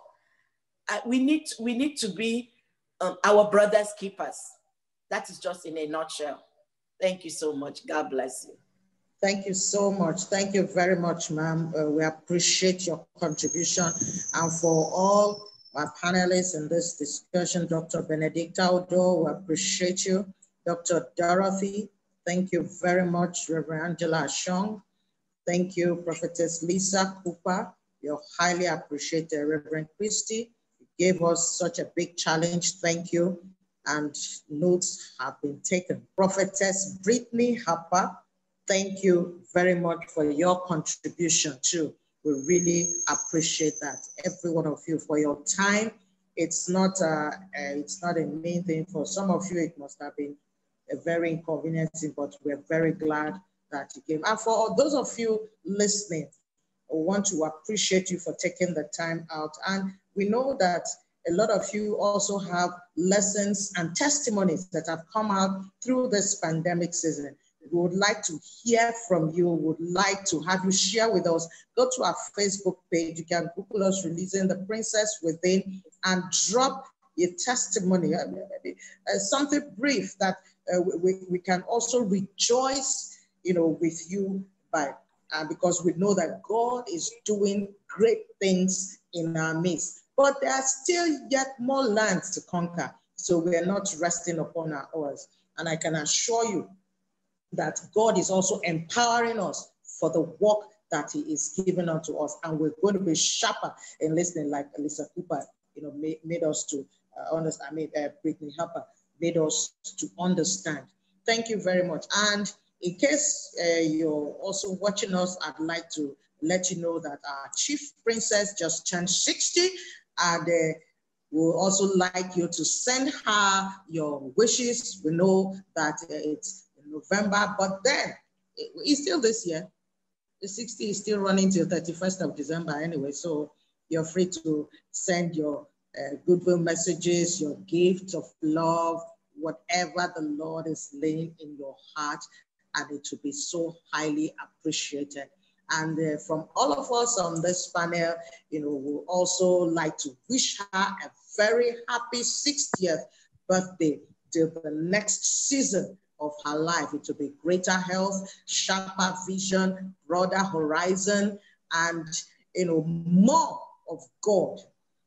Uh, we, need, we need to be um, our brother's keepers. That is just in a nutshell. Thank you so much. God bless you. Thank you so much. Thank you very much, ma'am. Uh, we appreciate your contribution. And for all my panelists in this discussion, Doctor Benedicta Odo, we appreciate you. Doctor Dorothy, thank you very much. Reverend Angela Ashong, thank you. Prophetess Lisa Cooper, you're highly appreciated. Reverend Christy, you gave us such a big challenge. Thank you. And notes have been taken. Prophetess Brittany Harper, thank you very much for your contribution too. We really appreciate that. Every one of you for your time. It's not a, it's not a main thing. For some of you, it must have been a very inconvenient thing, but we're very glad that you came. And for those of you listening, I want to appreciate you for taking the time out. And we know that a lot of you also have lessons and testimonies that have come out through this pandemic season. We would like to hear from you, would like to have you share with us. Go to our Facebook page. You can Google us, Releasing the Princess Within, and drop your testimony, uh, something brief that uh, we, we can also rejoice, you know, with you by, uh, because we know that God is doing great things in our midst. But there are still yet more lands to conquer. So we are not resting upon our oars. And I can assure you that God is also empowering us for the work that he is giving unto us. And we're going to be sharper in listening, like Lisa Cooper, you know, made, made us to uh, understand, I mean, uh, Brittany Harper made us to understand. Thank you very much. And in case uh, you're also watching us, I'd like to let you know that our chief princess just turned sixty. And uh, we'll also like you to send her your wishes. We know that uh, it's in November, but then it, it's still this year. The sixty is still running till thirty-first of December anyway. So you're free to send your uh, goodwill messages, your gifts of love, whatever the Lord is laying in your heart, and it will be so highly appreciated. And uh, from all of us on this panel, you know, we'll also like to wish her a very happy sixtieth birthday till the next season of her life. It will be greater health, sharper vision, broader horizon, and, you know, more of God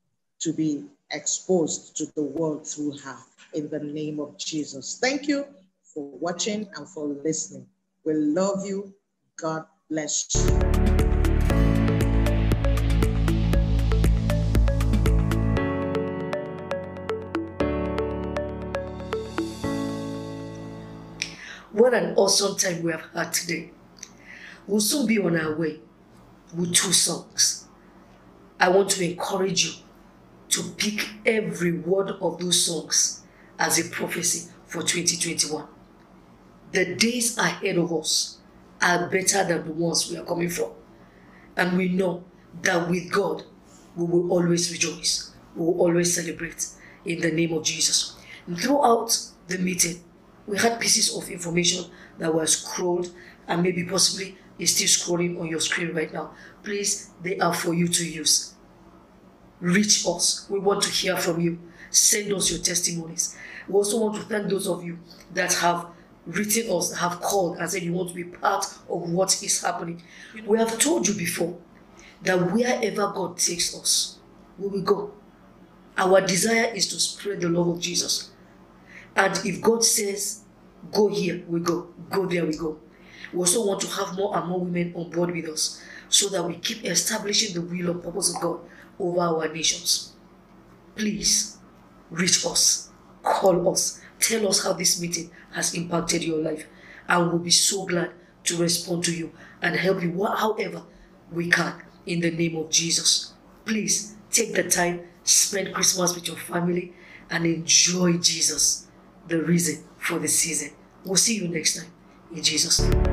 to be exposed to the world through her, in the name of Jesus. Thank you for watching and for listening. We love you. God bless you. What an awesome time we have had today. We'll soon be on our way with two songs. I want to encourage you to pick every word of those songs as a prophecy for twenty twenty-one. The days ahead of us are better than the ones we are coming from. And we know that with God, we will always rejoice. We will always celebrate in the name of Jesus. And throughout the meeting, we had pieces of information that were scrolled and maybe possibly is still scrolling on your screen right now. Please, they are for you to use. Reach us. We want to hear from you. Send us your testimonies. We also want to thank those of you that have written us, have called and said you want to be part of what is happening. We have told you before that wherever God takes us, we will go. Our desire is to spread the love of Jesus. And if God says, go here, we go. Go there, we go. We also want to have more and more women on board with us so that we keep establishing the will and purpose of God over our nations. Please, reach us, call us, tell us how this meeting has impacted your life. And we'll be so glad to respond to you and help you however we can in the name of Jesus. Please, take the time, spend Christmas with your family and enjoy Jesus, the reason for the season. We'll see you next time in Jesus' name.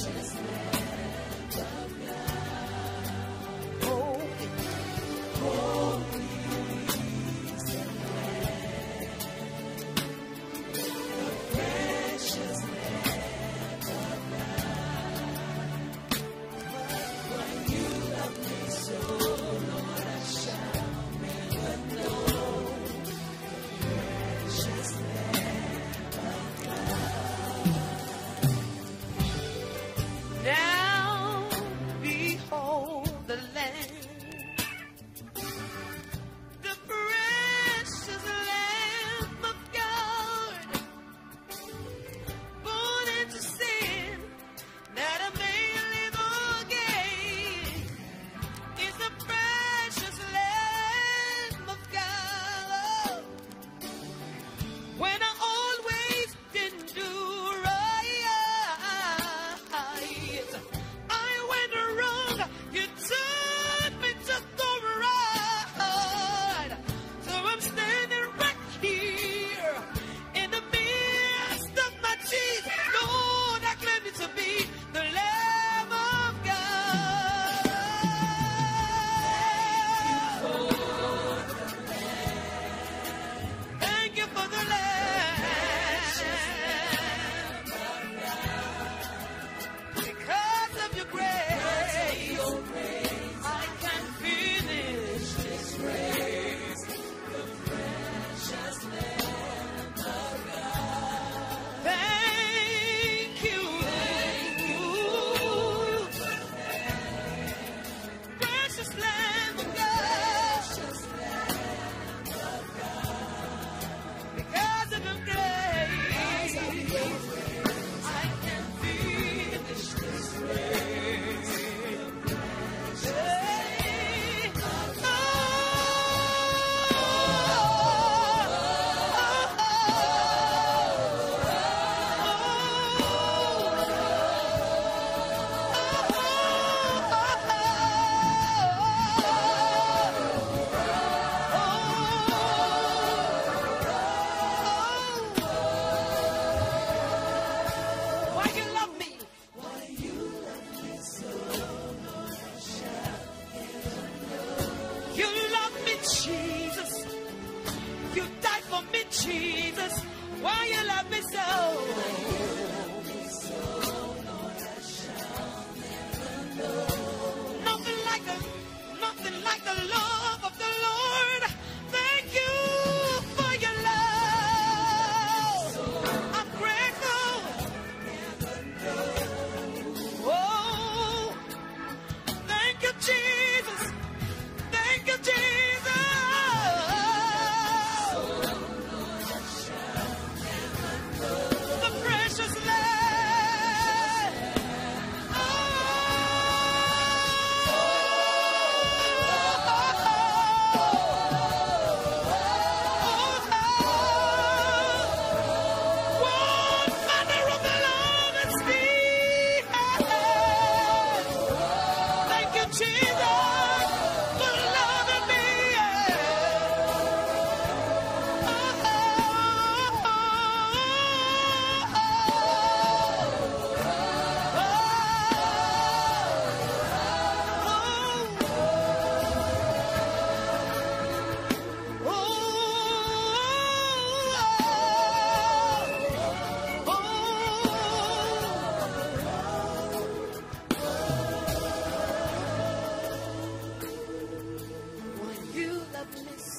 Oh,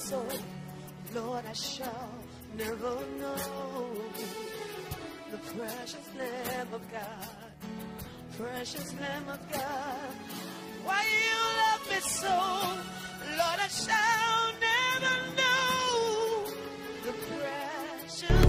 soul. Lord, I shall never know the precious Lamb of God, precious Lamb of God. Why you love me so, Lord, I shall never know the precious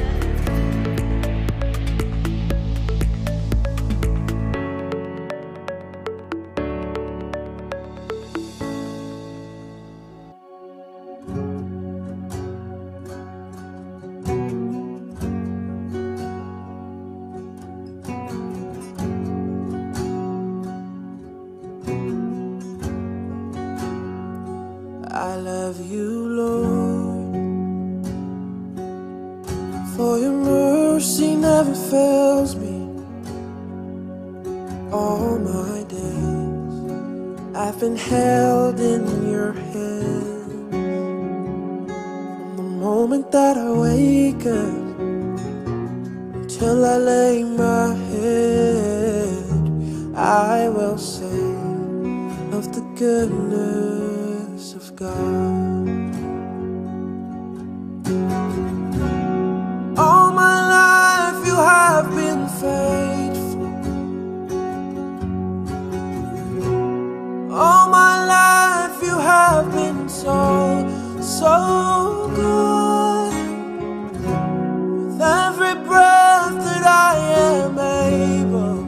I love you, Lord, for your mercy never fails me. All my days I've been held in your hand. From the moment that I wake up till I lay my head, I will sing of the goodness of God. All my life you have been faithful. All my life you have been so, so good. With every breath that I am able,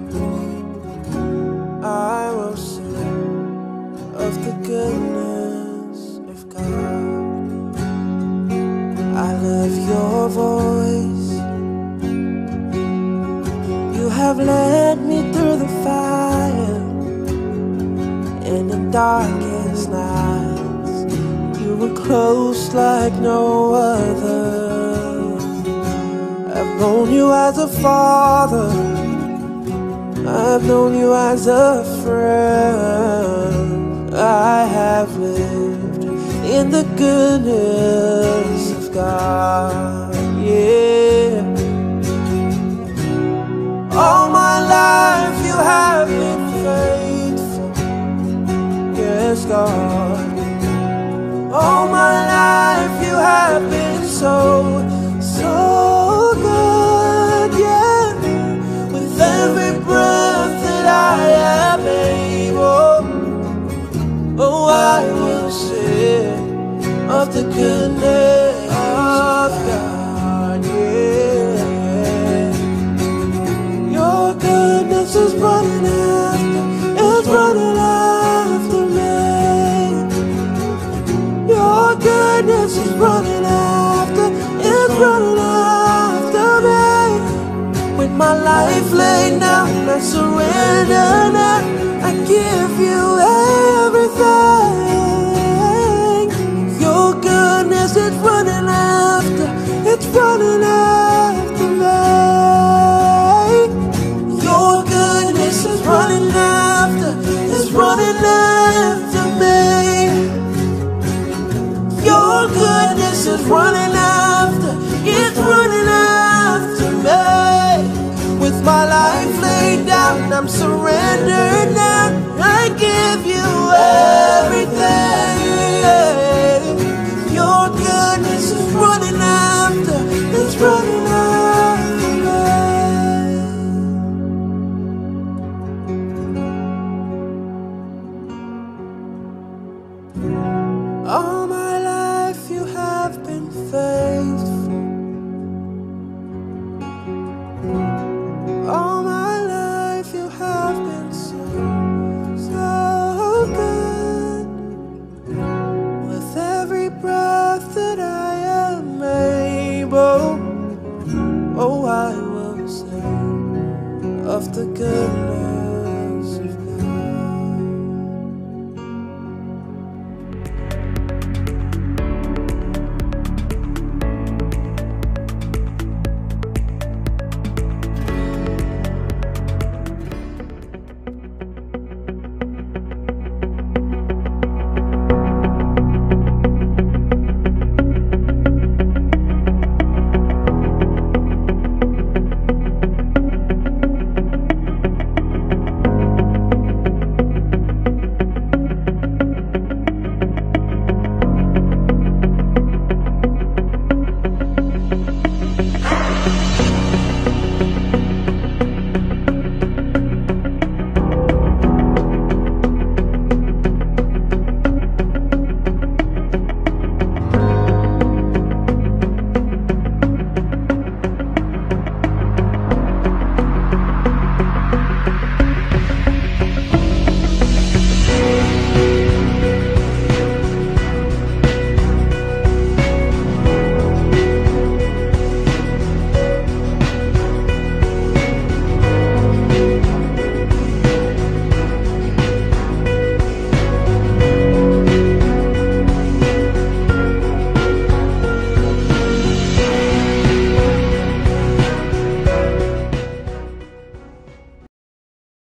I will sing of the goodness of God. I love your voice. You have led me through the fire in the darkest nights. You were close like no other. I've known you as a father, I've known you as a friend. I have lived in the goodness of God, yeah. All my life you have been faithful, yes, God. All my life you have been so, so good, yeah. With every breath that I am able, oh, I will sing of the goodness of God, yeah. Your goodness is running after, it's running after me. Your goodness is running after, it's running after me. With my life laid down, I surrender now. I give you everything. Your goodness is running after, it's running after me. Your goodness is running after, it's running after me. Your goodness is running after, it's running after me. With my life laid down, I'm surrendering.